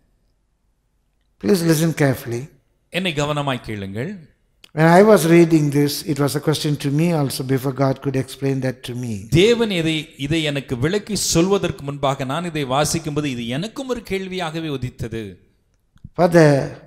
Please listen carefully. என்னை கவனமாய் கேளுங்கள். When I was reading this, it was a question to me also before God could explain that to me. தேவன் இதை இதை எனக்கு விளக்கி சொல்வதற்கு முன்பாக நான் இதை வாசிக்கும்போது இது எனக்கும் ஒரு கேள்வியாகவே உதித்தது. For the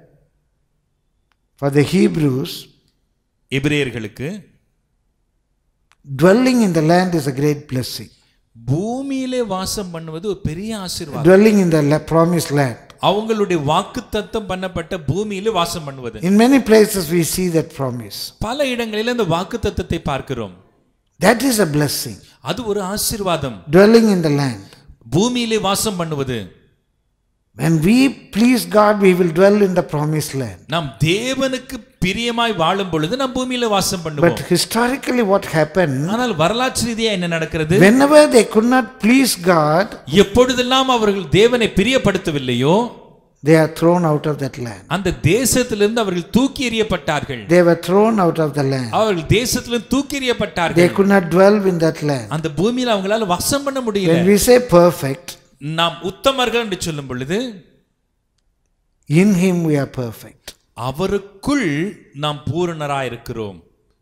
for the Hebrews, எபிரேயர்களுக்கு dwelling in the land is a great blessing. பூமியிலே வாசம் பண்ணுவது ஒரு பெரிய ஆசீர்வாதம். Dwelling in the promised land. அவங்களுடைய வாக்குத்தத்தம் பண்ணப்பட்ட பூமியிலே வாசம் பண்ணுவது. In many places we see that promise. பல இடங்களில் அந்த வாக்குத்தத்தத்தை பார்க்கிறோம். That is a blessing. அது ஒரு ஆசீர்வாதம். Dwelling in the land. பூமியிலே வாசம் பண்ணுவது. When we please God, we will dwell in the promised land. நாம் தேவனுக்கு பிரியமாய் வாழும் பொழுது நாம் பூமியிலே வாசம் பண்ணுவோம். But historically what happened? ஆனால் வரலாற்று ரீதியா என்ன நடக்கிறது? Whenever they could not please God, எப்பொழுதெல்லாம் அவர்கள் தேவனை பிரியப்படுத்தவில்லையோ, they are thrown out of that land. அந்த தேசத்திலிருந்து அவர்கள் தூக்கி எறியப்பட்டார்கள். They were thrown out of the land. அவர்கள் தேசத்திலிருந்து தூக்கி எறியப்பட்டார்கள். They could not dwell in that land. அந்த பூமியில அவங்களால வாசம் பண்ண முடியல. When we say perfect, நாம் உத்தமர்கள் என்று சொல்லும் பொழுது in him we are perfect. அவருக்குள் நாம் பூரணராய் இருக்கிறோம்.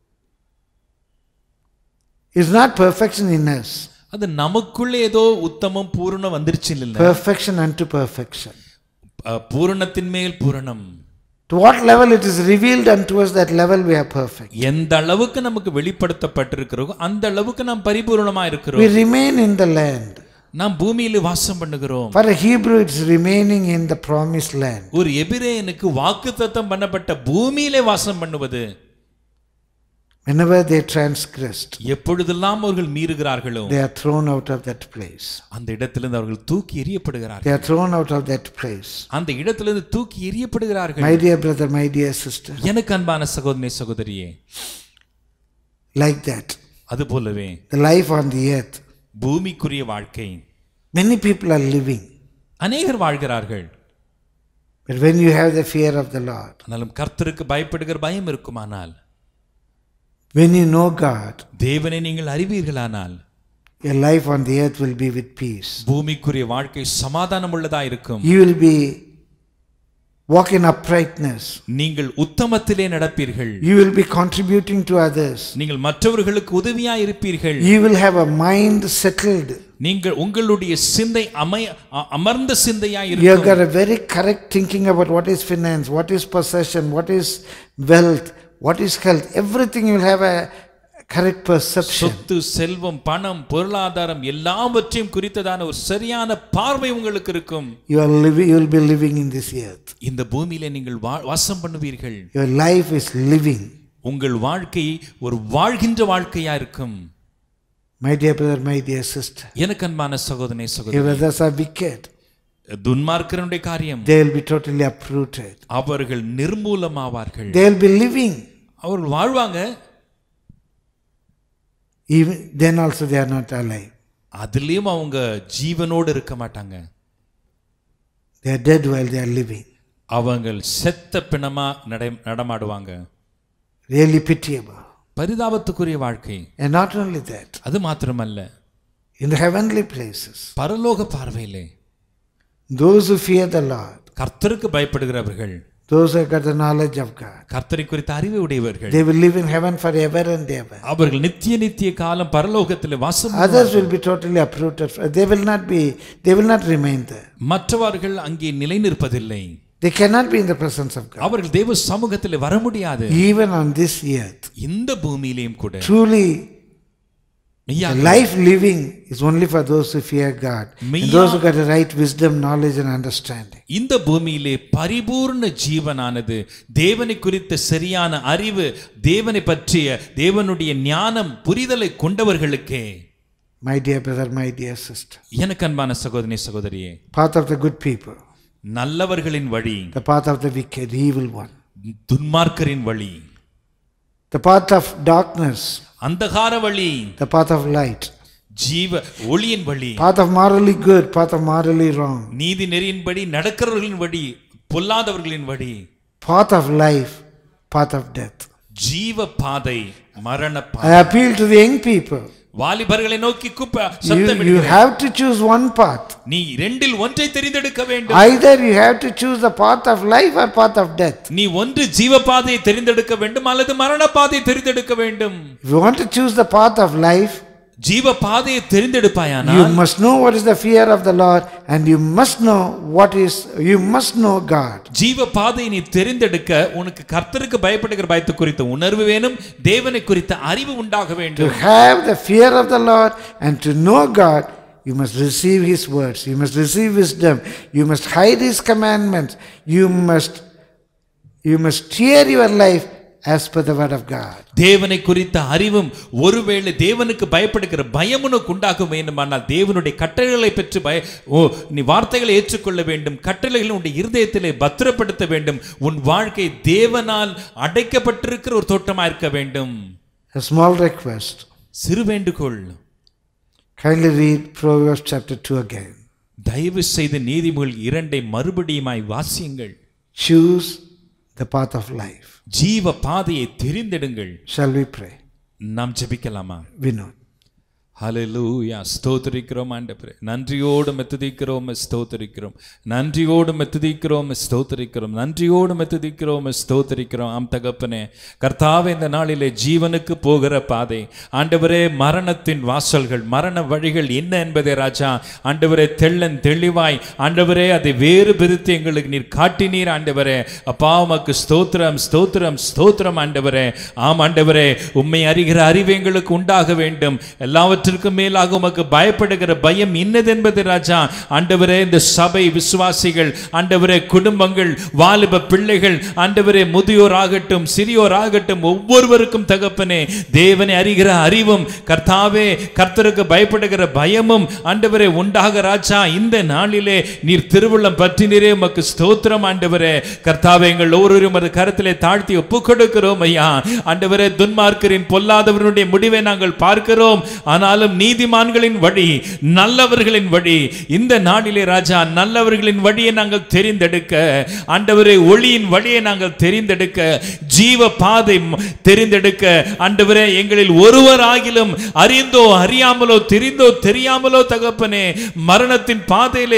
Is not perfection in us. அது நமக்குள்ள ஏதோ உத்தமம் பூரணம் வந்துருச்சு இல்ல. Perfection unto perfection. பூரணத்தின் மேல் பூரணம். To what level it is revealed unto us, that level we are perfect. எந்த அளவுக்கு நமக்கு வெளிப்படுத்தப்பட்டிருக்கிறோம் அந்த அளவுக்கு நாம் பரிபூரணமா இருக்கிறோம். We remain in the land. நாம் பூமியிலே வாசம் பண்ணுகிறோம். For a Hebrew it's remaining in the promised land. ஒரு எபிரேயனுக்கு வாக்குத்தத்தம் பண்ணப்பட்ட பூமியிலே வாசம் பண்ணுவது. Whenever they transgressed, எப்பொழுதெல்லாம் அவர்கள் மீறுகிறார்களோ, they are thrown out of that place. அந்த இடத்திலிருந்து அவர்கள் தூக்கி எறியப்படுகிறார்கள். They are thrown out of that place. அந்த இடத்திலிருந்து தூக்கி எறியப்படுகிறார்கள். My dear brother, my dear sister, எனக்கு அன்பான சகோதரனே சகோதரியே, like that, அது போலவே the life on the earth, பூமிக்குரிய வாழ்க்கை, many people are living. அநேகர் வாழ்கிறார்கள். But when you have the fear of the Lord, ஆனாலும் கர்த்தருக்கு பயப்படுகிற பயம் இருக்குமானால், when you know God, தேவனை நீங்கள் அறிவீர்களானால், your life on the earth will be with peace. பூமிக்குரிய வாழ்க்கை சமாதானம் உள்ளதா இருக்கும். You will be walk in uprightness. நீங்கள் உத்தமத்திலே நடப்பீர்கள். You will be contributing to others. நீங்கள் மற்றவர்களுக்கு உதவியாய் இருப்பீர்கள். You will have a mind settled. நீங்கள் உங்களுடைய சிந்தை அமை அ- அமர்ந்த சிந்தையாய் You have இருக்கும். got a very correct thinking about what is finance, what is possession, what is wealth, what is health. Everything you will have a correct perception. சொத்து, செல்வம், பணம், பொருளாதாரம் எல்லாவற்றையும் குறித்ததான ஒரு சரியான பார்வை உங்களுக்கு இருக்கும். You are living, you will be living in this earth. இந்த பூமியிலே நீங்கள் வா- வாசம் பண்ணுவீர்கள். Your life is living. உங்கள் வாழ்க்கை ஒரு வாழ்கின்ற வாழ்க்கையா இருக்கும். My dear brother, my dear sister, எனக்கு அன்பான சகோதரனே if சகோதரி, others are wicked, துன்மார்க்கருடைய காரியம் they will be totally uprooted. அவர்கள் நிர்மூலமாவார்கள். They will be living. அவர்கள் வாழ்வாங்க, Even then also they are not alive. அதுலயும் அவங்க ஜீவனோடு இருக்க மாட்டாங்க. They are dead while they are living. அவங்க செத்த பிணமா நடை நடமாடுவாங்க. Really pitiable. பரிதாபத்துக்குரிய வாழ்க்கை. And not only that, அது மாத்திரமல்ல, in the heavenly places, பரலோக பார்வையிலே those who fear the Lord, கர்த்தருக்கு பயப்படுகிறவர்கள், those who have got the knowledge of God, கர்த்தரை குறித்த அறிவு உடையவர்கள், they will live in heaven forever and ever. அவர்கள் நித்திய நித்திய காலம் பரலோகத்திலே வாசம் Others பண்ணுவார்கள். will be totally uprooted. They will not be, they will not remain there. மற்றவர்கள் அங்கே நிலை நிற்பதில்லை. They cannot be in the presence of God. அவர்கள் தேவ சமூகத்திலே வர முடியாது. Even on this earth, இந்த பூமியிலேயும் கூட truly, மெய்யாக the life living is only for those who fear God, and மெய்யா- those who got the right wisdom, knowledge and understanding. இந்த பூமியிலே பரிபூர்ண ஜீவனானது தேவனை குறித்த சரியான அறிவு, தேவனை பற்றிய தேவனுடைய ஞானம் புரிதலை கொண்டவர்களுக்கே. My dear brother, my dear sister, எனக்கு அன்பான சகோதரி சகோதரியே, path of the good people, நல்லவர்களின் வழி, the path of the wicked, evil one, துன்மார்க்கரின் வழி, the path of darkness, அந்தகார வழி, the path of light, ஜீவ ஒளியின் வழி, path of morally good, path of morally wrong, நீதி நெறியின்படி நடக்கிறவர்களின் வழி, பொல்லாதவர்களின் வழி, path of life, path of death. ஜீவ பாதை, மரண I பாதை. appeal to the young people. வாலிபர்களை நோக்கி கூப்ப You, you சத்தமிடுகிறேன். have to choose one path. நீ இரண்டில் ஒன்றை தெரிந்தெடுக்க வேண்டும். Either you have to choose the path of life or path of death. நீ ஒன்று ஜீவ பாதையை தெரிந்தெடுக்க வேண்டும் அல்லது மரண பாதையை தெரிந்தெடுக்க வேண்டும். If you want to choose the path of life, ஜீவ பாதையை தெரிந்தெடுப்பாயானால் you must know what is the fear of the Lord, and you must know what is, you must know God. ஜீவ பாதையை நீ தெரிந்தெடுக்க உனக்கு கர்த்தருக்கு பயப்படுகிற பயத்தை குறித்த உணர்வு வேணும், தேவனை குறித்த அறிவு உண்டாக To வேண்டும். have the fear of the Lord and to know God, you must receive His words, you must receive wisdom, you must hide His commandments, you must, you must steer your life as per the word of God. தேவனை குறித்த அறிவும் ஒருவேளை தேவனுக்கு பயப்படுகிற பயம் உனக்கு உண்டாக வேண்டுமானால் தேவனுடைய கட்டளைகளை பெற்று பய ஓ நீ வார்த்தைகளை ஏற்றுக்கொள்ள வேண்டும், கட்டளைகளை உன்னுடைய இருதயத்திலே பத்திரப்படுத்த வேண்டும். உன் வாழ்க்கை தேவனால் அடைக்கப்பட்டிருக்கிற ஒரு தோட்டமா இருக்க வேண்டும். A small request. சிறு வேண்டுகோள், Kindly read Proverbs chapter two again. தயவு செய்து நீதிமொழிகள் இரண்டை மறுபடியுமாய் வாசியுங்கள். Choose the path of life. ஜீவ பாதையை தெரிந்தெடுங்கள். Shall we pray? நாம் ஜெபிக்கலாமா? Vinod. ஹல்லேலூயா, ஸ்தோத்திரிக்கிறோம் ஆண்டவரே, நன்றியோடு மெத்துதிக்கிறோம், ஸ்தோத்திரிக்கிறோம், நன்றியோடு மெத்துதிக்கிறோம், ஸ்தோத்திரிக்கிறோம், நன்றியோடு மெத்துதிக்கிறோம், ஸ்தோத்திரிக்கிறோம். ஆம் தகப்பனே, கர்த்தாவே, இந்த நாளிலே ஜீவனுக்கு போகிற பாதை ஆண்டவரே, மரணத்தின் வாசல்கள், மரண வழிகள் என்ன என்பதை ராஜா ஆண்டவரே தெள்ளன் தெளிவாய் ஆண்டவரே அதை வேறு பிரித்து எங்களுக்கு நீர் காட்டினீர் ஆண்டவரே. அப்பா உமக்கு ஸ்தோத்திரம், ஸ்தோத்திரம், ஸ்தோத்திரம் ஆண்டவரே. ஆம் ஆண்டவரே, உம்மை அறிகிற அறிவு எங்களுக்கு உண்டாக வேண்டும். எல்லாவற்றையும் மேலாக உமக்கு பயப்படுகிற பயம் இன்னதென்பது ராஜா ஆண்டவரே. இந்த சபை விசுவாசிகள் ஆண்டவரே, குடும்பங்கள், வாலிப பிள்ளைகள் ஆண்டவரே, முதியோர் ஆகட்டும் சிறியோர் ஆகட்டும் ஒவ்வொருவருக்கும் தகப்பனே தேவனை அறிகிற அறிவும் கர்த்தாவே கர்த்தருக்கு பயப்படுகிற பயமும் ஆண்டவரே உண்டாக ராஜா இந்த நாளிலே நீர் திருவுள்ளம் பற்றினரே. உமக்கு ஸ்தோத்திரம் ஆண்டவரே. கர்த்தாவே, எங்கள் ஒவ்வொருவரும் அது கருத்திலே தாழ்த்தி ஒப்புக் கொடுக்கிறோம் ஐயா ஆண்டவரே. துன்மார்க்கரின் பொல்லாதவருடைய முடிவை நாங்கள் பார்க்கிறோம், ஆனால் நீதிமான்களின் வழி, நல்லவர்களின் வழி இந்த நாளிலே ராஜா நல்லவர்களின் வழியை நாங்கள் தெரிந்தெடுக்க ஆண்டவரே, ஒளியின் வழியை நாங்கள் தெரிந்தெடுக்க, ஜீவ பாதை தெரிந்தெடுக்க ஆண்டவரே, எங்களில் ஒருவர் ஆகிலும் அறிந்தோ அறியாமலோ தெரிந்தோ தெரியாமலோ தகப்பனே மரணத்தின் பாதையிலே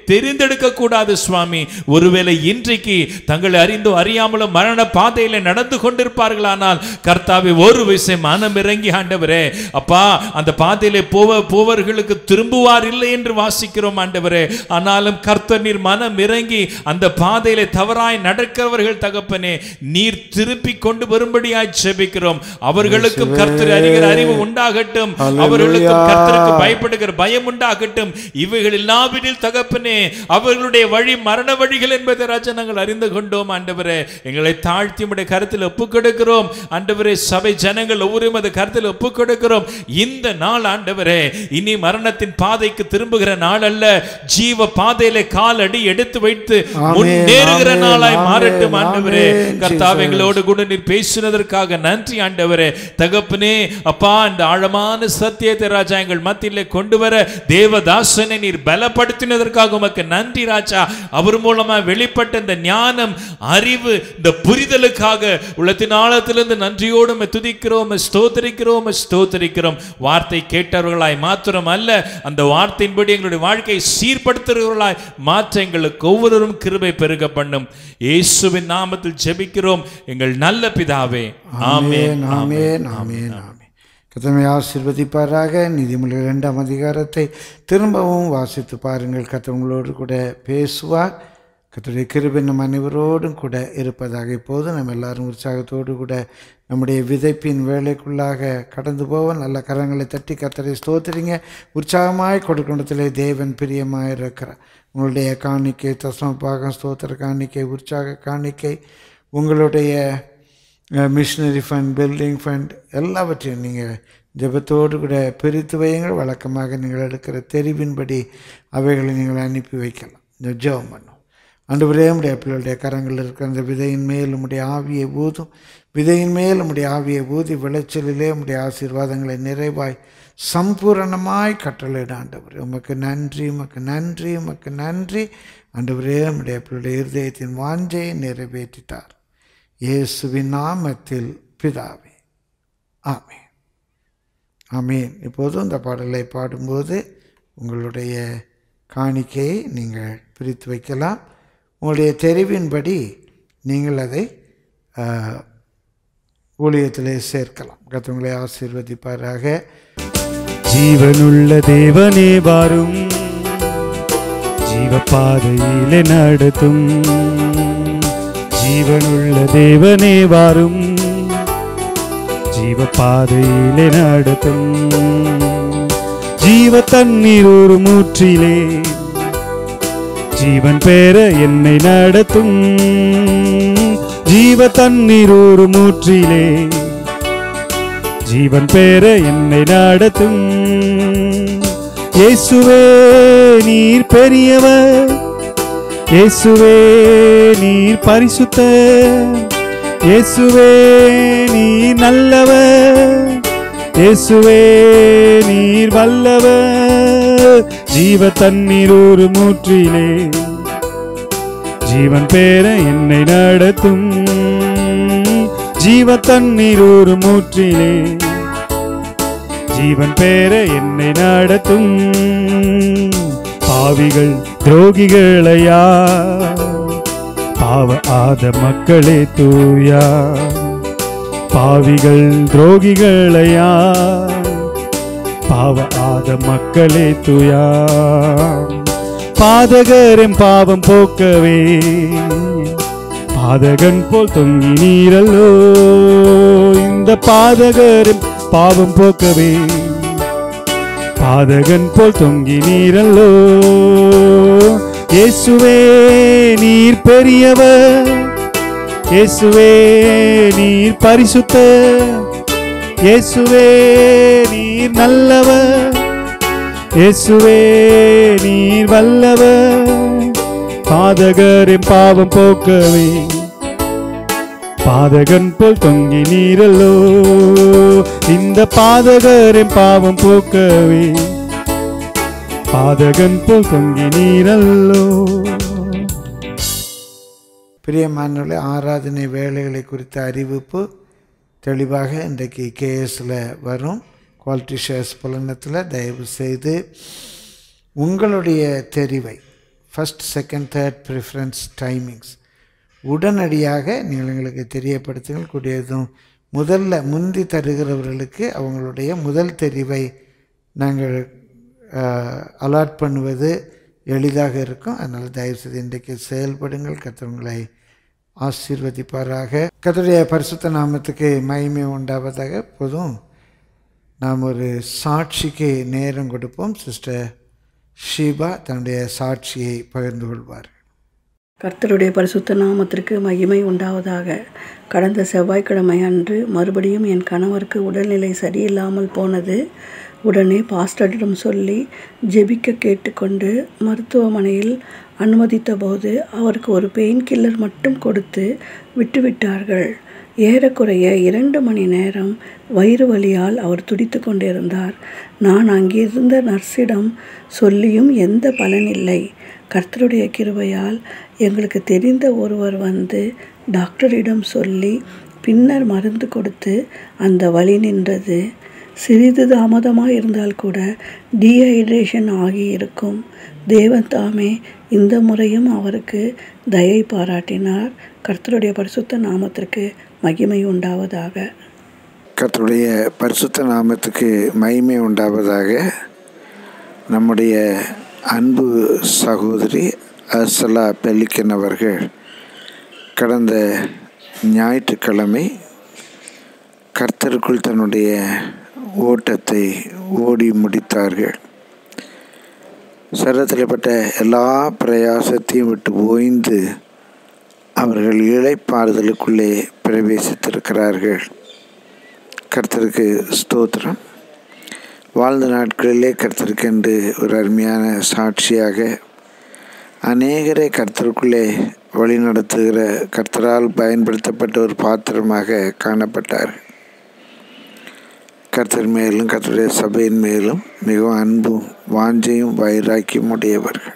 தெரிந்தெடுக்க கூடாது சுவாமி. ஒருவேளை இன்றைக்கு தங்களை அறிந்தோ அறியாமலோ மரண பாதையில நடந்து கொண்டிருப்பார்களானால் கர்த்தாவே ஒரு விஷயம் மனம் இறங்கி ஆண்டவரே அப்பா அந்த பாதையிலே போவ போவர்களுக்கு திரும்புவார் இல்லை என்று வாசிக்கிறோம் ஆண்டவரே. ஆனாலும் கர்த்தர் நீர் மனம் இறங்கி அந்த பாதையிலே தவறாய் நடக்கிறவர்கள் தகப்பனே நீர் திருப்பி கொண்டு வரும்படியாய் ஜெபிக்கிறோம். அவர்களுக்கும் கர்த்தர் அறிகிற அறிவு உண்டாகட்டும், அவர்களுக்கும் கர்த்தருக்கு பயப்படுகிற பயம் உண்டாகட்டும். இவைகள் எல்லாவற்றில் தகப்பனே அவர்களுடைய வழி மரண வழிகள் என்பதை ராஜா நாங்கள் அறிந்து கொண்டோம் ஆண்டவரே. எங்களை தாழ்த்தி உம்முடைய கருத்தில் ஒப்புக் கொடுக்கிறோம் ஆண்டவரே. சபை ஜனங்கள் ஒவ்வொருவரும் அந்த கருத்தில் ஒப்புக் கொடுக்கிறோம். இந்த நாள் ஆண்டவரே இனி மரணத்தின் பாதைக்கு திரும்புகிற நாள் அல்ல, ஜீவ பாதையிலே கால் அடி எடுத்து வைத்து முன்னேறுகிற நாளாய் மாறட்டும் ஆண்டவரே. கர்த்தாவே எங்களோடு கூட நீர் பேசினதற்காக நன்றி ஆண்டவரே. தகப்பனே அப்பா இந்த ஆழமான சத்தியத்தை ராஜா எங்கள் மத்தியிலே கொண்டு வர தேவதாசனை நீர் பலப்படுத்தினதற்காக உமக்கு நன்றி ராஜா. அவர் மூலமா வெளிப்பட்ட இந்த ஞானம் அறிவு இந்த புரிதலுக்காக உள்ளத்தின் ஆழத்திலிருந்து நன்றியோடு துதிக்கிறோம் ஸ்தோத்திரிக்கிறோம் ஸ்தோத்திரிக்கிறோம். வார்த்தை கேட்டவர்களாய் மாத்திரம் அல்ல, அந்த வார்த்தையின்படி எங்களுடைய வாழ்க்கையை சீர்படுத்துகிறவர்களாய் மாற்ற எங்களுக்கு ஒவ்வொருவரும் கிருபை பெருக பண்ணும். இயேசுவின் நாமத்தில் ஜெபிக்கிறோம் எங்கள் நல்ல பிதாவே. ஆமென் ஆமென் ஆமென் ஆமென். கர்த்தர் ஆசீர்வதிப்பாராக. நீதிமொழிகள் இரண்டாம் அதிகாரத்தை திரும்பவும் வாசித்து பாருங்கள். கர்த்தர் உங்களோடு கூட பேசுவார். கர்த்தருடைய கிருபை நம் அனைவரோடும் கூட இருப்பதாக. இப்போது நம்ம எல்லாரும் உற்சாகத்தோடு கூட நம்முடைய விதைப்பின் வேலைக்குள்ளாக கடந்து போவோம். நல்ல கரங்களை தட்டி கர்த்தரை ஸ்தோத்திரிங்க. உற்சாகமாய் கொடுக்கணத்திலே தேவன் பிரியமாய் இருக்கிறார். உங்களுடைய காணிக்கை தசம பாகம் ஸ்தோத்திர காணிக்கை உற்சாக காணிக்கை உங்களுடைய மிஷினரி ஃபண்ட் பில்டிங் ஃபண்ட் எல்லாவற்றையும் நீங்கள் ஜெபத்தோடு கூட பிரித்து வையுங்கள். வழக்கமாக நீங்கள் எடுக்கிற தெரிவின்படி அவைகளை நீங்கள் அனுப்பி வைக்கலாம். ஜெபம் பண்ணும். ஆண்டவரே உம்முடைய பிள்ளைகளுடைய கரங்கள் இருக்கிற அந்த விதையின் மேல் உம்முடைய ஆவியை ஊதும். விதையின் மேல் உம்முடைய ஆவியை ஊதி விளைச்சலிலே உம்முடைய ஆசீர்வாதங்களை நிறைவாய் சம்பூரணமாய் கட்டளையிட ஆண்டவரே. உமக்கு நன்றி உமக்கு நன்றி உமக்கு நன்றி ஆண்டவரே. உம்முடைய பிள்ளையுடைய இருதயத்தின் வாஞ்சையை நிறைவேற்றிட்டார். இயேசுவின் நாமத்தில் பிதாவே ஆமென் ஆமென். இப்போதும் இந்த பாடலை பாடும்போது உங்களுடைய காணிக்கையை நீங்கள் பிரித்து வைக்கலாம். உங்களுடைய தெரிவின்படி நீங்கள் அதை ஊழியத்திலே சேர்க்கலாம். கர்த்தர் ஆசீர்வதிப்பாராக. ஜீவனுள்ள தேவனே வாரும், ஜீவ பாதையிலே நடத்தும். ஜீவனுள்ள தேவனே வாரும், ஜீவ பாதையிலே நடத்தும். ஜீவ தண்ணீர் ஒரு மூற்றிலே ஜீவன் பெற என்னை நடத்தும். ஜீவ தண்ணீர் ஒரு மூற்றிலே ஜீவன் பெற என்னை நடத்தும். இயேசுவே நீர் பெரியவர், இயேசுவே நீர் பரிசுத்தர், இயேசுவே நீர் நல்லவர், இயேசுவே நீர் வல்லவர். ஜீவ தண்ணீர் ஒரு மூற்றிலே ஜீவன் பெற என்னை நடத்தும். ஜீவ தண்ணீர் ஒரு மூற்றிலே ஜீவன் பெற என்னை நடத்தும். பாவிகள் துரோகிகளையா பாவ ஆத மக்களே தூயா. பாவிகள் துரோகிகளையா பாவ ஆத மக்களே தூயா. பாதகரின் பாவம் போக்கவே பாதகன் போல் தொங்கி நீரல்லோ. இந்த பாதகரின் பாவம் போக்கவே பாதகன் போல் தொங்கி நீரல்லோ. இயேசுவே நீர் பெரியவர், இயேசுவே நீர் பரிசுத்தர், இயேசுவே நீர் நல்லவர், இயேசுவே நீர் வல்லவர். பாதகரின் பாவம் போக்கவே பாதகன் போல் தொங்கி நீரல்லோ. இந்த பாதகரின் பாவம் போக்கவே பாதகன் போல் தொங்கி நீரல்லோ. பிரியமானவர்களே, ஆராதனை வேலைகளை குறித்த அறிவிப்பு தெளிவாக இன்றைக்கு கேஎஸில் வரும். குவாலிட்டி ஷேர்ஸ் புலனத்தில் தயவு செய்து உங்களுடைய தெரிவை first second third preference timings உடனடியாக நீங்கள் எங்களுக்கு தெரியப்படுத்துங்கள். கூடியதும் முதல்ல முந்தி தருகிறவர்களுக்கு அவங்களுடைய முதல் தெரிவை நாங்கள் அலாட் பண்ணுவது எளிதாக இருக்கும். அதனால் தயவுசெய்து இன்றைக்கு செயல்படுங்கள். கர்த்தர் உங்களை ஆசீர்வதிப்பாராக. கர்த்தருடைய பரிசுத்த நாமத்துக்கு மகிமை உண்டாவதாக. போதும் நாம் ஒரு சாட்சிக்கு நேரம் கொடுப்போம். சிஸ்டர் ஷீபா தன்னுடைய சாட்சியை பகிர்ந்து கொள்வார். கர்த்தருடைய பரிசுத்த நாமத்திற்கு மகிமை உண்டாவதாக. கடந்த செவ்வாய்க்கிழமை அன்று மறுபடியும் என் கணவருக்கு உடல்நிலை சரியில்லாமல் போனது. உடனே பாஸ்டரிடம் சொல்லி ஜெபிக்க கேட்டுக்கொண்டு மருத்துவமனையில் அனுமதித்த போது அவருக்கு ஒரு பெயின் கில்லர் மட்டும் கொடுத்து விட்டுவிட்டார்கள். ஏறக்குறைய இரண்டு மணி நேரம் வயிறு வலியால் அவர் துடித்து கொண்டிருந்தார். நான் அங்கிருந்த நர்ஸிடம் சொல்லியும் எந்த பலனில்லை. கர்த்தருடைய கிருபையால் எங்களுக்கு தெரிந்த ஒருவர் வந்து டாக்டரிடம் சொல்லி பின்னர் மருந்து கொடுத்து அந்த வலி நின்றது. சிறிது தாமதமாக இருந்தால் கூட டீஹைட்ரேஷன் ஆகி இருக்கும். தேவன் தாமே இந்த முறையும் அவருக்கு தயை பாராட்டினார். கர்த்தருடைய பரிசுத்த நாமத்திற்கு மகிமை உண்டாவதாக. கர்த்தருடைய பரிசுத்த நாமத்துக்கு மகிமை உண்டாவதாக. நம்முடைய அன்பு சகோதரி அர்சலா பெல்லிக்கன் அவர்கள் கடந்த ஞாயிற்றுக்கிழமை கர்த்தருக்குள் தன்னுடைய ஓட்டத்தை ஓடி முடித்தார்கள். சரீரத்தில்பட்ட எல்லா பிரயாசத்தையும் விட்டு ஓய்ந்து அவர்கள் இளைப்பாறுதலுக்குள்ளே பிரவேசித்திருக்கிறார்கள். கர்த்தருக்கு ஸ்தோத்திரம். வாழ்ந்த நாட்களிலே கர்த்தருக்கென்று ஒரு அருமையான சாட்சியாக அநேகரை கர்த்தருக்குள்ளே வழிநடத்துகிற கர்த்தரால் பயன்படுத்தப்பட்ட ஒரு பாத்திரமாக காணப்பட்டார். கர்த்தர் மேலும் கர்த்தருடைய சபையின் மேலும் மிகவும் அன்பும் வாஞ்சையும் வைராக்கியம் உடையவர்கள்.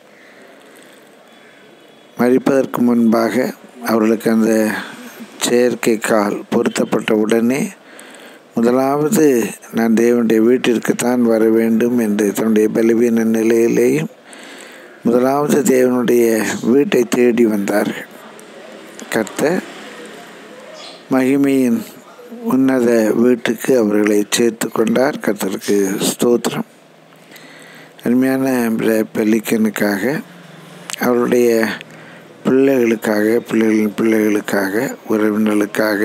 மரிப்பதற்கு முன்பாக அவர்களுக்கு அந்த செயற்கை கால் பொருத்தப்பட்ட உடனே முதலாவது நான் தேவனுடைய வீட்டிற்குத்தான் வர வேண்டும் என்று தன்னுடைய பலவீன நிலையிலேயும் முதலாவது தேவனுடைய வீட்டை தேடி வந்தார்கள். கர்த்தர் மகிமையின் உன்னத வீட்டுக்கு அவர்களை சேர்த்து கொண்டார். கர்த்தருக்கு ஸ்தோத்திரம். அருமையான பெல்லிக்கனுக்காக அவருடைய பிள்ளைகளுக்காக பிள்ளைகளின் பிள்ளைகளுக்காக உறவினர்களுக்காக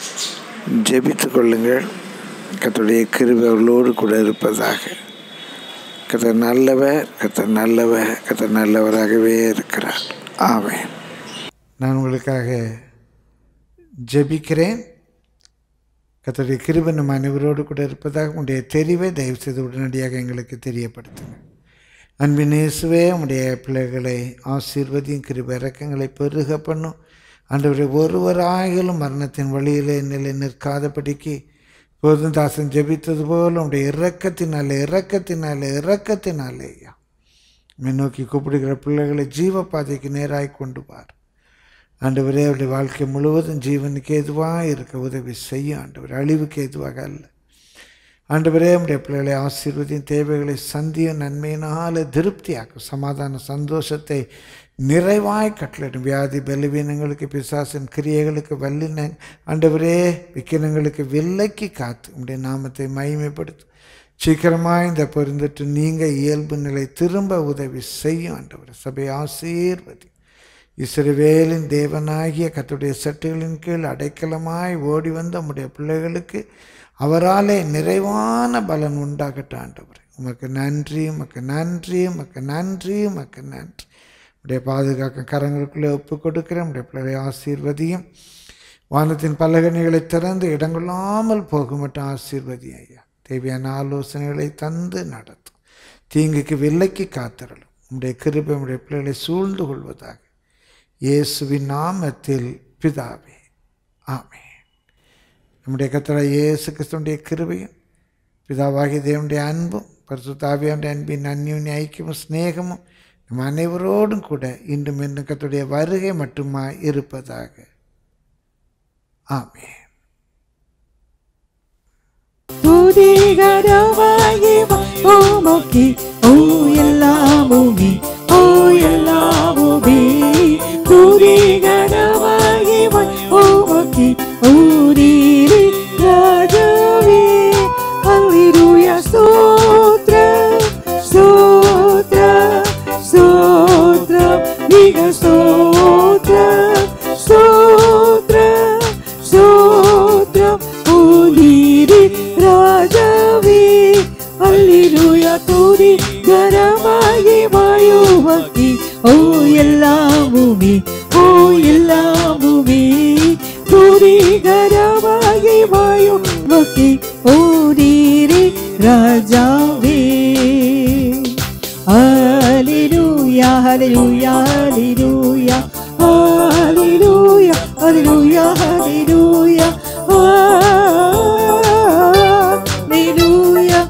ஜெபித்து கொள்ளுங்கள். கர்த்தருடைய கிருபை அவர்களோடு கூட இருப்பதாக. கர்த்தர் நல்லவர், கர்த்தர் நல்லவர், கர்த்தர் நல்லவராகவே இருக்கிறார். ஆமென். நான் உங்களுக்காக ஜெபிக்கிறேன். கர்த்தருடைய கிருபை நம்ம அனைவரோடு கூட இருப்பதாக. உங்களுடைய தெரிவை தயவு செய்து உடனடியாக எங்களுக்கு தெரியப்படுத்துங்க. அன்பின் இயேசுவே, உம்முடைய பிள்ளைகளை ஆசீர்வதியும் கிருபை இரக்கங்களை பெருக பண்ணும். ஆண்டவரே, ஒருவராயிலும் மரணத்தின் வழியிலே நிலை நிற்காதபடிக்கு போதும் தாசன் ஜெபித்தது போல் உடைய இரக்கத்தினாலே இரக்கத்தினாலே இரக்கத்தினாலே ஐயா நோக்கி கூப்பிடுகிற பிள்ளைகளை ஜீவ பாதைக்கு நேராய் கொண்டு பார். ஆண்டவரே, அவருடைய வாழ்க்கை முழுவதும் ஜீவனுக்கு எதுவாக இருக்க உதவி செய்யும். ஆண்டவர், அழிவுக்கு எதுவாக அல்ல. ஆண்டவரே, நம்முடைய பிள்ளைகளை ஆசீர்வதியும், தேவைகளை சந்தியும், நன்மையினால் திருப்தியாக்கும், சமாதான சந்தோஷத்தை நிறைவாய் கட்டளிடும். வியாதி பலவீனங்களுக்கு பிசாசின் கிரியைகளுக்கு வல்லின ஆண்டவரே விக்கிரங்களுக்கு விலைக்கு காத்து உடைய நாமத்தை மகிமைப்படுத்தும். சீக்கிரமாக இந்த பொருந்துட்டு நீங்கள் இயல்பு நிலை திரும்ப உதவி செய்யும். ஆண்டவர், சபை ஆசீர்வதி. இஸ்ரவேலின் தேவனாகிய கர்த்தருடைய சட்டுகளின் கீழ் அடைக்கலமாய் ஓடி வந்த நம்முடைய பிள்ளைகளுக்கு அவராலே நிறைவான பலன் உண்டாகட்டும். ஆண்டவர், உமக்கு நன்றி, உமக்கு நன்றி, உமக்கு நன்றி, உமக்கு நன்றி. உடைய பாதுகாக்க கரங்களுக்குள்ளே ஒப்பு கொடுக்கிறேன். உடைய பிள்ளைகளை ஆசீர்வதியும். வானத்தின் பலகணிகளை திறந்து இடங்கொள்ளாமல் போக மட்டும் ஆசீர்வதியும் ஐயா. தேவையான ஆலோசனைகளை தந்து நடத்தும். தீங்குக்கு விலைக்கு காத்திரலும். உடைய கிருபை உடைய பிள்ளைகளை சூழ்ந்து கொள்வதாக இயேசுவின் நாமத்தில் பிதாவே, ஆமென். நம்முடைய கர்த்தராகிய இயேசு கிறிஸ்துவினுடைய கிருபையும் பிதாவாகிய தேவனுடைய அன்பும் பரிசுத்த ஆவியானவருடைய அன்பின் அந்யோன்ய ஐக்கியமும் சிநேகமும் நம் அனைவரோடும் கூட இன்றும் இன்னும் கர்த்தருடைய வருகை மட்டுமாய் இருப்பதாக. ஆமென். துதிகரமாகி உமக்கு ஓ எல்லாமுமே ஓ எல்லாமுமே துதி கனமகிமை உமக்கே ஓரீரே ராஜாவே அல்லேலூயா ஸ்தோத்திரம் ஸ்தோத்திரம் ஸ்தோத்திரம் மிக ஸ்தோத்திரம் ஸ்தோத்திரம் ஸ்தோத்திரம் ஓரீரே ராஜாவே அல்லேலூயா துதி கனமகிமை உமக்கே ஓ எல்லாமுமே ஓ எல்லாமுமே துதி கனமகிமை உமக்கே ஓரீரே ராஜாவே ஹல்லேலூயா ஹல்லேலூயா ஹல்லேலூயா ஹல்லேலூயா ஹல்லேலூயா ஹல்லேலூயா ஹல்லேலூயா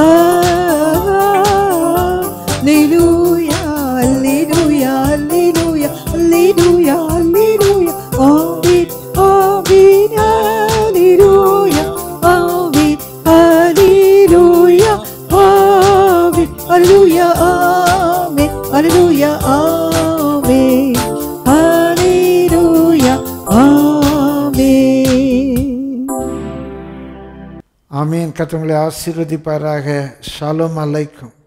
ஹல்லேலூயா ஹல்லேலூயா ஹல்லேலூயா ஹல்லேலூயா ஹல்லேலூயா ஆமென் ஆமென் ஹல்லேலூயா ஆமென் ஹல்லேலூயா ஆமென் ஹல்லேலூயா ஆமென் ஹல்லேலூயா ஆமென் ஹல்லேலூயா ஆமென். ஆமீன். கர்த்தர் உங்களை ஆசீர்வதிப்பாராக. ஷாலோம் அலைக்கும்.